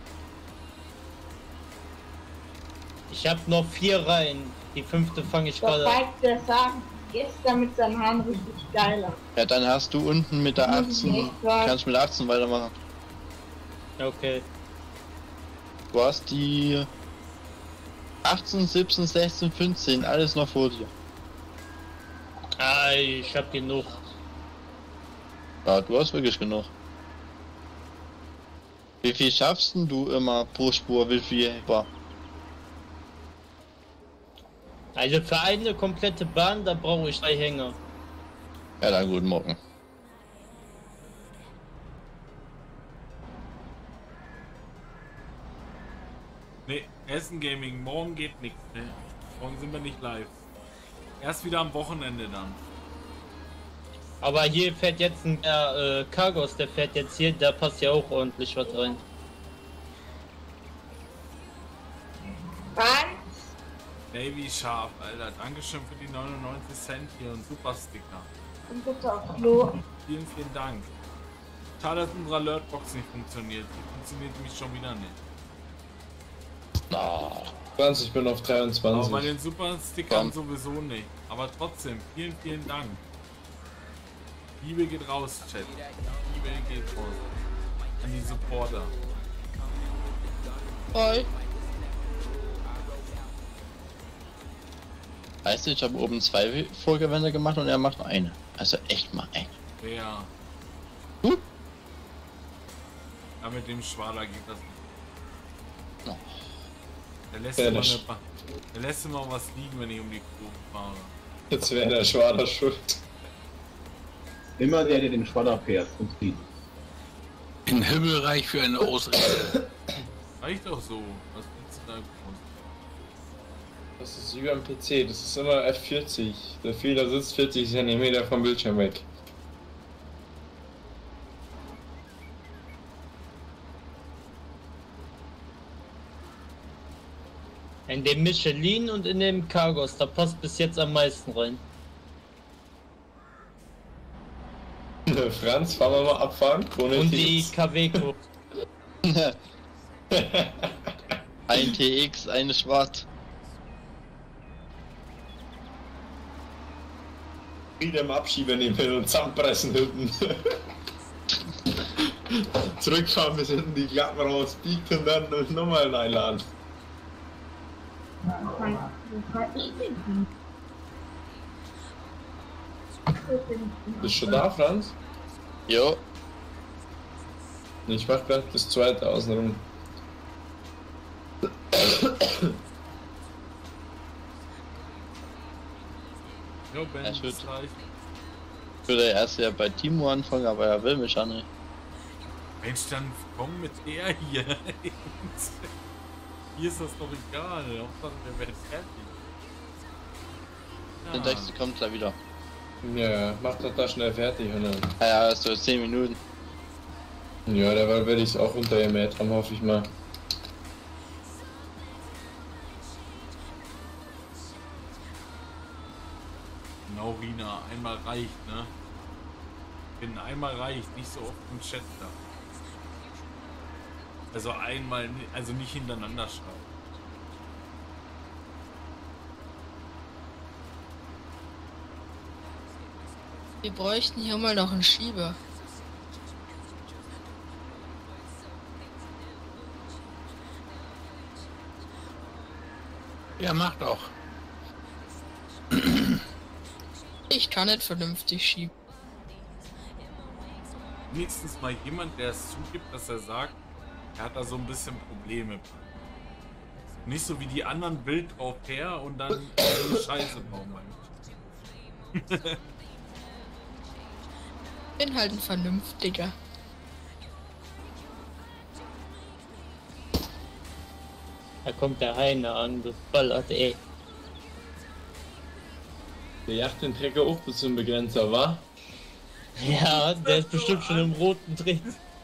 ich habe noch 4 Reihen. Die 5. fange ich Der gerade. Falk, der sagt, gestern mit seinen Haaren richtig geiler. Ja, dann hast du unten mit der Muss ich 18, echt sagen. kannst mit der 18 weitermachen. Okay. Du hast die 18, 17, 16, 15, alles noch vor dir. Ah, ich hab genug. Ja, du hast wirklich genug. Wie viel schaffst denn du immer pro Spur? Wie viel war? Also für eine komplette Bahn, da brauche ich 3 Hänger. Ja, dann guten Morgen. Nee, Essen Gaming, morgen geht nichts. Ne? Morgen sind wir nicht live. Erst wieder am Wochenende dann. Aber hier fährt jetzt ein Cargos, der fährt jetzt hier, da passt ja auch ordentlich was rein. Franz, Navy Sharp, Alter. Dankeschön für die 99 Cent hier und super Sticker. komm bitte auf Klo. Vielen, vielen Dank. Schade, dass unsere Alertbox nicht funktioniert. Die funktioniert nämlich schon wieder nicht. Na, 20, ich bin auf Aber 23. bei den super Stickern Komm. sowieso nicht. Aber trotzdem, vielen, vielen Dank. Liebe geht raus, Chat. Liebe geht raus. An die Supporter. Voll. weißt du, ich habe oben 2 Vorgewände gemacht und er macht nur eine. Also echt mal eine. Ja. Gut. Ja, mit dem Schwader geht das nicht. No. Der lässt, Ja, immer das- der lässt immer was liegen, wenn ich um die Kurve fahre. Jetzt wäre der Schwader schuld. Immer der den Schwadder fährt und zieht. Im Himmelreich für eine Ausrede. Reicht doch so. Was willst du da groß? Das ist wie beim PC, das ist immer F40. Der Fehler sitzt 40 cm vom Bildschirm weg. In dem Michelin und in dem Cargos, da passt bis jetzt am meisten rein. Franz, fahren wir mal abfahren? Krone Und die TX. KW-Kurve. Ein TX, eine Schwarz. Wieder im Abschieber nehmen und zusammenpressen hinten. Zurückfahren bis hinten die Klappen rausbiegt und dann nochmal einladen. Wo kann ich denn hin? Bist du schon da, Franz? Jo, Ich mach grad das zweite außenrum. Jo, Ben, Ja, ich bis würd- gleich. ich würde erst ja bei Timo anfangen, aber er will mich auch nicht. Mensch, dann komm mit der hier. Hier ist das doch egal. Hauptsache, wir werden fertig. Den Text kommt gleich wieder. Ja, mach das da schnell fertig und dann. Ja, so 10 Minuten. Ja, dabei werde ich es auch untergemäht haben, hoffe ich mal. Genau, Rina, einmal reicht, ne? Wenn einmal reicht, nicht so oft im Chat da. Also einmal, also nicht hintereinander schreiben. Wir bräuchten hier mal noch einen Schieber. Ja, mach doch. Ich kann nicht vernünftig schieben. Wenigstens mal jemand, der es zugibt, dass er sagt, er hat da so ein bisschen Probleme. Nicht so wie die anderen Bild drauf her und dann so eine Scheiße bauen beim Bin halt ein Vernünftiger. Da kommt der Heine an, das ballert ey. Der jagt den Trecker auch bis zum Begrenzer, wa? Ja, der ist bestimmt schon im roten drin.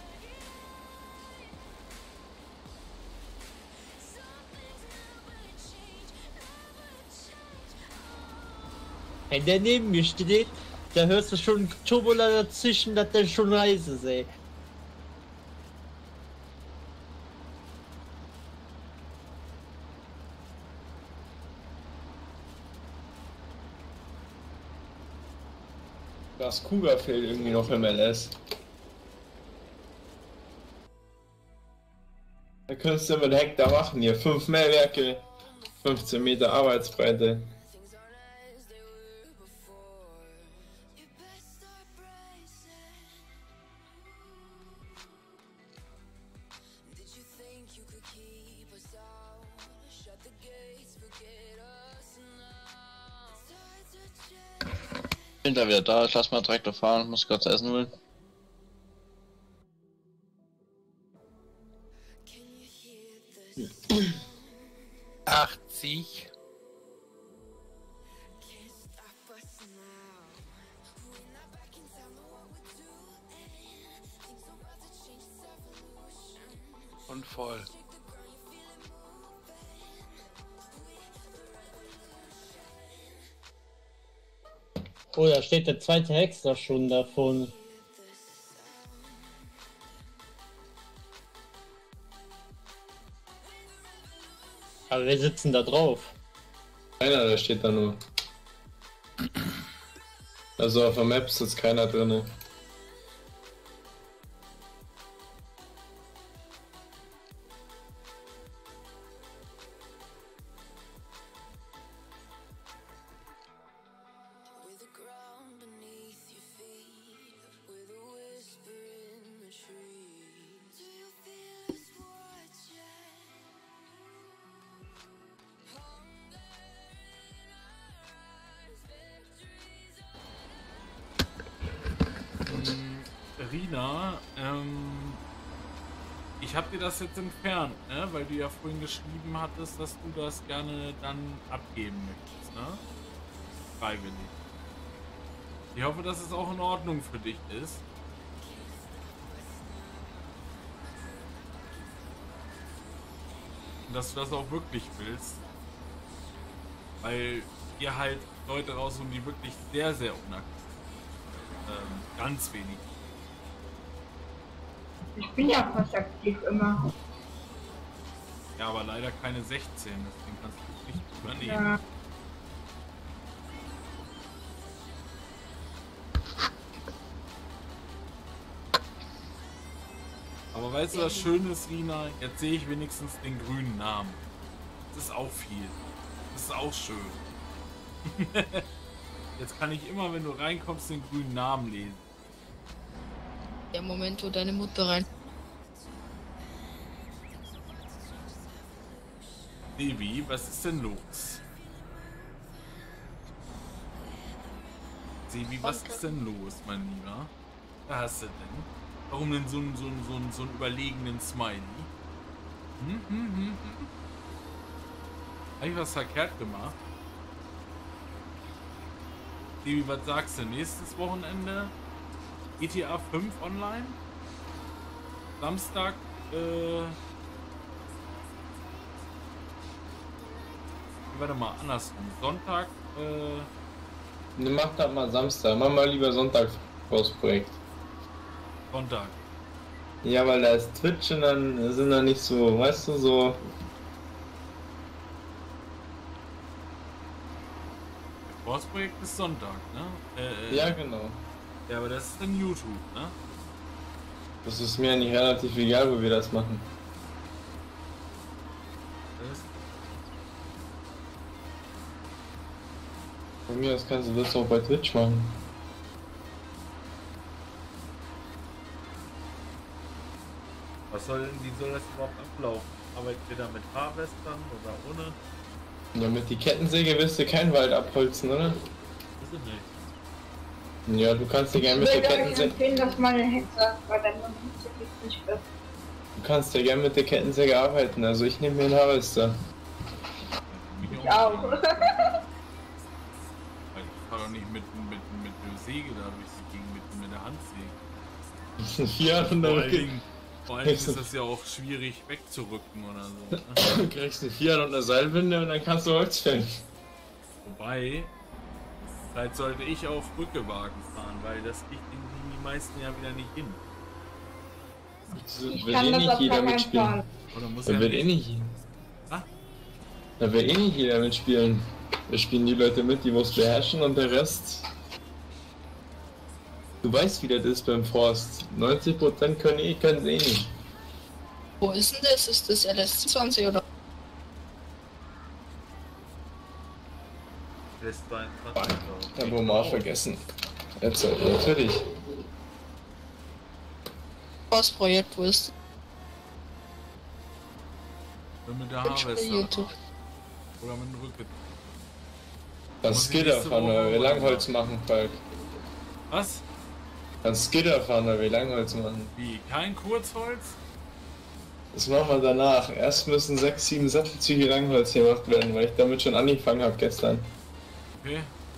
Wenn der neben mir steht, da hörst du schon Turbolader dazwischen, dass der schon heiß ist, ey. Das Kuga fehlt irgendwie noch im LS. Da könntest du mit Hektar machen hier. 5 Mähwerke, 15 Meter Arbeitsbreite. Bin da wieder da, ich lass mal Traktor fahren, muss kurz Essen holen. »80. Und voll. Oh, da steht der zweite Hexer schon davon. Aber wir sitzen da drauf. Keiner, der steht da nur. Also auf der Map sitzt keiner drinne. Rina, ich habe dir das jetzt entfernt, ne? Weil du ja vorhin geschrieben hattest, dass du das gerne dann abgeben möchtest, ne? Freiwillig. Ich hoffe, dass es auch in Ordnung für dich ist. Und dass du das auch wirklich willst. Weil hier halt Leute raussuchen, die wirklich sehr, sehr unaktiv sind. Ganz wenig. Ich bin ja fast aktiv immer. Ja, aber leider keine 16, deswegen kannst du es nicht übernehmen. Ja. Aber weißt du, was schön ist, Rina? Jetzt sehe ich wenigstens den grünen Namen. Das ist auch viel. Das ist auch schön. Jetzt kann ich immer, wenn du reinkommst, den grünen Namen lesen. Der Moment, wo deine Mutter rein. Baby, was ist denn los? Sebi, was ist denn los, mein Lieber? Was hast du denn? Warum denn so einen überlegenen Smiley? Habe ich was verkehrt gemacht? Sebi, was sagst du? Nächstes Wochenende? GTA 5 online? Samstag, warte mal, andersrum. Sonntag, Mach das mal Samstag, mach mal lieber Sonntag das Projekt. Sonntag. Ja, weil da ist Twitch und dann sind da nicht so, weißt du, so. Das Projekt ist Sonntag, ne? Ja, genau. Ja, aber das ist dann YouTube, ne? Das ist mir nicht relativ egal, wo wir das machen. Das Von mir aus kannst du das auch bei Twitch machen. wie soll das überhaupt ablaufen? Arbeitet ihr da mit Harvestern oder ohne? Ja, mit die Kettensäge wirst du keinen Wald abholzen, oder? Ist es nicht. Ja, du kannst dir Ich gerne mit würde der euch Kettensäge. empfehlen, dass man eine Hexe, weil dann man nicht nicht wird. Du kannst ja gerne mit der Kettensäge arbeiten, also ich nehme mir einen Harvester. Ich auch. Weil ich fahr doch nicht mit der Säge da durch die Gegend mit der Handsäge. Das sind 400 Vor allem ist das ja auch schwierig wegzurücken oder so. Ne? Du kriegst eine 400 Seilwinde und dann kannst du Holz fällen. Wobei, vielleicht sollte ich auf Rückewagen fahren, weil das kriegt die meisten ja wieder nicht hin. Ich Da kann will eh das nicht auf jeder gar keinen mitspielen. Fall. Oder muss Da ja will eh nicht. nicht. Ah? Da will eh nicht jeder mitspielen. Da spielen die Leute mit, die muss beherrschen und der Rest. Du weißt, wie das ist beim Forst. 90% können sie eh nicht. Wo ist denn das? Ist das LS20 oder? Das ist 22. Haben wir mal vergessen. Jetzt natürlich. Das Projekt, wo ist Oder mit der das? Harvester. YouTube. Oder mit dem Rücken. Kannst Skidder fahren, weil wir Langholz machen, Falk. Was? Kannst Skidder fahren, weil wir Langholz machen. Wie? Kein Kurzholz? Das machen wir danach. Erst müssen 6, 7 Sattelzüge Langholz gemacht werden, weil ich damit schon angefangen habe gestern. Okay.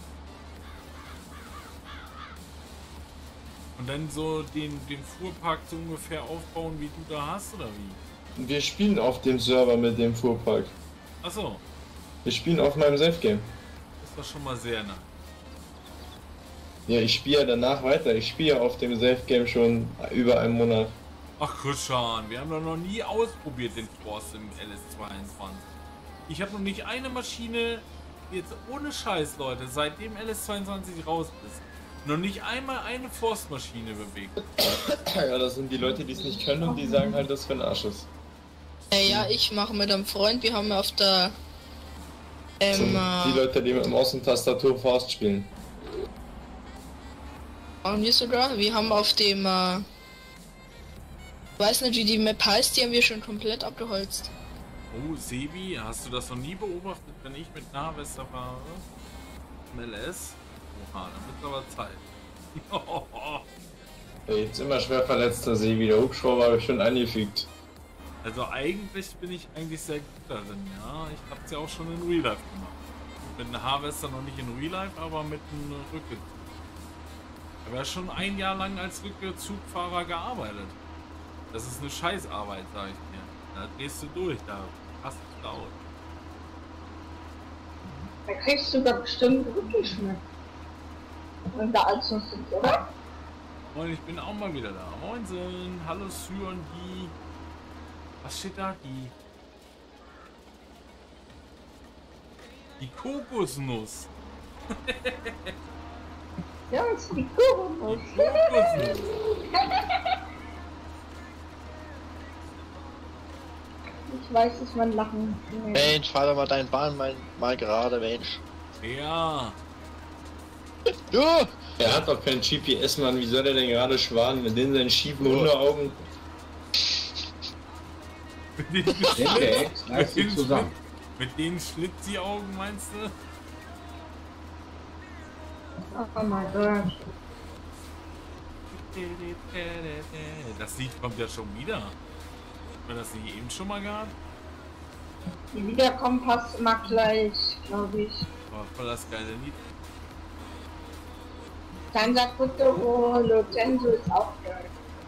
Und dann so den Fuhrpark so ungefähr aufbauen, wie du da hast, oder wie? Wir spielen auf dem Server mit dem Fuhrpark. Achso, Wir spielen auf meinem Safe-Game. das war schon mal sehr nah. Ja, ich spiele ja danach weiter. Ich spiele auf dem Safe-Game schon über einen Monat. Ach Christian, wir haben doch noch nie ausprobiert den Forst im LS22. Ich habe noch nicht eine Maschine, jetzt ohne Scheiß, Leute, seitdem LS22 raus ist, noch nicht einmal eine Forstmaschine bewegt. Ja, das sind die Leute, die es nicht können und die sagen halt, dass für ein Arsch ist. Ja, ich mache mit einem Freund, wir haben auf der Das sind die Leute, die mit dem Außentastatur Forst spielen. machen wir sogar. Wir haben auf dem weiß nicht, wie die Map heißt, die haben wir schon komplett abgeholzt. Oh, Sebi, hast du das noch nie beobachtet, wenn ich mit Harvester fahre? Im LS? Oha, dann wird aber Zeit. Ey, jetzt immer schwer verletzter Sebi. Der Hubschrauber habe ich schon angefügt. Also eigentlich bin ich eigentlich sehr gut darin, ja. Ich hab's ja auch schon in Real Life gemacht. Mit einem Harvester noch nicht in Real Life, aber mit einem Rückezug. Ich habe ja schon ein Jahr lang als Rückezugfahrer gearbeitet. Das ist eine Scheißarbeit, sag ich dir. Da drehst du durch, da hast du laut. Da kriegst du da bestimmt Rückenschmerzen. Wenn da alles noch sind, oder? Moin, ich bin auch mal wieder da. Moinsen, hallo Syon, die... Was steht da? Die Kokosnuss. Ja, das ist die Kurve. Kokosnuss. Ich weiß, dass man lachen muss. Mensch, fahr doch mal dein Bahn mal gerade, Mensch. Ja. Ja! Er hat doch kein GPS, Mann. Wie soll er denn gerade schwaden mit den seinen schiefen Hundeaugen? Mit den Der Ex reißt sich zusammen. Mit den Schlitzi-Augen meinst du? Oh mein Gott. Das Lied kommt ja schon wieder. Hat man das nicht eben schon mal gehabt? Die wiederkommen passt immer gleich, glaube ich. War voll das geile Lied. Dann sagt Futuro, Lotenso ist auch geil.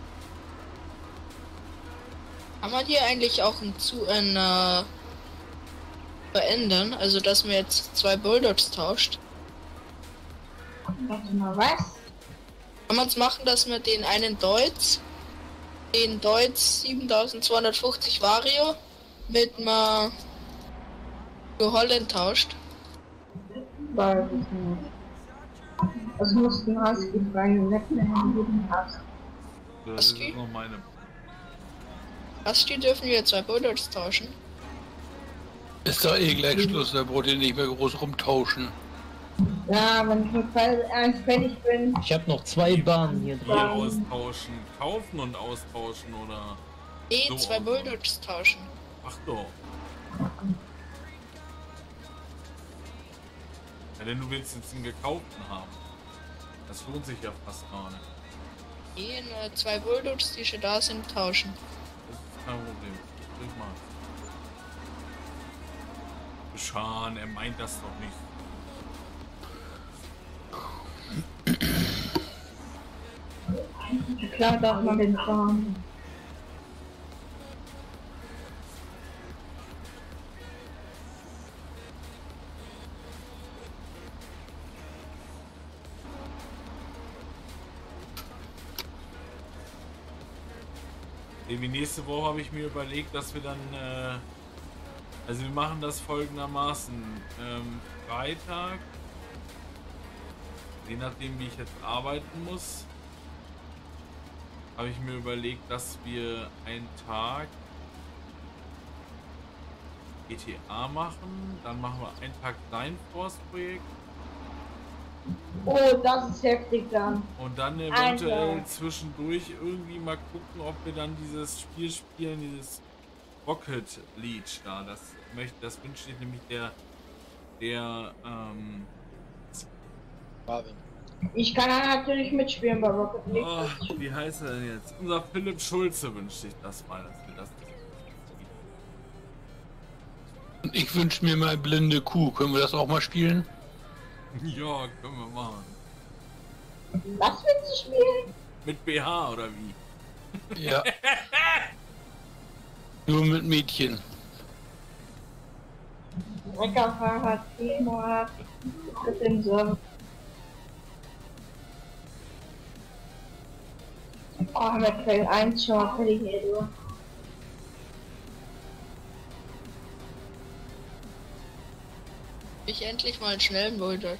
Kann man hier eigentlich auch verändern? Also, dass man jetzt 2 Bulldogs tauscht? Warte mal, was? Kann man es machen, dass man den Deutz 7250 Vario mit einer New Holland tauscht? Weiß ich nicht. Also mussten Husky fragen, nicht mehr jeden Husky. Das ist noch meine. Husky dürfen wir 2 Bulldogs tauschen. Ist doch eh gleich Schluss, da braucht ihr nicht mehr groß rumtauschen. Ja, wenn ich mit eins fertig bin. Ich habe noch 2 Bahnen hier drin. Hier austauschen, kaufen und austauschen oder. Nee, So. 2 Bulldogs tauschen. Ach doch. Ja, denn du willst jetzt einen gekauften haben. Das lohnt sich ja fast gar nicht. Nee, 2 Bulldogs, die schon da sind, tauschen. Das ist kein Problem. Sprich mal. Schan, er meint das doch nicht. Klar darf man den fahren. Wie nächste Woche habe ich mir überlegt, dass wir dann, also wir machen das folgendermaßen, Freitag, je nachdem wie ich jetzt arbeiten muss, habe ich mir überlegt, dass wir einen Tag GTA machen, dann machen wir einen Tag Dein Force-Projekt Oh, das ist heftig dann. und dann eventuell Alter. zwischendurch irgendwie mal gucken, ob wir dann dieses Spiel spielen, dieses Rocket League da. Das wünscht sich nämlich der Marvin. Ich kann da natürlich mitspielen bei Rocket League. wie heißt er denn jetzt? Unser Philipp Schulze wünscht sich das mal, dass wir das Und ich wünsche mir mal blinde Kuh. Können wir das auch mal spielen? ja, können wir machen. Was willst du spielen? Mit BH oder wie? Ja. Nur mit Mädchen. Weckerfahrrad, Teamrad, mit dem Server. Oh, mit Fell 1 schon, fertig hier, du. Ich endlich mal einen schnellen Bulldog.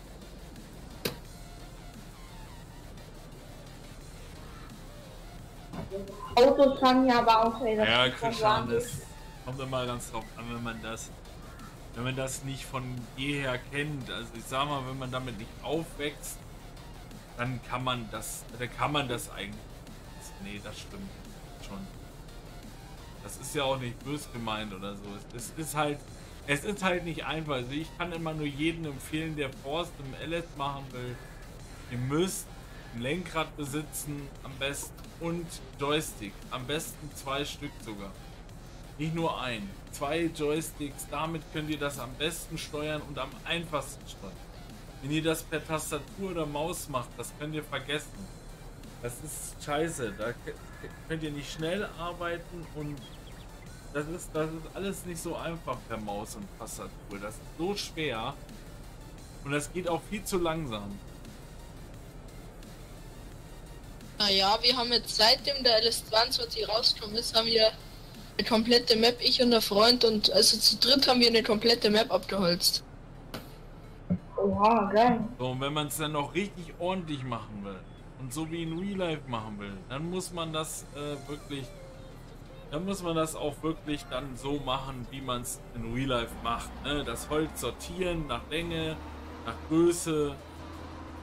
Autos fahren ja aber auch, ey, das Ja, muss man Christian, sagen. das kommt immer ganz drauf an, wenn man das nicht von jeher kennt. Also ich sag mal, wenn man damit nicht aufwächst, dann kann man das eigentlich. Nee, das stimmt schon. Das ist ja auch nicht böse gemeint oder so. Es ist halt nicht einfach. Also ich kann immer nur jedem empfehlen, der Forst im LS machen will. Ihr müsst ein Lenkrad besitzen, am besten, und Joystick. Am besten 2 Stück sogar. Nicht nur ein. 2 Joysticks, damit könnt ihr das am besten steuern und am einfachsten steuern. Wenn ihr das per Tastatur oder Maus macht, das könnt ihr vergessen. Das ist scheiße. Da könnt ihr nicht schnell arbeiten und das ist alles nicht so einfach per Maus und Tastatur. Das ist so schwer und das geht auch viel zu langsam. Naja, wir haben jetzt seitdem der LS22 rausgekommen ist, haben wir eine komplette Map, ich und der Freund, und also zu dritt haben wir eine komplette Map abgeholzt. Oha, geil. So, und wenn man es dann noch richtig ordentlich machen will und so wie in Real Life machen will, dann muss man das auch wirklich dann so machen, wie man es in Real Life macht. Ne? Das Holz sortieren nach Länge, nach Größe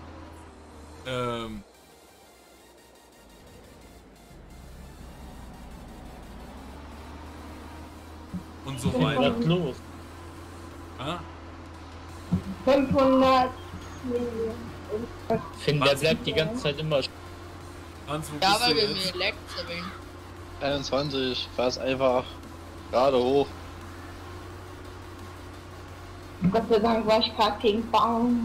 Und so weiter. Was los? Ja? 500. Ich finde, der bleibt die ganze Zeit immer. Hans, wo Ja, bist weil du wir jetzt? mir leckt sind. 21, fahr's einfach gerade hoch. Gott sei Dank war ich gerade gegen Baum.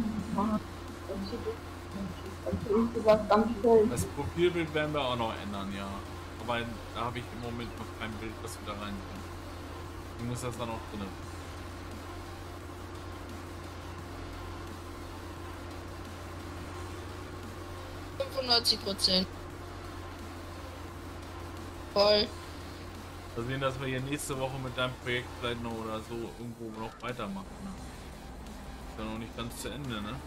Das Profilbild werden wir auch noch ändern, ja. Aber da habe ich im Moment noch kein Bild, was wir da rein können. Ich muss das dann auch drin. 95%. Voll. Wir sehen, dass wir hier nächste Woche mit deinem Projekt vielleicht noch oder so irgendwo noch weitermachen. Ne? Ist ja noch nicht ganz zu Ende, ne?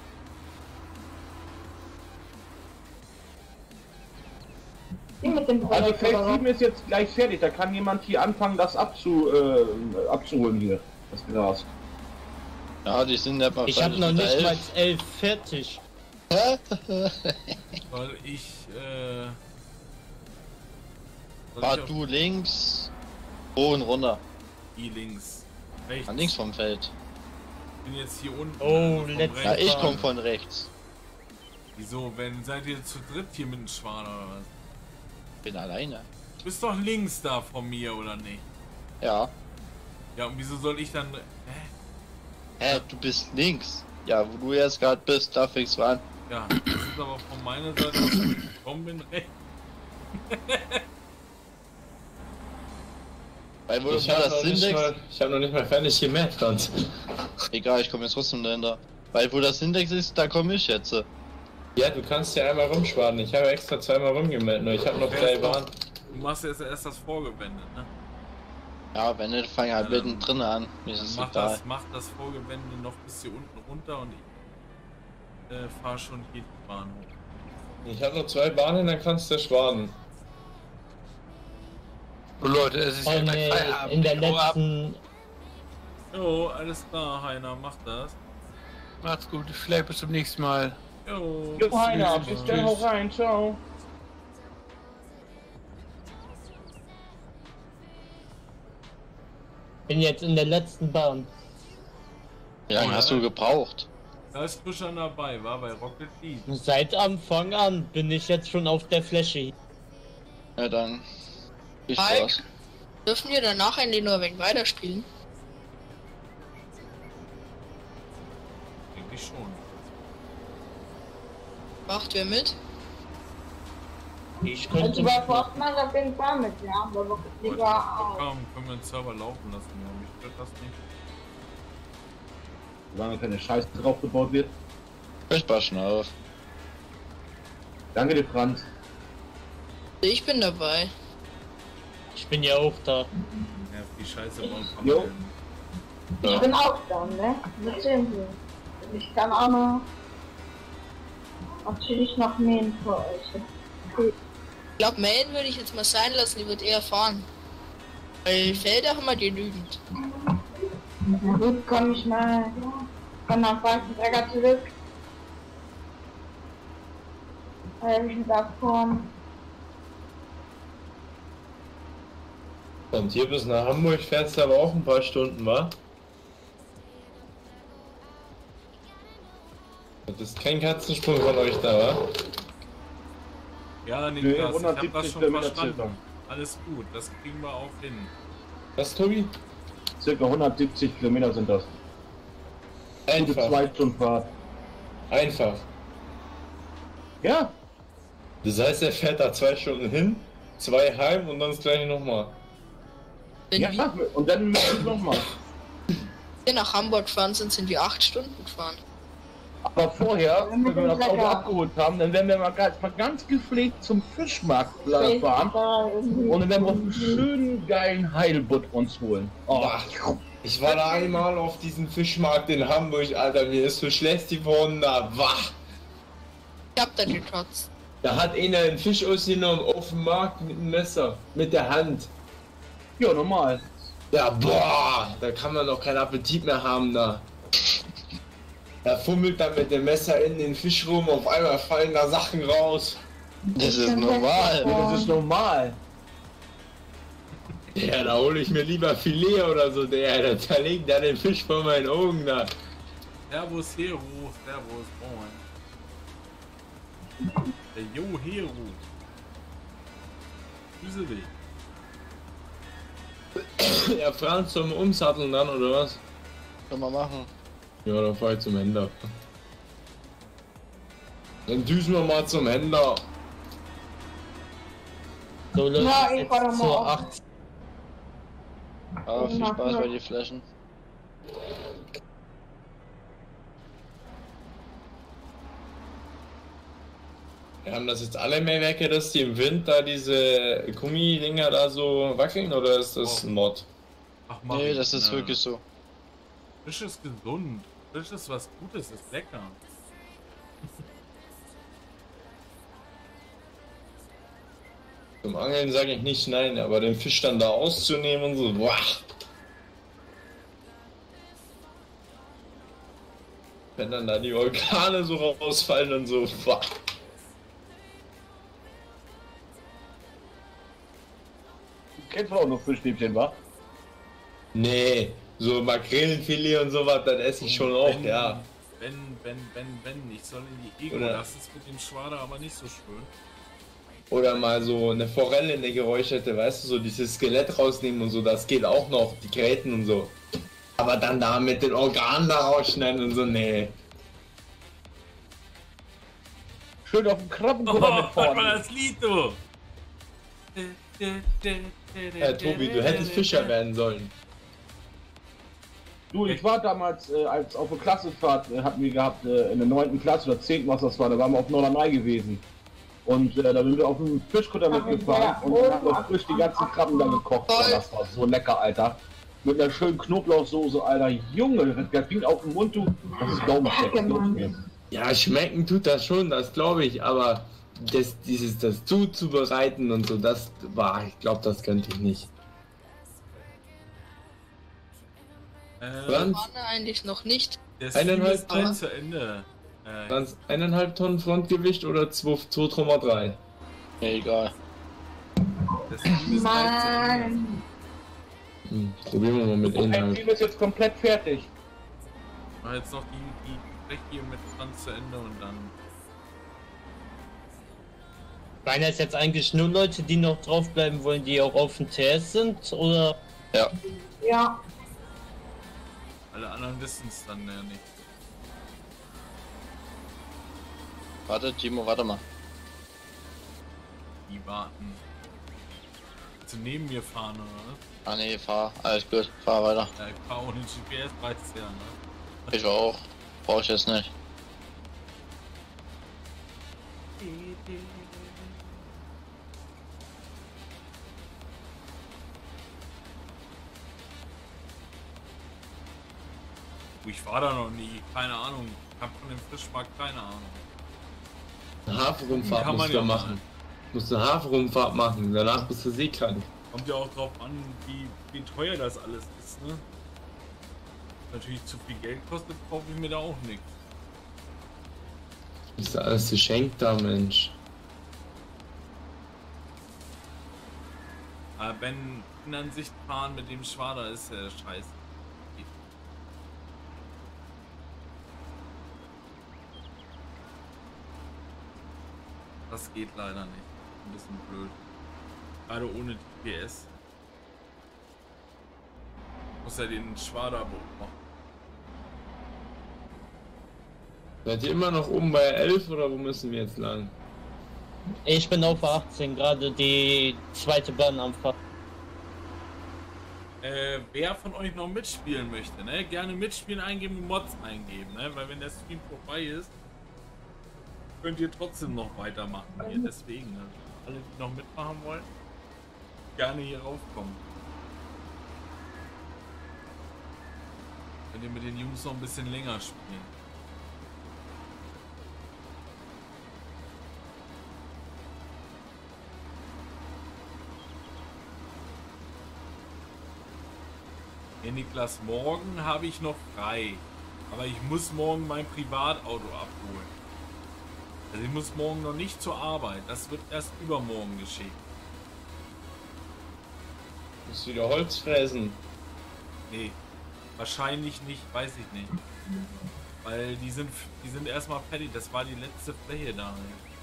Mit dem Also Projekt Feld oder 7 ist jetzt gleich fertig, da kann jemand hier anfangen, das abzuholen hier, das Gras. Ja, die sind ja mal Ich habe noch nicht mal 11 fertig. Weil ich, Fahr du links, hoch und runter. hier links. Rechts. An links vom Feld. Ich bin jetzt hier unten. Oh, vom letzter Ja, rechts. ich komme von rechts. Wieso? Seid ihr zu dritt hier mit dem Schwan oder was? Bin alleine. Du bist doch links da von mir, oder nicht? Ja. Ja, und wieso soll ich dann... Hä, du bist links. Ja, wo du jetzt gerade bist, da fängst du an. Ja, das ist aber von meiner Seite, dass ich gekommen bin, rechts. Weil wo Ich war habe das Syndex? noch nicht mal fertig gemerkt, Hans. Egal, ich komme jetzt trotzdem dahinter. Weil wo das Syndex ist, da komme ich jetzt. Ja, du kannst ja einmal rumschwaden. Ich habe extra zweimal rumgemeldet, nur ich habe noch 3 Bahnen. Du machst jetzt erst das Vorgewende, ne? Ja, wenn nicht, fang halt Ja, dann- mittendrin an. Mir ist es Mach egal. das Vorgewende noch bis hier unten runter und ich fahr schon hier die Bahn hoch. Ich habe noch 2 Bahnen, dann kannst du schwaden. So Leute, es ist ja gleich Feierabend. In der Ich hau ab. letzten. Jo, alles klar, Heiner, mach das. Macht's gut, vielleicht bis zum nächsten Mal. Jo, Jo, Heiner, tschüss. bis dann, hau rein, ciao. Bin jetzt in der letzten Bahn. Wie lange hast du gebraucht? Da ist Fischer dabei, war bei Rocket League. Seit Anfang an bin ich jetzt schon auf der Fläche. Ja, dann. Viel Mike? Spaß. Dürfen wir danach eigentlich nur ein wenig weiterspielen? Eigentlich schon. Macht wer mit? Ich Also könnte. bei Fortnite auf jeden Fall mit, ja, aber Heute lieber auch. können wir den Server laufen lassen, ja. Mich stört das nicht. Solange keine Scheiße draufgebaut wird. Ich pass schon auf. Danke dir, Franz. Ich bin dabei. Ich bin ja auch da. Ja, die Scheiße bauen kann Jo. man. Ich Ja. bin auch da, ne? Mit sehen Sie. Ich kann auch noch natürlich noch mähen für euch. Ich glaube, melden würde ich jetzt mal sein lassen, die wird eher fahren. Weil Felder haben wir genügend. Na gut, komm ich mal von der falschen Träger zurück. Weil ich mit abkommen. Und hier bis nach Hamburg fährst du aber auch ein paar Stunden, wa? Das ist kein Katzensprung von euch da, wa? Ja, Nö, Niklas, ich hab das 170 schon Kilometer verstanden. circa. Alles gut, das kriegen wir auch hin. Was, Tobi? Circa 170 Kilometer sind das. Gute Einfach. 2 Stunden Fahrt. Einfach. Ja, Das heißt, er fährt da 2 Stunden hin, 2 heim und dann das gleiche nochmal. Wenn ja, und dann müssen wir nochmal. wir nach Hamburg gefahren sind, sind wir 8 Stunden gefahren. Aber vorher, Ja, mit wenn wir dem das Auto Trecker. abgeholt haben, dann werden wir mal ganz gepflegt zum Fischmarkt fahren. Und dann werden wir einen schönen geilen Heilbutt uns holen. Oh. Ich war da einmal auf diesem Fischmarkt in Hamburg, Alter, mir ist so schlecht geworden da. Wach! Ich hab da gekotzt. Da hat einer einen Fisch ausgenommen auf dem Markt mit dem Messer, mit der Hand. Ja, normal. Ja, boah, da kann man doch keinen Appetit mehr haben da. Er fummelt dann mit dem Messer in den Fisch rum, auf einmal fallen da Sachen raus. Das ist normal. Das ist normal. Ja, da hole ich mir lieber Filet oder so, der zerlegt da den Fisch vor meinen Augen da. Servus Hero, servus, moin. Der Jo Hero. Grüße dich. Ja, Franz zum Umsatteln dann, oder was? Können wir machen. Ja, dann fahr ich zum Händler. Dann düsen wir mal zum Händler. So, Leute, Ja, ich jetzt fahr doch mal zur auf. 8. Aber viel Spaß bei den Flaschen. Wir haben das jetzt alle Mähwerke, dass die im Winter diese Gummidinger da so wackeln, oder ist das ein Mod? Ach, Nee, das ist wirklich so. Fisch ist gesund. Fisch ist was Gutes, ist lecker. Zum Angeln sage ich nicht nein, aber den Fisch dann da auszunehmen und so, boah. Wenn dann da die Organe so rausfallen und so, boah. Du kennst doch auch noch Fischstäbchen, wa? Nee, so Makrelenfilet und sowas, das esse ich schon auch, ja. Wenn, ich soll in die Ego, Oder- das ist mit dem Schwader aber nicht so schön. Oder mal so eine Forelle, eine geräucherte, weißt du, so dieses Skelett rausnehmen und so, das geht auch noch, die Gräten und so. Aber dann da mit den Organen da rausschneiden und so, nee. Schön auf dem Oh, Krabbenkutter mit warte mal vorne. das Lied, du! Tobi, du hättest Fischer werden sollen. Du, ich war damals, als auf der Klassenfahrt hatten wir gehabt, in der 9. Klasse oder 10. was das war, da waren wir auf Norderney gewesen. Und da sind wir auf dem Fischkutter mitgefahren und dann haben wir frisch die ganzen Krabben da gekocht. Oh, das war so lecker, Alter. Mit einer schönen Knoblauchsoße, Alter. Junge, das ging auf den Mund, du. Das ist Gaumensteak. Ja, schmecken tut das schon, das glaube ich, aber das zuzubereiten und so, das war, ich glaube, das könnte ich nicht. Franz, Vorne eigentlich noch nicht. Der Stream 1,5 ist bald Tonnen? zu Ende. Franz, 1,5 Tonnen Frontgewicht oder 2,3? Ja, egal. Der Stream ist bald zu Ende. Mann. Probieren wir mal mit Ein Inhalt. Team ist jetzt komplett fertig. Mach jetzt noch die Gespräche hier mit Franz zu Ende und dann. Waren das jetzt eigentlich nur Leute, die noch draufbleiben wollen, die auch auf dem TS sind? Oder? Ja. Ja. Alle anderen wissen es dann ja nicht. Warte, Timo, warte mal. Die warten. Zu neben mir fahren, oder? Ah nee, fahr. Alles gut, fahr weiter. Ja, ich fahr ohne GPS, reicht's ja, ne? Ich auch. Brauch ich jetzt nicht. Ich war da noch nie, keine Ahnung. Ich hab von dem Fischmarkt keine Ahnung. Eine Haferumfahrt Kann man musst du ja machen. Musst eine Haferumfahrt machen, danach bist du seekrank. Kommt ja auch drauf an, wie teuer das alles ist, ne? Natürlich zu viel Geld kostet, kaufe ich mir da auch nichts. Ist da alles geschenkt da, Mensch. Aber wenn in Ansicht fahren mit dem Schwader ist ja scheiße. Das geht leider nicht. Ein bisschen blöd. Gerade ohne GPS. Muss ja den Schwader beobachten. Seid ihr immer noch oben bei 11 oder wo müssen wir jetzt lang? Ich bin auf 18, gerade die zweite Bahn am Fahren. Wer von euch noch mitspielen möchte, ne? Gerne mitspielen eingeben und Mods eingeben, ne? Weil wenn der Stream vorbei ist, könnt ihr trotzdem noch weitermachen hier. Deswegen, ne? Alle, die noch mitmachen wollen, gerne hier raufkommen. Könnt ihr mit den Jungs noch ein bisschen länger spielen. Ja, Niklas, morgen habe ich noch frei. Aber ich muss morgen mein Privatauto abholen. Also ich muss morgen noch nicht zur Arbeit. Das wird erst übermorgen geschehen. Musst du wieder Holz fressen? Nee, wahrscheinlich nicht, weiß ich nicht. Weil die sind erstmal fertig. Das war die letzte Fläche da.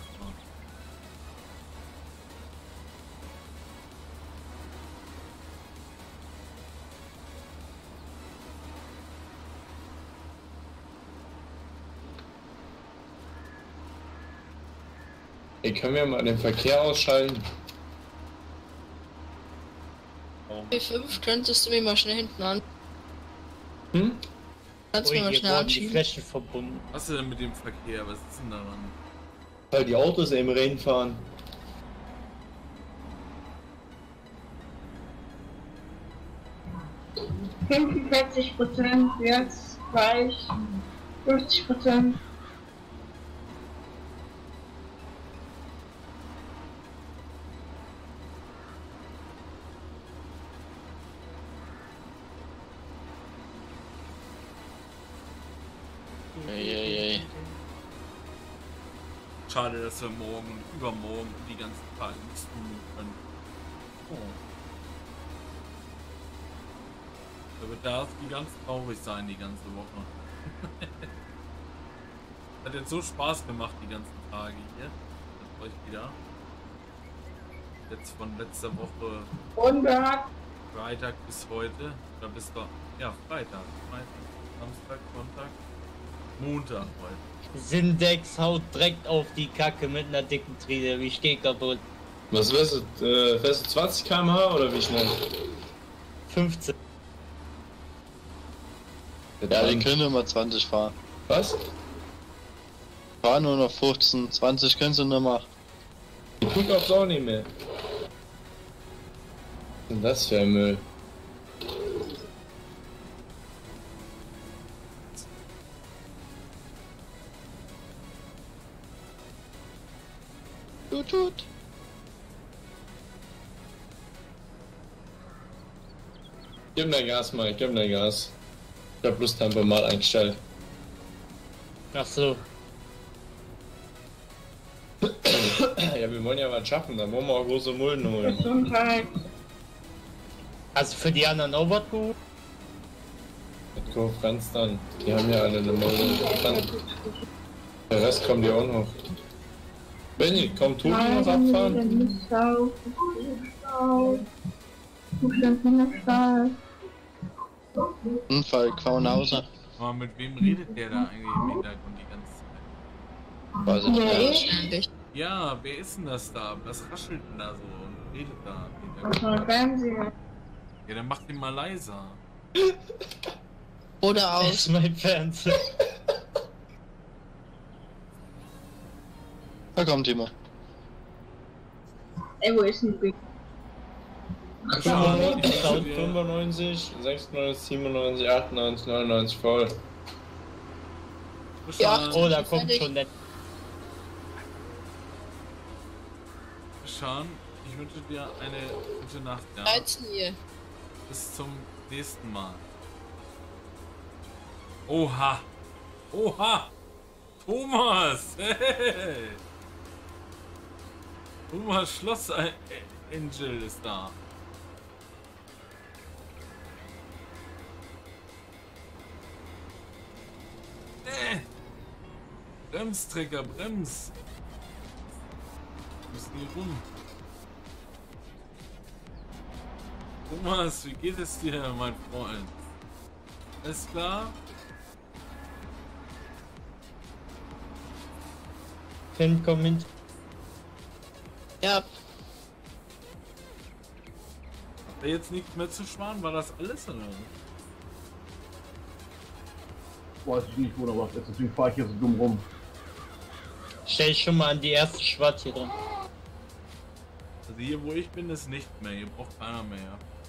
Ey, können wir mal den Verkehr ausschalten? B5 könntest du mir mal schnell hinten an. Hm? Kannst du mir mal schnell die anschieben? Fläche verbunden. Was ist denn mit dem Verkehr? Was ist denn daran? Weil die Autos im Rennen fahren. %, jetzt gleich 50%. Ey. Schade, dass wir morgen und übermorgen die ganzen Tage nichts tun können. Oh. Da wird das die ganz traurig sein, die ganze Woche. Hat jetzt so Spaß gemacht, die ganzen Tage hier. Mit euch wieder. Jetzt von letzter Woche Freitag bis heute. Oder bis da. Ja, Freitag. Samstag, Sonntag. Montag heute. Sindex haut direkt auf die Kacke mit einer dicken Triebe. Ich steh kaputt. Was wärst du? Fährst du 20 km/h oder wie schnell? 15. Ja, die können immer 20 fahren. Was? Fahren nur noch 15, 20 können sie nur machen. Die Pickups auch nicht mehr. Was ist denn das für ein Müll? Tut. Gib mir Gas, Mike, gib mir Gas. Ich hab bloß Tempomat eingestellt. Ach so. Ja, wir wollen ja was schaffen, dann wollen wir auch große Mulden holen. Gesundheit. Also für die anderen auch was gut? Mit Konferenz dann. Die haben ja alle eine Mulde. Dann der Rest kommt ja auch noch. Benny, kommt Tobi noch abfahren? Unfall, Quaunhauser. Aber mit wem redet der da eigentlich im Hintergrund die ganze Zeit? Weiß ich nicht. Wahrscheinlich. Ja, wer ist denn das da? Was raschelt denn da so und redet da? im Das Hintergrund? war Fernseher. Ja, dann mach den mal leiser. Oder Das aus. ist mein Fernseher. Da kommt jemand. Ey, wo ist denn Big? Ja, ich wünsche 95, 96, 97, 98, 99 voll. dir, Oh, da kommt Fertig. schon nett. Schan, ich wünsche dir eine gute Nacht, ja. 13 hier. Bis zum nächsten Mal. Oha! Oha! Thomas! Hey! Thomas Schloss Angel ist da. Bremsträger, Brems! Müssen hier rum. Thomas, wie geht es dir, mein Freund? Alles klar? Finn, komm hin. Ja, Hat er jetzt nichts mehr zu sparen? War das alles oder? Weiß ich nicht, wo da was ist, deswegen fahre ich hier so dumm rum. Stell dich schon mal an die erste Schwarz hier dran. Also hier wo ich bin ist nicht mehr, hier braucht keiner mehr.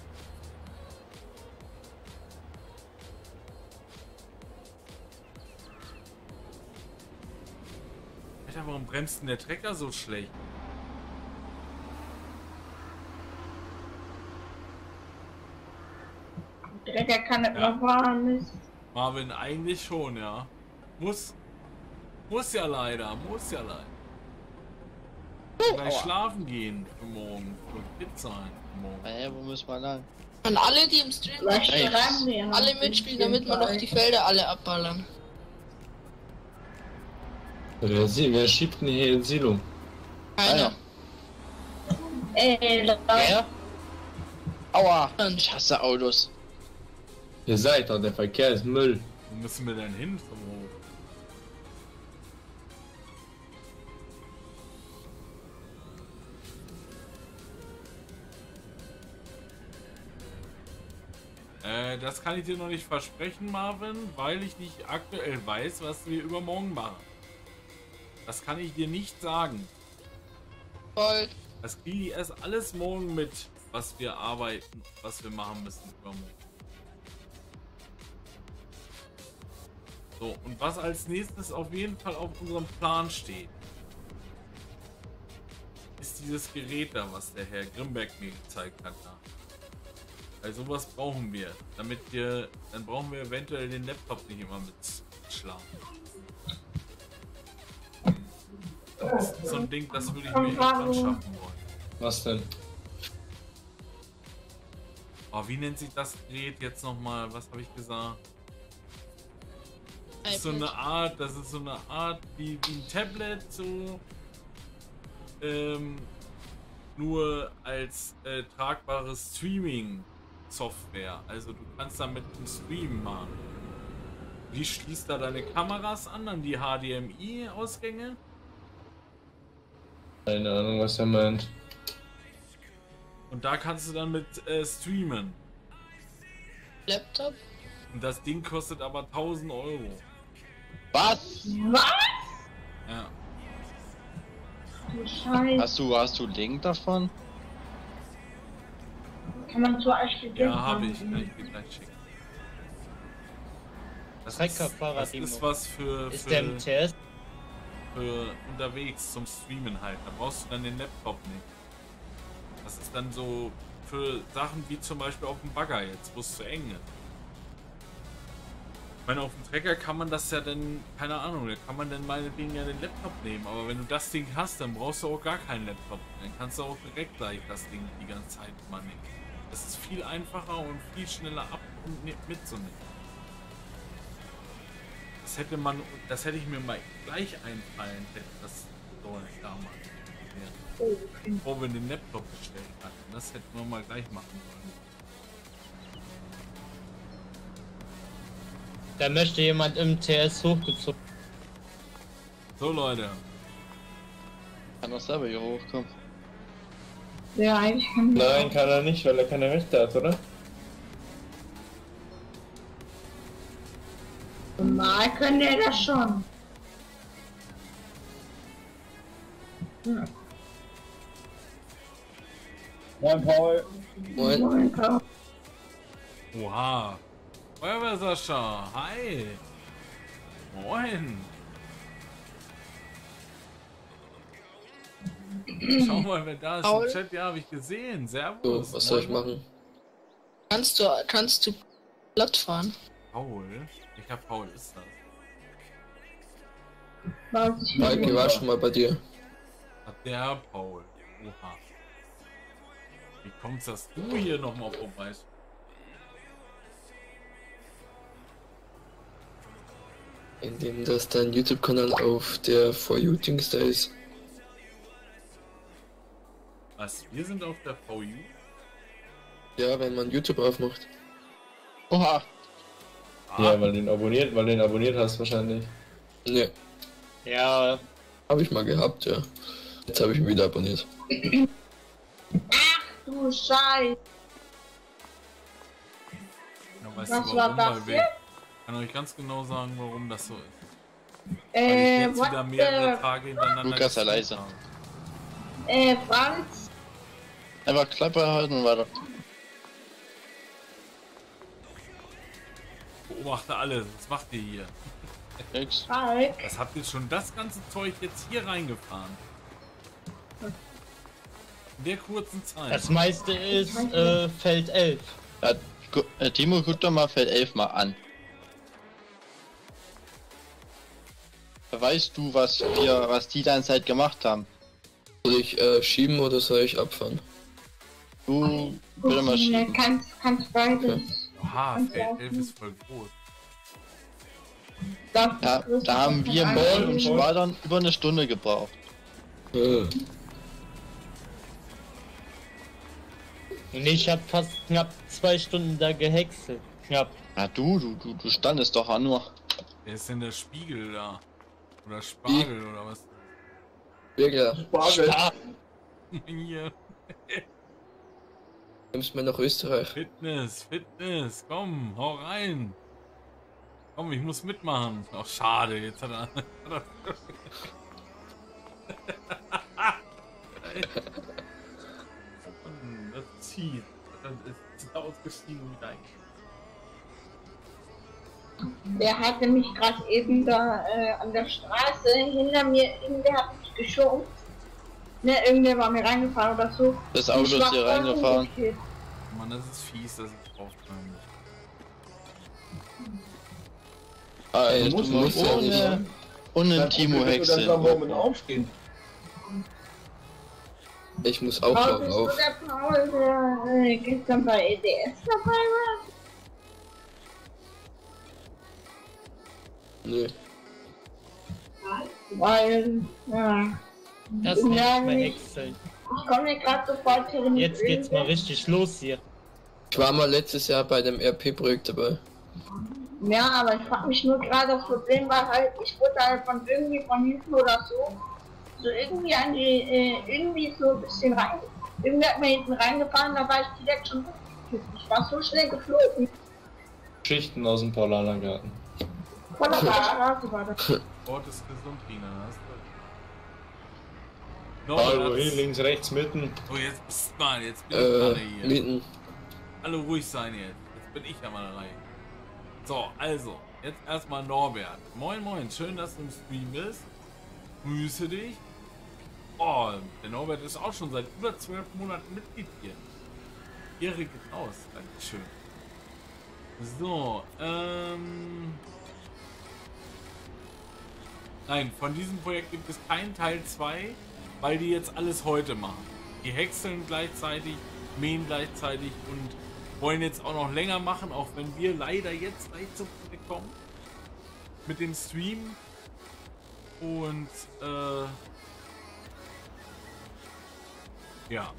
Alter, warum bremst denn der Trecker so schlecht? Drecker kann nicht mehr fahren, Mist. Marvin, eigentlich schon, ja. Muss ja leider, Gleich schlafen gehen für morgen. Und fit sein für morgen. Wo müssen wir lang? An alle, die im Stream mitspielen, alle mitspielen, damit wir noch die Felder alle abballern. Wer schiebt denn hier ins Silo? Keiner. Wer? Aua! Ich hasse Autos. Ihr seid doch, der Verkehr ist Müll. Wo müssen wir denn hin zum Hof? Das kann ich dir noch nicht versprechen, Marvin, weil ich nicht aktuell weiß, was wir übermorgen machen. Das kann ich dir nicht sagen. Voll. Das kriege ich erst alles morgen mit, was wir arbeiten, was wir machen müssen übermorgen. So, und was als nächstes auf jeden Fall auf unserem Plan steht, ist dieses Gerät da, was der Herr Grimberg mir gezeigt hat. Da. Weil sowas brauchen wir, damit wir, dann brauchen wir eventuell den Laptop nicht immer mitschlagen. Das ist so ein Ding, das würde ich mir echt anschaffen wollen. Was denn? Oh, wie nennt sich das Gerät jetzt nochmal? Was habe ich gesagt? Das ist so eine Art, wie ein Tablet, so nur als tragbares Streaming-Software. Also du kannst damit einen Stream machen. Wie schließt da deine Kameras an die HDMI-Ausgänge? Keine Ahnung, was er meint. Und da kannst du dann mit streamen. Laptop? Und das Ding kostet aber 1000 Euro. Was? Ja. Du Scheiße. Hast du Link davon? Kann man zum Beispiel Ja, habe ich. Kann ich dir gleich schicken. Das ist was für der MTS? für unterwegs zum Streamen halt. Da brauchst du dann den Laptop nicht. Das ist dann so für Sachen wie zum Beispiel auf dem Bagger jetzt, wo es zu eng ist. Ich meine, auf dem Trecker kann man das ja dann, keine Ahnung, da kann man dann meinetwegen ja den Laptop nehmen. Aber wenn du das Ding hast, dann brauchst du auch gar keinen Laptop. Dann kannst du auch direkt gleich das Ding die ganze Zeit mal nehmen. Das ist viel einfacher und viel schneller ab und mitzunehmen. Das hätte ich mir mal gleich einfallen, hätte das sollen damals. Bevor wir den Laptop bestellt hatten. Das hätten wir mal gleich machen sollen. Da möchte jemand im TS hochgezogen. So Leute. Kann doch selber hier hochkommen. Ja, eigentlich kann Nein, kann er nicht, weil er keine Rechte hat, oder? Normal können der das schon. Hm. Moin, Paul. Moin, Paul. Oha. Feuerwehr Sascha. Hi. Moin. Schau mal, wer da ist Paul? im Chat. Ja, habe ich gesehen. Servus. So, was soll ich machen? Kannst du glatt fahren? Paul? Welcher Paul ist das? Maike war schon mal bei dir. Ach, der Paul. Oha. Wie kommt's, dass du hier nochmal vorbei? Indem das dein YouTube-Kanal auf der For You-Dings da ist. Was? Wir sind auf der VU? Ja, wenn man YouTube aufmacht. Oha! Ja, weil du ihn abonniert hast wahrscheinlich. Ne, Ja, habe ich mal gehabt, ja. Jetzt habe ich ihn wieder abonniert. Ach du Scheiße. Ja, weißt Was du war warum? das Weil jetzt? ich kann euch ganz genau sagen, warum das so ist. Weil ich jetzt wieder mehrere Tage hintereinander Lukas, sei gespielt leise. habe. Franz. Einfach Klappe halten und weiter. Beobachte alles. Was macht ihr hier? Nix. Falk. Was habt ihr schon das ganze Zeug jetzt hier reingefahren? In der kurzen Zeit. das meiste ist Feld 11. Ja, Timo, guck doch mal Feld 11 mal an. Weißt du, was die dann seit gemacht haben? Soll ich schieben oder soll ich abfahren? Du, bitte mal schieben. Kannst beides. Oha, Feld 11 ist voll groß. Ja, da haben wir Moll und Schwadern über eine Stunde gebraucht. Und ich hab fast knapp 2 Stunden da gehäckselt. Knapp. Ja, du standest doch auch nur. Wer ist denn der Spiegel da? Oder Spargel oder was? Birgler, Spargel. Hier. nimmst mir nach Österreich. Fitness, komm, hau rein. Komm, ich muss mitmachen. Ach, schade, jetzt hat er... Das zieht. Das ist ausgestiegen wie dein. Der hatte mich gerade eben da an der Straße hinter mir, irgendwer hat mich geschoben. Ne, irgendwer war mir reingefahren oder so. Das Auto ist hier reingefahren. Mann, das ist fies, dass ich drauf bin. Du musst ohne Timo Hexe. Morgen aufstehen. Ich muss auch Paul, morgen bist du auf. der Paul, der gestern bei EDS dabei war? Nö. Weil, ja. Das ist nicht mehr Häckseln. Ich komme mir gerade sofort hier in die Jetzt geht's mal richtig los hier. Ich war mal letztes Jahr bei dem RP-Projekt dabei. Ja, aber ich frage mich nur gerade, das Problem war halt, ich wurde halt von hinten oder so irgendwie an die, irgendwie so ein bisschen rein. Irgendwie hat mir hinten reingefahren, da war ich direkt schon. Ich war so schnell geflogen. Schichten aus dem Paulanergarten. Von der Straße war das. Sport ist gesund, Tina, hast du. Hallo, hier links, rechts, mitten. Oh, jetzt bist du mal, jetzt bin ich gerade hier. Mitten. Alle ruhig sein jetzt. Jetzt bin ich ja mal dabei. So, also, jetzt erstmal Norbert. Moin, moin, schön, dass du im Stream bist. Grüße dich. Oh, der Norbert ist auch schon seit über 12 Monaten Mitglied hier. Ehre geht aus. Dankeschön. So, nein, von diesem Projekt gibt es keinen Teil 2, weil die jetzt alles heute machen. Die häckseln gleichzeitig, mähen gleichzeitig und wollen jetzt auch noch länger machen, auch wenn wir leider jetzt gleich zum Ende kommen mit dem Stream. Und ja.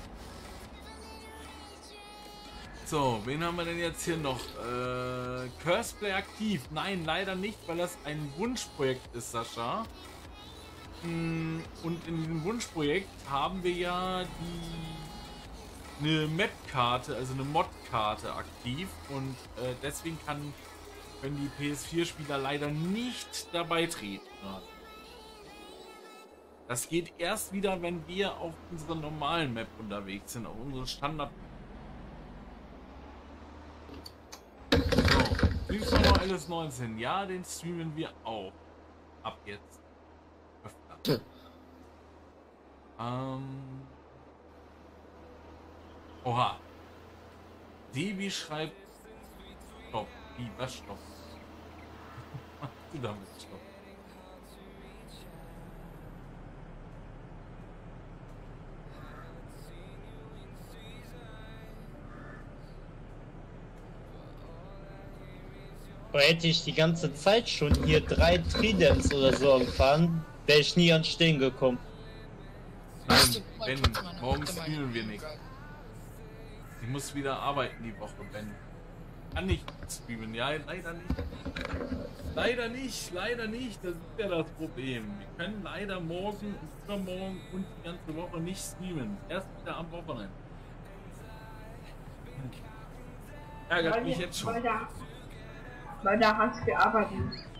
So, wen haben wir denn jetzt hier noch? Curseplay aktiv. Nein, leider nicht, weil das ein Wunschprojekt ist, Sascha. Und in dem Wunschprojekt haben wir ja eine Map-Karte, also eine Mod-Karte aktiv. Und deswegen können die PS4-Spieler leider nicht dabei treten. Das geht erst wieder, wenn wir auf unserer normalen Map unterwegs sind, auf unsere Standard. So, Streamsummer LS19, ja, den streamen wir auch. Ab jetzt. Öfter. Oha. Debi schreibt Stopp. Wie, was Stopp? Was machst du damit Stopp? Aber hätte ich die ganze Zeit schon hier 3 Tridents oder so empfahren, wäre ich nie ans Stehen gekommen. Nein, Ben, morgen streamen wir nicht. Ich muss wieder arbeiten die Woche, Ben. Kann nicht streamen, ja, leider nicht. Leider nicht, das ist ja das Problem. Wir können leider morgen und übermorgen und die ganze Woche nicht streamen. Erst wieder am Wochenende. Ärgert mich jetzt schon. Weil da hast du gearbeitet.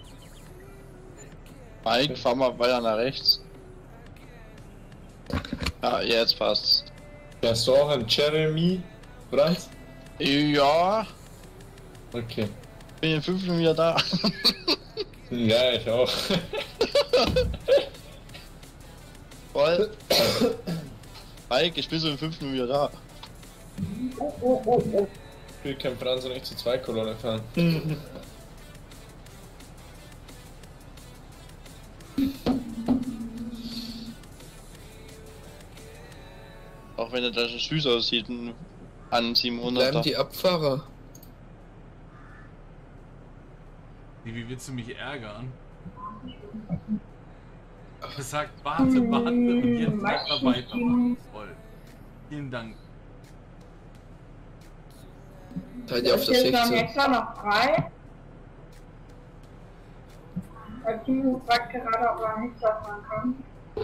Mike, fahr mal weiter nach rechts. Ja, jetzt passt's. Fährst du auch an Jeremy, Franz? Ja, Okay. bin in 5 Minuten wieder da. Ja, ich auch. Voll. Mike, ich bin so in 5 Minuten wieder da. Ich will kein Franz und nicht zu 2 Kolonne fahren. Auch wenn er da schon süß aussieht, an 700. Bleiben die Abfahrer. Wie willst du mich ärgern? Er sagt, warte und jetzt sagt er weitermachen. Voll. Vielen Dank. Seid ihr auf der Ist jetzt dann 16? extra noch frei? Weil Timo fragt gerade, ob er nichts davon kann.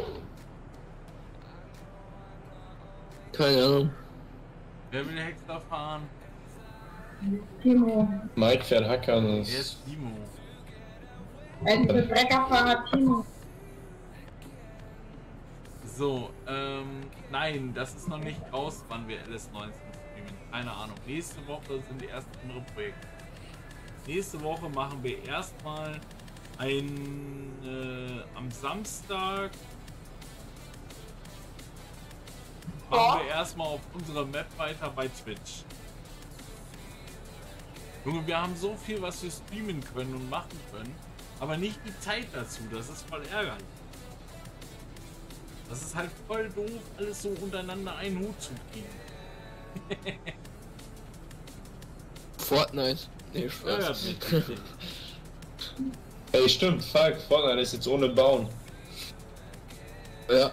Keine Ahnung. Wer will Hexer fahren? Timo. Mike fährt Hackern. Wer ist Timo? Also der Breckerfahrer Timo. So, nein, das ist noch nicht raus, wann wir LS19 streamen. Keine Ahnung. Nächste Woche sind die ersten andere Projekte. Nächste Woche machen wir erstmal am Samstag machen wir erstmal auf unserer Map weiter bei Twitch. Junge, wir haben so viel, was wir streamen können und machen können, aber nicht die Zeit dazu. Das ist voll ärgerlich. Das ist halt voll doof, alles so untereinander einen Hut zu kriegen. Fortnite. Nee, Ja, Spaß. richtig. Ey, stimmt, fuck, Fortnite ist jetzt ohne Bauen. Ja,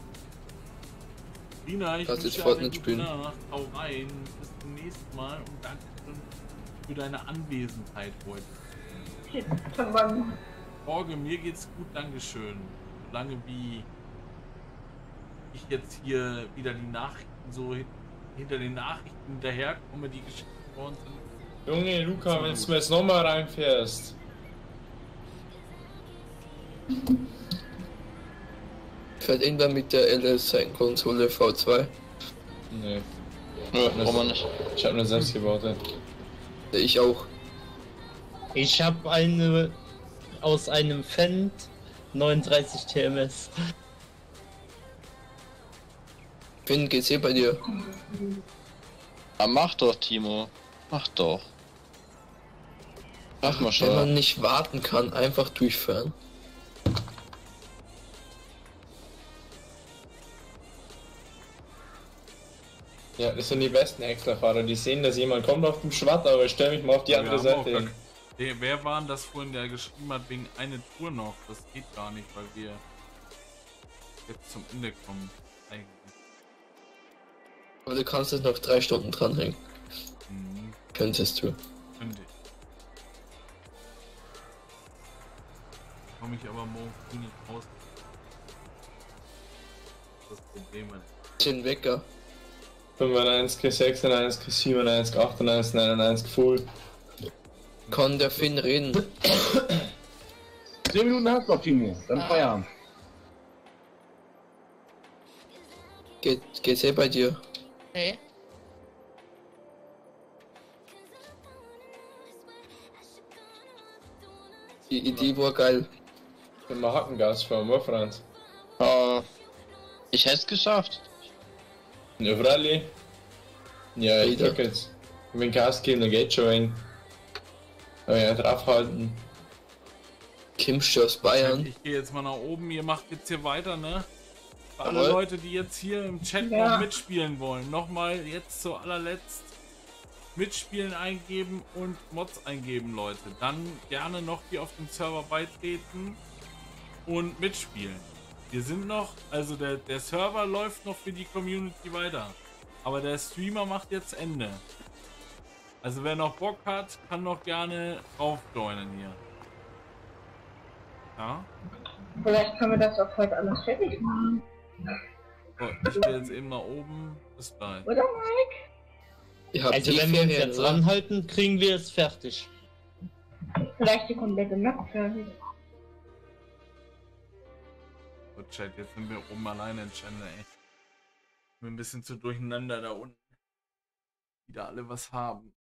Rina, ich Lass wünsche jetzt dir Fortnite eine gute spielen. Nacht. Hau rein. Bis zum nächsten Mal und danke für deine Anwesenheit heute. Morge, mir geht's gut, dankeschön. Solange wie ich jetzt hier wieder die Nachrichten so hinter den Nachrichten hinterherkomme, die geschickt worden sind. Junge, Luca, wenn du jetzt nochmal reinfährst. fährt irgendwann mit der LS-Konsole V2. Nee. Nö, brauchen wir nicht. Ich hab eine selbst gebaut. Ich auch. Ich habe eine aus einem Fendt 39 TMS. Finn, geht's bei dir? Ah, mach doch, Timo. Mach doch. Mach mal Wenn schon. man nicht warten kann, einfach durchfahren. Ja, das sind die besten Extrafahrer. Die sehen, dass jemand kommt auf dem Schwatt, aber ich stell mich mal auf die andere Seite hin. Wer war denn das vorhin, der geschrieben hat, wegen eine Tour noch? Das geht gar nicht, weil wir jetzt zum Ende kommen. Eigentlich. Aber du kannst jetzt noch 3 Stunden dranhängen. Mhm. Könntest du. Könnte ich. Komme ich aber morgen früh nicht raus. Das ist das Problem. 10 Wecker. 5 an 1, K6 an 1, K7 an 1, K8 an 1, 9 an 1, Full. Kann der Finn reden? 10 Minuten hast du noch, Timo. Dann Feierabend. Geht's bei dir? Nee. Die Idee war geil. Wenn wir Hackengas fahren, wir Franz. Ich hätte es geschafft. Ja, Fralli. Ja, ich Wieder. drück jetzt. Wenn Gas geben, dann geht schon ein. Aber ja, draufhalten. Kimst du aus Bayern? Ich gehe jetzt mal nach oben, ihr macht jetzt hier weiter, ne? Für alle Jawohl. Leute, die jetzt hier im Chat noch mitspielen wollen, nochmal jetzt zu allerletzt mitspielen eingeben und Mods eingeben, Leute. Dann gerne noch hier auf dem Server beitreten und mitspielen. Wir sind noch, also der Server läuft noch für die Community weiter, aber der Streamer macht jetzt Ende. Also wer noch Bock hat, kann noch gerne raufjoinen hier. Ja? Vielleicht können wir das auch heute alles fertig machen. So, ich gehe jetzt eben nach oben. Bis gleich. Oder Mike? Ihr habt Also die wenn wir uns Ferien, jetzt oder? anhalten, kriegen wir es fertig. Vielleicht die komplette Map fertig. So, Chat, jetzt sind wir oben alleine im Channel, ey. Wir ein bisschen zu durcheinander da unten. Die da alle was haben.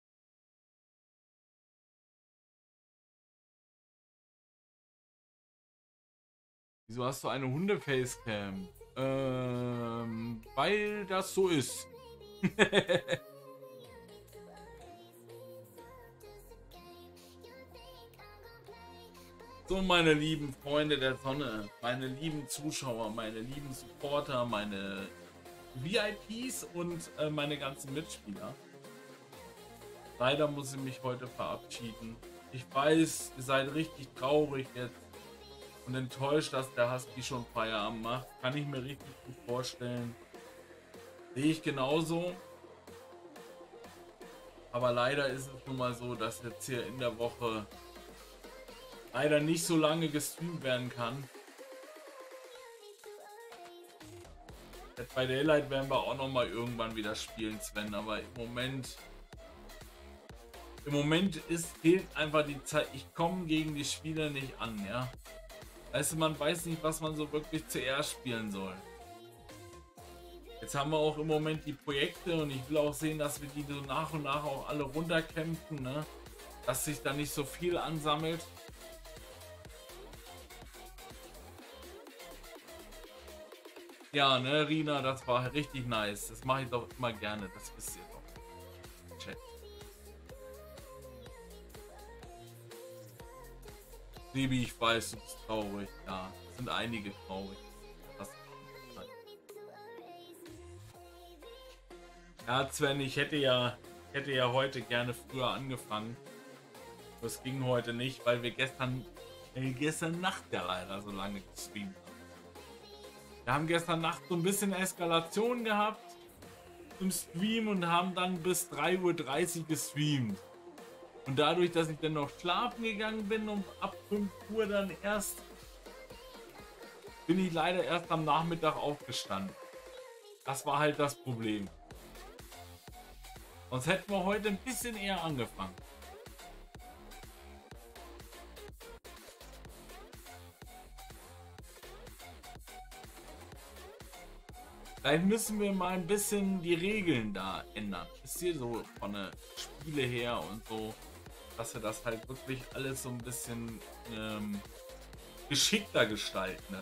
Wieso hast du eine Hunde-Facecam? Weil das so ist. So, meine lieben Freunde der Sonne, meine lieben Zuschauer, meine lieben Supporter, meine VIPs und meine ganzen Mitspieler. Leider muss ich mich heute verabschieden. Ich weiß, ihr seid richtig traurig jetzt und enttäuscht, dass der Husky schon Feierabend macht. Kann ich mir richtig gut vorstellen. Sehe ich genauso. Aber leider ist es nun mal so, dass jetzt hier in der Woche leider nicht so lange gestreamt werden kann. Bei Daylight werden wir auch noch mal irgendwann wieder spielen, Sven, aber im Moment fehlt einfach die Zeit. Ich komme gegen die Spieler nicht an, ja. Weißt du, man weiß nicht, was man so wirklich zuerst spielen soll. Jetzt haben wir auch im Moment die Projekte und ich will auch sehen, dass wir die so nach und nach auch alle runterkämpfen, ne? Dass sich da nicht so viel ansammelt. Ja, ne, Rina, das war richtig nice. Das mache ich doch immer gerne, das wisst ihr doch. Chat. Baby, ich weiß, du bist traurig. Ja, es sind einige traurig. Ja, Sven, ich hätte ja heute gerne früher angefangen. Das ging heute nicht, weil wir gestern Nacht ja leider so lange gestreamt haben. Wir haben gestern Nacht so ein bisschen Eskalation gehabt im Stream und haben dann bis 3:30 Uhr gestreamt. Und dadurch, dass ich dann noch schlafen gegangen bin und ab 5 Uhr dann erst, bin ich leider erst am Nachmittag aufgestanden. Das war halt das Problem. Sonst hätten wir heute ein bisschen eher angefangen. Vielleicht müssen wir mal ein bisschen die Regeln da ändern. Ist hier so von der Spiele her und so, dass wir das halt wirklich alles so ein bisschen geschickter gestalten.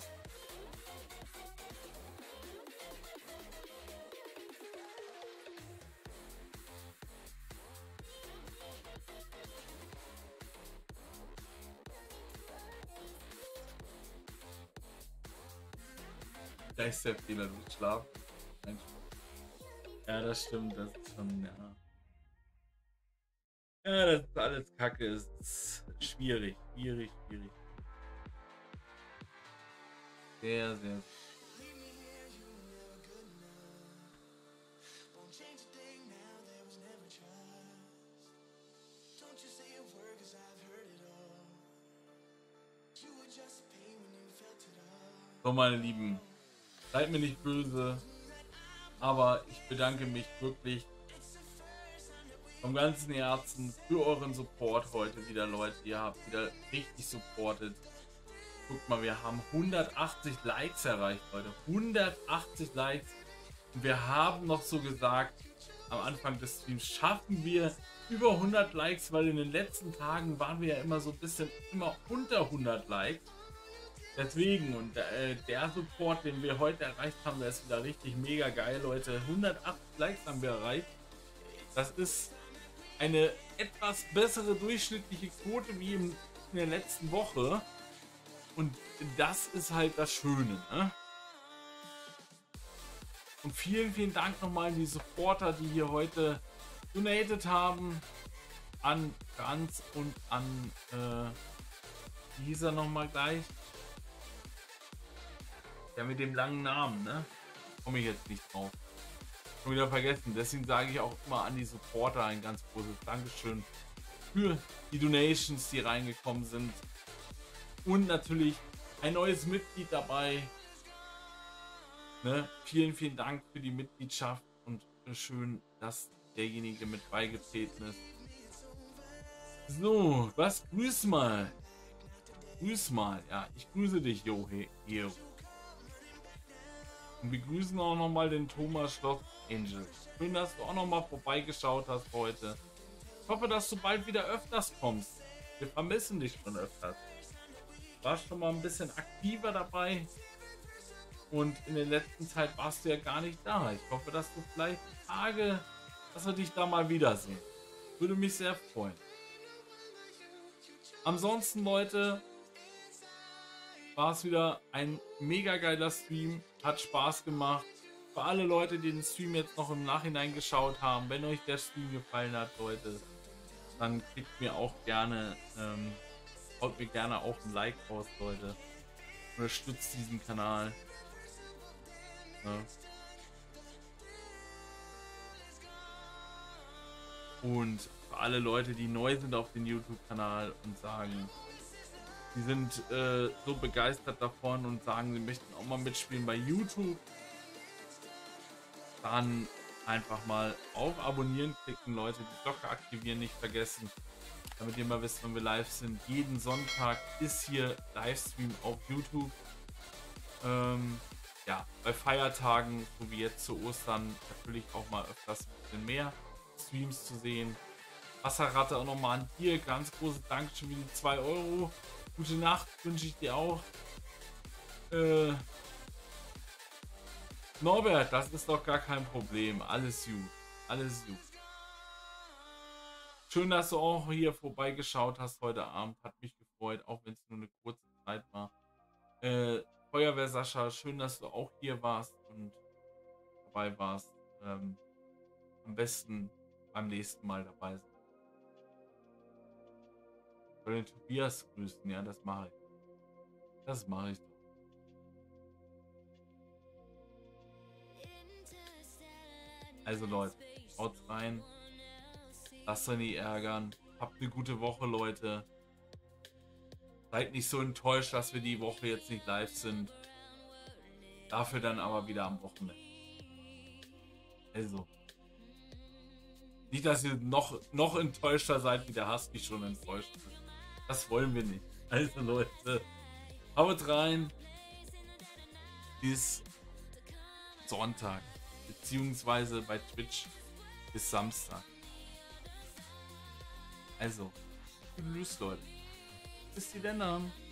Da ist der Fehler mit Schlaf. Ja, das stimmt, das ist schon, ja. Ja, das ist alles Kacke, ist schwierig. Sehr, sehr. So, meine Lieben, seid mir nicht böse, aber ich bedanke mich wirklich vom ganzen Herzen für euren Support heute wieder, Leute. Ihr habt wieder richtig supportet. Guckt mal, wir haben 180 Likes erreicht, Leute. 180 Likes. Und wir haben noch so gesagt, am Anfang des Streams schaffen wir über 100 Likes, weil in den letzten Tagen waren wir ja immer so ein bisschen unter 100 Likes. Deswegen, und der Support, den wir heute erreicht haben, der ist wieder richtig mega geil, Leute. 108 Likes haben wir erreicht. Das ist eine etwas bessere durchschnittliche Quote wie in der letzten Woche. Und das ist halt das Schöne, ne? Und vielen, vielen Dank nochmal an die Supporter, die hier heute donated haben. An Franz und an, wie hieß er nochmal gleich? Der mit dem langen Namen, ne? Komme ich jetzt nicht drauf. Schon wieder vergessen. Deswegen sage ich auch immer an die Supporter ein ganz großes Dankeschön für die Donations, die reingekommen sind. Und natürlich ein neues Mitglied dabei. Ne? Vielen, vielen Dank für die Mitgliedschaft und schön, dass derjenige mit beigetreten ist. So, was? Grüß mal. Grüß mal. Ja, ich grüße dich, Hero. Und wir grüßen auch nochmal den Thomas Schloss Angel. Schön, dass du auch nochmal vorbeigeschaut hast heute. Ich hoffe, dass du bald wieder öfters kommst. Wir vermissen dich schon öfters. Warst schon mal ein bisschen aktiver dabei. Und in der letzten Zeit warst du ja gar nicht da. Ich hoffe, dass du vielleicht Tage, dass wir dich da mal wiedersehen. Würde mich sehr freuen. Ansonsten, Leute, war es wieder ein mega geiler Stream. Hat Spaß gemacht. Für alle Leute, die den Stream jetzt noch im Nachhinein geschaut haben, wenn euch der Stream gefallen hat, Leute, dann klickt mir auch gerne, haut mir gerne auch ein Like raus, Leute. Unterstützt diesen Kanal. Ja. Und für alle Leute, die neu sind auf dem YouTube-Kanal und sagen, die sind so begeistert davon und sagen, sie möchten auch mal mitspielen bei YouTube, dann einfach mal auf Abonnieren klicken, Leute, die Glocke aktivieren nicht vergessen, damit ihr mal wisst, wenn wir live sind. Jeden Sonntag ist hier Livestream auf YouTube. Ja, bei Feiertagen, so wie jetzt zu Ostern, natürlich auch mal öfters ein bisschen mehr Streams zu sehen. Wasserratte auch nochmal an dir, ganz großes Dankeschön für die 2 Euro. Gute Nacht wünsche ich dir auch. Norbert, das ist doch gar kein Problem. Alles gut. Alles gut. Schön, dass du auch hier vorbeigeschaut hast heute Abend. Hat mich gefreut, auch wenn es nur eine kurze Zeit war. Feuerwehr Sascha, schön, dass du auch hier warst und dabei warst. Am besten beim nächsten Mal dabei sein. Ich soll den Tobias grüßen, ja, das mache ich. Das mache ich doch. Also Leute, haut rein. Lasst euch nicht ärgern. Habt eine gute Woche, Leute. Seid nicht so enttäuscht, dass wir die Woche jetzt nicht live sind. Dafür dann aber wieder am Wochenende. Also. Nicht, dass ihr noch enttäuschter seid, wie der Husky schon enttäuscht ist. Das wollen wir nicht. Also Leute, haut rein. Bis Sonntag. Beziehungsweise bei Twitch bis Samstag. Also, tschüss Leute. Bis die Länder.